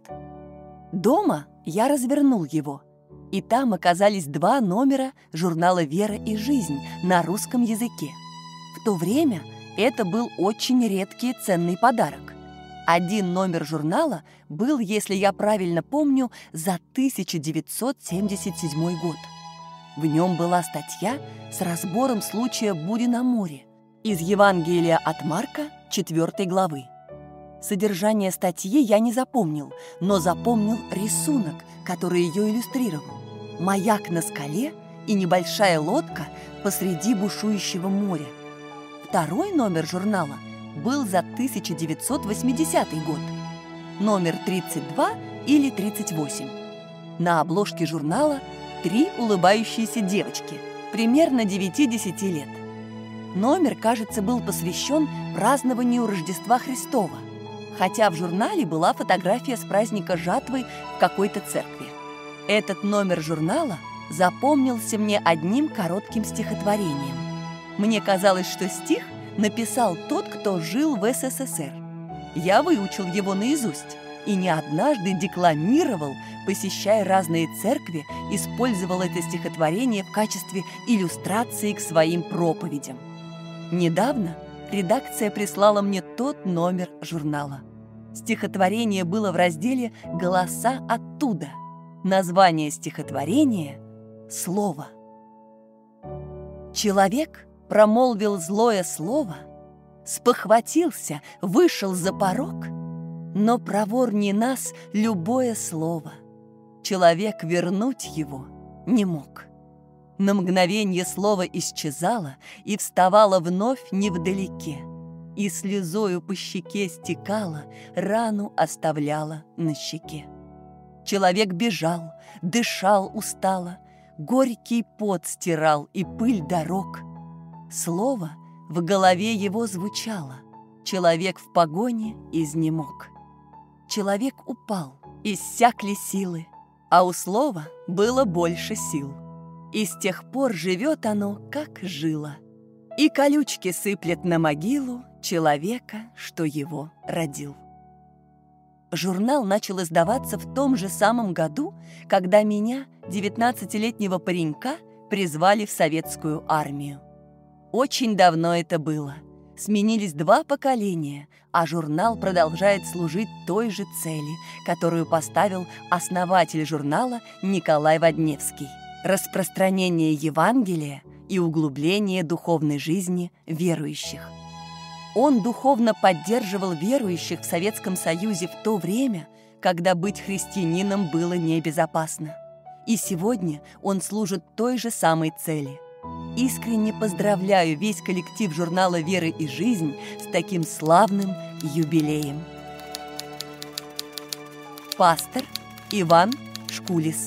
Дома я развернул его, и там оказались два номера журнала «Вера и жизнь» на русском языке. В то время это был очень редкий и ценный подарок. Один номер журнала был, если я правильно помню, за тысяча девятьсот семьдесят седьмой год. В нем была статья с разбором случая бури на море из Евангелия от Марка, четвёртой главы. Содержание статьи я не запомнил, но запомнил рисунок, который ее иллюстрировал. Маяк на скале и небольшая лодка посреди бушующего моря. Второй номер журнала был за тысяча девятьсот восьмидесятый год, номер тридцать два или тридцать восемь. На обложке журнала три улыбающиеся девочки, примерно девяти-десяти лет. Номер, кажется, был посвящен празднованию Рождества Христова, хотя в журнале была фотография с праздника жатвы в какой-то церкви. Этот номер журнала запомнился мне одним коротким стихотворением. Мне казалось, что стих написал тот, кто жил в эс эс эс эр. Я выучил его наизусть и не однажды декламировал, посещая разные церкви, использовал это стихотворение в качестве иллюстрации к своим проповедям. Недавно редакция прислала мне тот номер журнала. Стихотворение было в разделе «Голоса оттуда». Название стихотворения — «Слово». Человек промолвил злое слово, спохватился, вышел за порог, но проворнее нас любое слово. Человек вернуть его не мог. На мгновенье слово исчезало и вставало вновь невдалеке, и слезою по щеке стекало, рану оставляла на щеке. Человек бежал, дышал устало, горький пот стирал и пыль дорог. Слово в голове его звучало, человек в погоне изнемог. Человек упал, иссякли силы, а у слова было больше сил. И с тех пор живет оно, как жило, и колючки сыплет на могилу человека, что его родил. Журнал начал издаваться в том же самом году, когда меня, девятнадцатилетнего паренька, призвали в советскую армию. Очень давно это было. Сменились два поколения, а журнал продолжает служить той же цели, которую поставил основатель журнала Николай Водневский – распространение Евангелия и углубление духовной жизни верующих. Он духовно поддерживал верующих в Советском Союзе в то время, когда быть христианином было небезопасно. И сегодня он служит той же самой цели. Искренне поздравляю весь коллектив журнала «Вера и жизнь» с таким славным юбилеем. Пастор Иван Шкулис.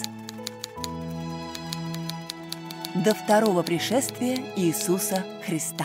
До второго пришествия Иисуса Христа.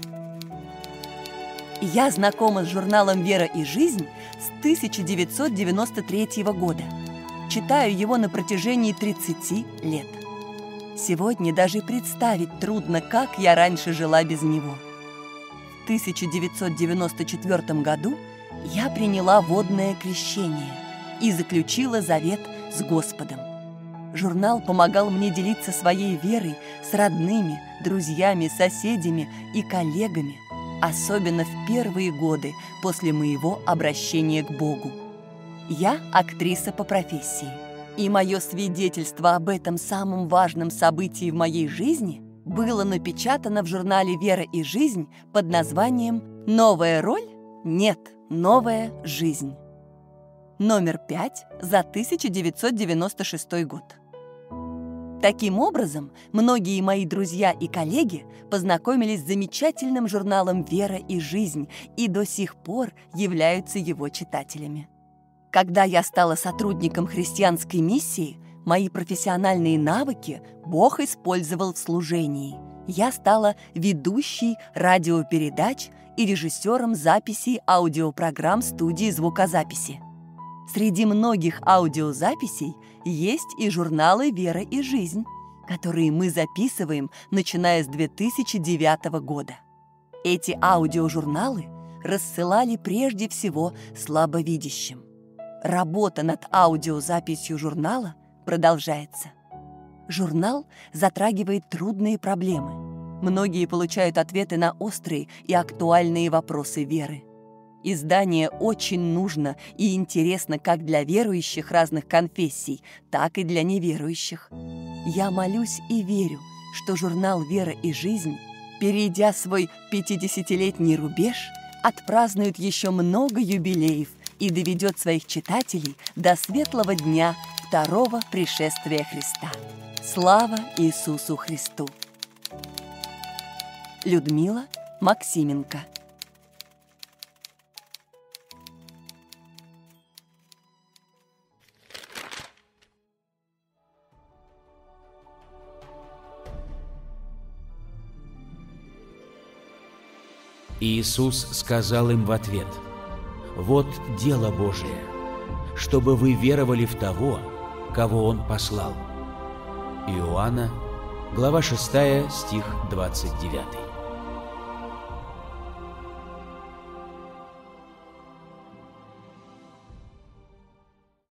Я знакома с журналом «Вера и жизнь» с тысяча девятьсот девяносто третьего года. Читаю его на протяжении тридцати лет. Сегодня даже представить трудно, как я раньше жила без него. В тысяча девятьсот девяносто четвёртом году я приняла водное крещение и заключила завет с Господом. Журнал помогал мне делиться своей верой с родными, друзьями, соседями и коллегами, особенно в первые годы после моего обращения к Богу. Я актриса по профессии, и мое свидетельство об этом самом важном событии в моей жизни было напечатано в журнале «Вера и жизнь» под названием «Новая роль? Нет, новая жизнь». Номер пять за тысяча девятьсот девяносто шестой год. Таким образом, многие мои друзья и коллеги познакомились с замечательным журналом «Вера и жизнь» и до сих пор являются его читателями. Когда я стала сотрудником христианской миссии, мои профессиональные навыки Бог использовал в служении. Я стала ведущей радиопередач и режиссером записей аудиопрограмм студии звукозаписи. Среди многих аудиозаписей есть и журналы «Вера и жизнь», которые мы записываем, начиная с две тысячи девятого года. Эти аудиожурналы рассылали прежде всего слабовидящим. Работа над аудиозаписью журнала продолжается. Журнал затрагивает трудные проблемы. Многие получают ответы на острые и актуальные вопросы веры. Издание очень нужно и интересно как для верующих разных конфессий, так и для неверующих. Я молюсь и верю, что журнал «Вера и жизнь», перейдя свой пятидесятилетний рубеж, отпразднует еще много юбилеев и доведет своих читателей до светлого дня второго пришествия Христа. Слава Иисусу Христу! Людмила Максименко. Иисус сказал им в ответ: «Вот дело Божие, чтобы вы веровали в того, кого Он послал». Иоанна, глава шестая, стих двадцать девятый.